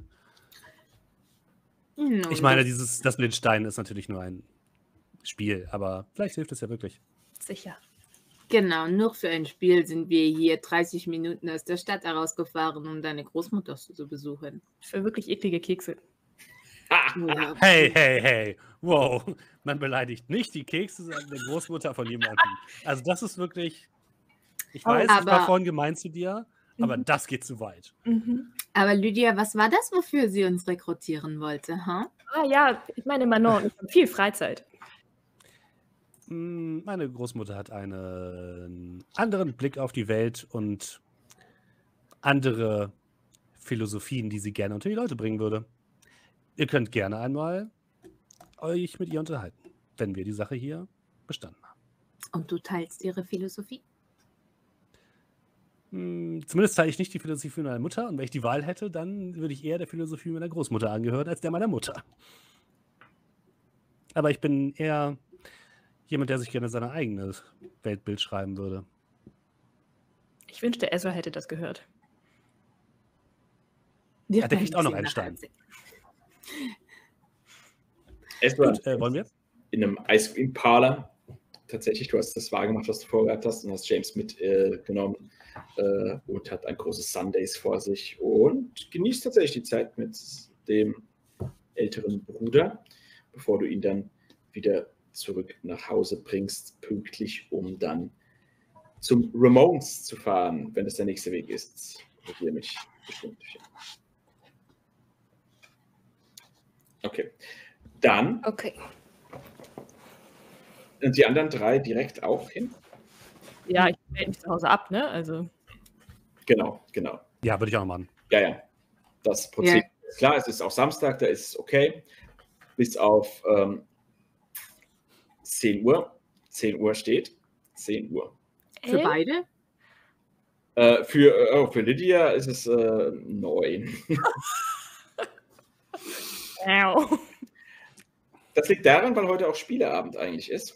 Nun, Ich meine, dieses, das mit den Steinen ist natürlich nur ein Spiel, aber vielleicht hilft es ja wirklich. Sicher. Genau, nur für ein Spiel sind wir hier dreißig Minuten aus der Stadt herausgefahren, um deine Großmutter zu besuchen. Für wirklich eklige Kekse. Ja. Hey, hey, hey, wow. Man beleidigt nicht die Kekse der Großmutter von jemandem. Also das ist wirklich, ich weiß, ich war aber- vorhin gemein zu dir, aber Mhm. das geht zu weit. Mhm. Aber Lydia, was war das, wofür sie uns rekrutieren wollte? Huh? Ah ja, ich meine, Manon und ich haben viel Freizeit. Mm, Meine Großmutter hat einen anderen Blick auf die Welt und andere Philosophien, die sie gerne unter die Leute bringen würde. Ihr könnt gerne einmal euch mit ihr unterhalten, wenn wir die Sache hier bestanden haben. Und du teilst ihre Philosophie? Mm, Zumindest teile ich nicht die Philosophie meiner Mutter und wenn ich die Wahl hätte, dann würde ich eher der Philosophie meiner Großmutter angehören als der meiner Mutter. Aber ich bin eher jemand, der sich gerne sein eigenes Weltbild schreiben würde. Ich wünschte, Ezra hätte das gehört. Ja, der kriegt auch noch einen Stein. Es war Gut, äh, wollen wir? in einem Ice Cream Parlor. Tatsächlich, du hast das wahrgemacht, was du vorgehabt hast, und hast James mitgenommen äh, und hat ein großes Sundays vor sich und genießt tatsächlich die Zeit mit dem älteren Bruder, bevor du ihn dann wieder zurück nach Hause bringst, pünktlich, um dann zum Ramones zu fahren, wenn es der nächste Weg ist. Wird ihr mich bestimmt finden. Okay. Dann Okay. und die anderen drei direkt auch hin? Ja, ich melde mich zu Hause ab, ne? Also, Genau, genau. Ja, würde ich auch noch machen. Ja, ja. Das Prozedere ist klar, es ist auch Samstag, da ist es okay. bis auf ähm, zehn Uhr. zehn Uhr steht. zehn Uhr. Für Elf? beide? Äh, für, äh, oh, für Lydia ist es äh, neun. Au. Das liegt daran, weil heute auch Spieleabend eigentlich ist.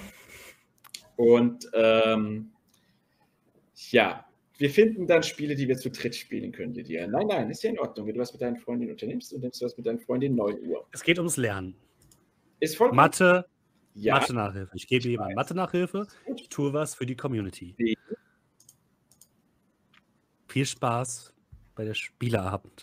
Und ähm, ja, wir finden dann Spiele, die wir zu dritt spielen können, Lydia. Nein, nein, ist ja in Ordnung. Wenn du was mit deinen Freundinnen unternimmst, und nimmst du was mit deinen Freundinnen neun Uhr. Es geht ums Lernen. Ist vollkommen Mathe, ja. Mathe-Nachhilfe. Ich gebe jemandem Mathe-Nachhilfe. Ich tue was für die Community. Die- Viel Spaß bei der Spieleabend.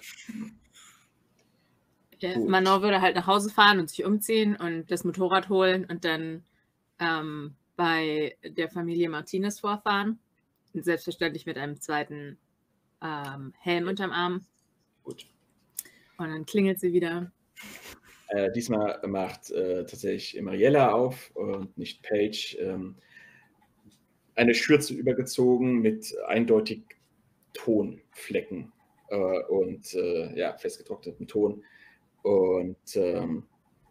Ja, Gut. Manon würde halt nach Hause fahren und sich umziehen und das Motorrad holen und dann ähm, bei der Familie Martinez vorfahren. Und selbstverständlich mit einem zweiten ähm, Helm unterm Arm. Gut. Und dann klingelt sie wieder. Äh, diesmal macht äh, tatsächlich Mariella auf und nicht Paige. Ähm, eine Schürze übergezogen mit eindeutig Tonflecken äh, und äh, ja, festgetrocknetem Ton. Und ähm,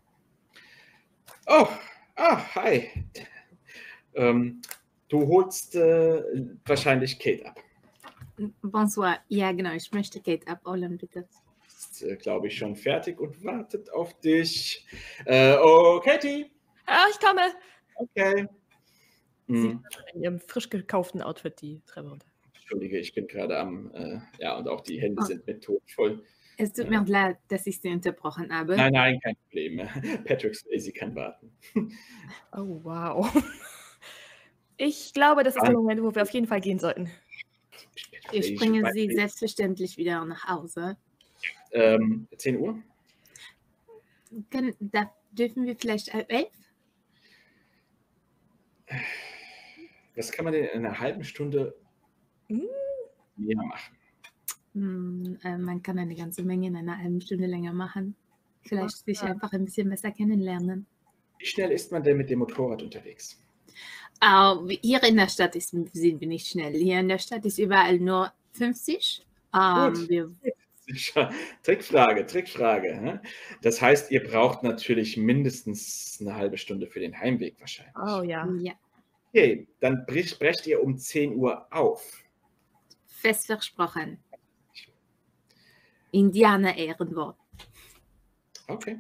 oh, ah, hi. Ähm, du holst äh, wahrscheinlich Kate ab. Bonsoir. Ja, genau, ich möchte Kate abholen, bitte. Ist, äh, glaube ich, schon fertig und wartet auf dich. Äh, oh, Katie. Ah, ich komme. Okay. Sie Hm. in ihrem frisch gekauften Outfit die Treppe runter. Entschuldige, ich bin gerade am, äh, ja, und auch die Hände Oh. sind mit Ton voll. Es tut mir leid, dass ich Sie unterbrochen habe. Nein, nein, kein Problem. Patrick Swayze kann warten. Oh, wow. Ich glaube, das ist der Moment, wo wir auf jeden Fall gehen sollten. Ich bringe Sie selbstverständlich wieder nach Hause. Ähm, zehn Uhr? Können, da dürfen wir vielleicht halb elf? Was kann man denn in einer halben Stunde Hm. mehr machen? Hm, äh, man kann eine ganze Menge in einer halben Stunde länger machen. Vielleicht sich einfach ein bisschen besser kennenlernen. Wie schnell ist man denn mit dem Motorrad unterwegs? Uh, hier in der Stadt ist, sind wir nicht schnell. Hier in der Stadt ist überall nur fünfzig. Ähm, Gut. wir, Sicher. Trickfrage, Trickfrage. hä? Das heißt, ihr braucht natürlich mindestens eine halbe Stunde für den Heimweg wahrscheinlich. Oh ja. ja, Okay, dann brech- brecht ihr um zehn Uhr auf. fest versprochen. Indianer Ehrenwort. Okay.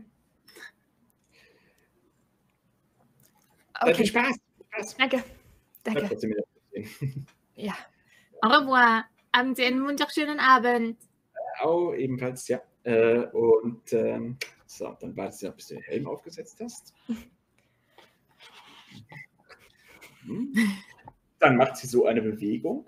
Dann Okay, viel Spaß. Spaß. danke. Bleibt Danke. trotzdem wieder stehen. Ja. Au revoir. Haben Sie einen wunderschönen Abend. Au, ebenfalls, ja. Äh, und ähm, so, dann wartest du noch, bis du den Helm aufgesetzt hast. Mhm. Dann macht sie so eine Bewegung.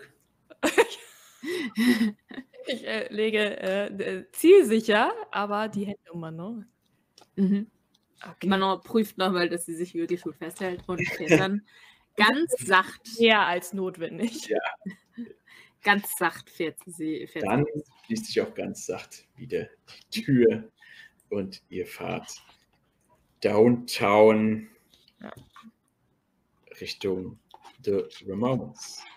Ich äh, lege äh, äh, zielsicher, aber die Hände um Manon. Mhm. Okay. Manon prüft nochmal, dass sie sich wirklich gut festhält und fährt dann ganz sacht, Mehr als notwendig. Ja. ganz sacht fährt sie. Fährt Dann sie. schließt sich auch ganz sacht wieder die Tür und ihr fahrt Downtown Ja. Richtung The Ramones.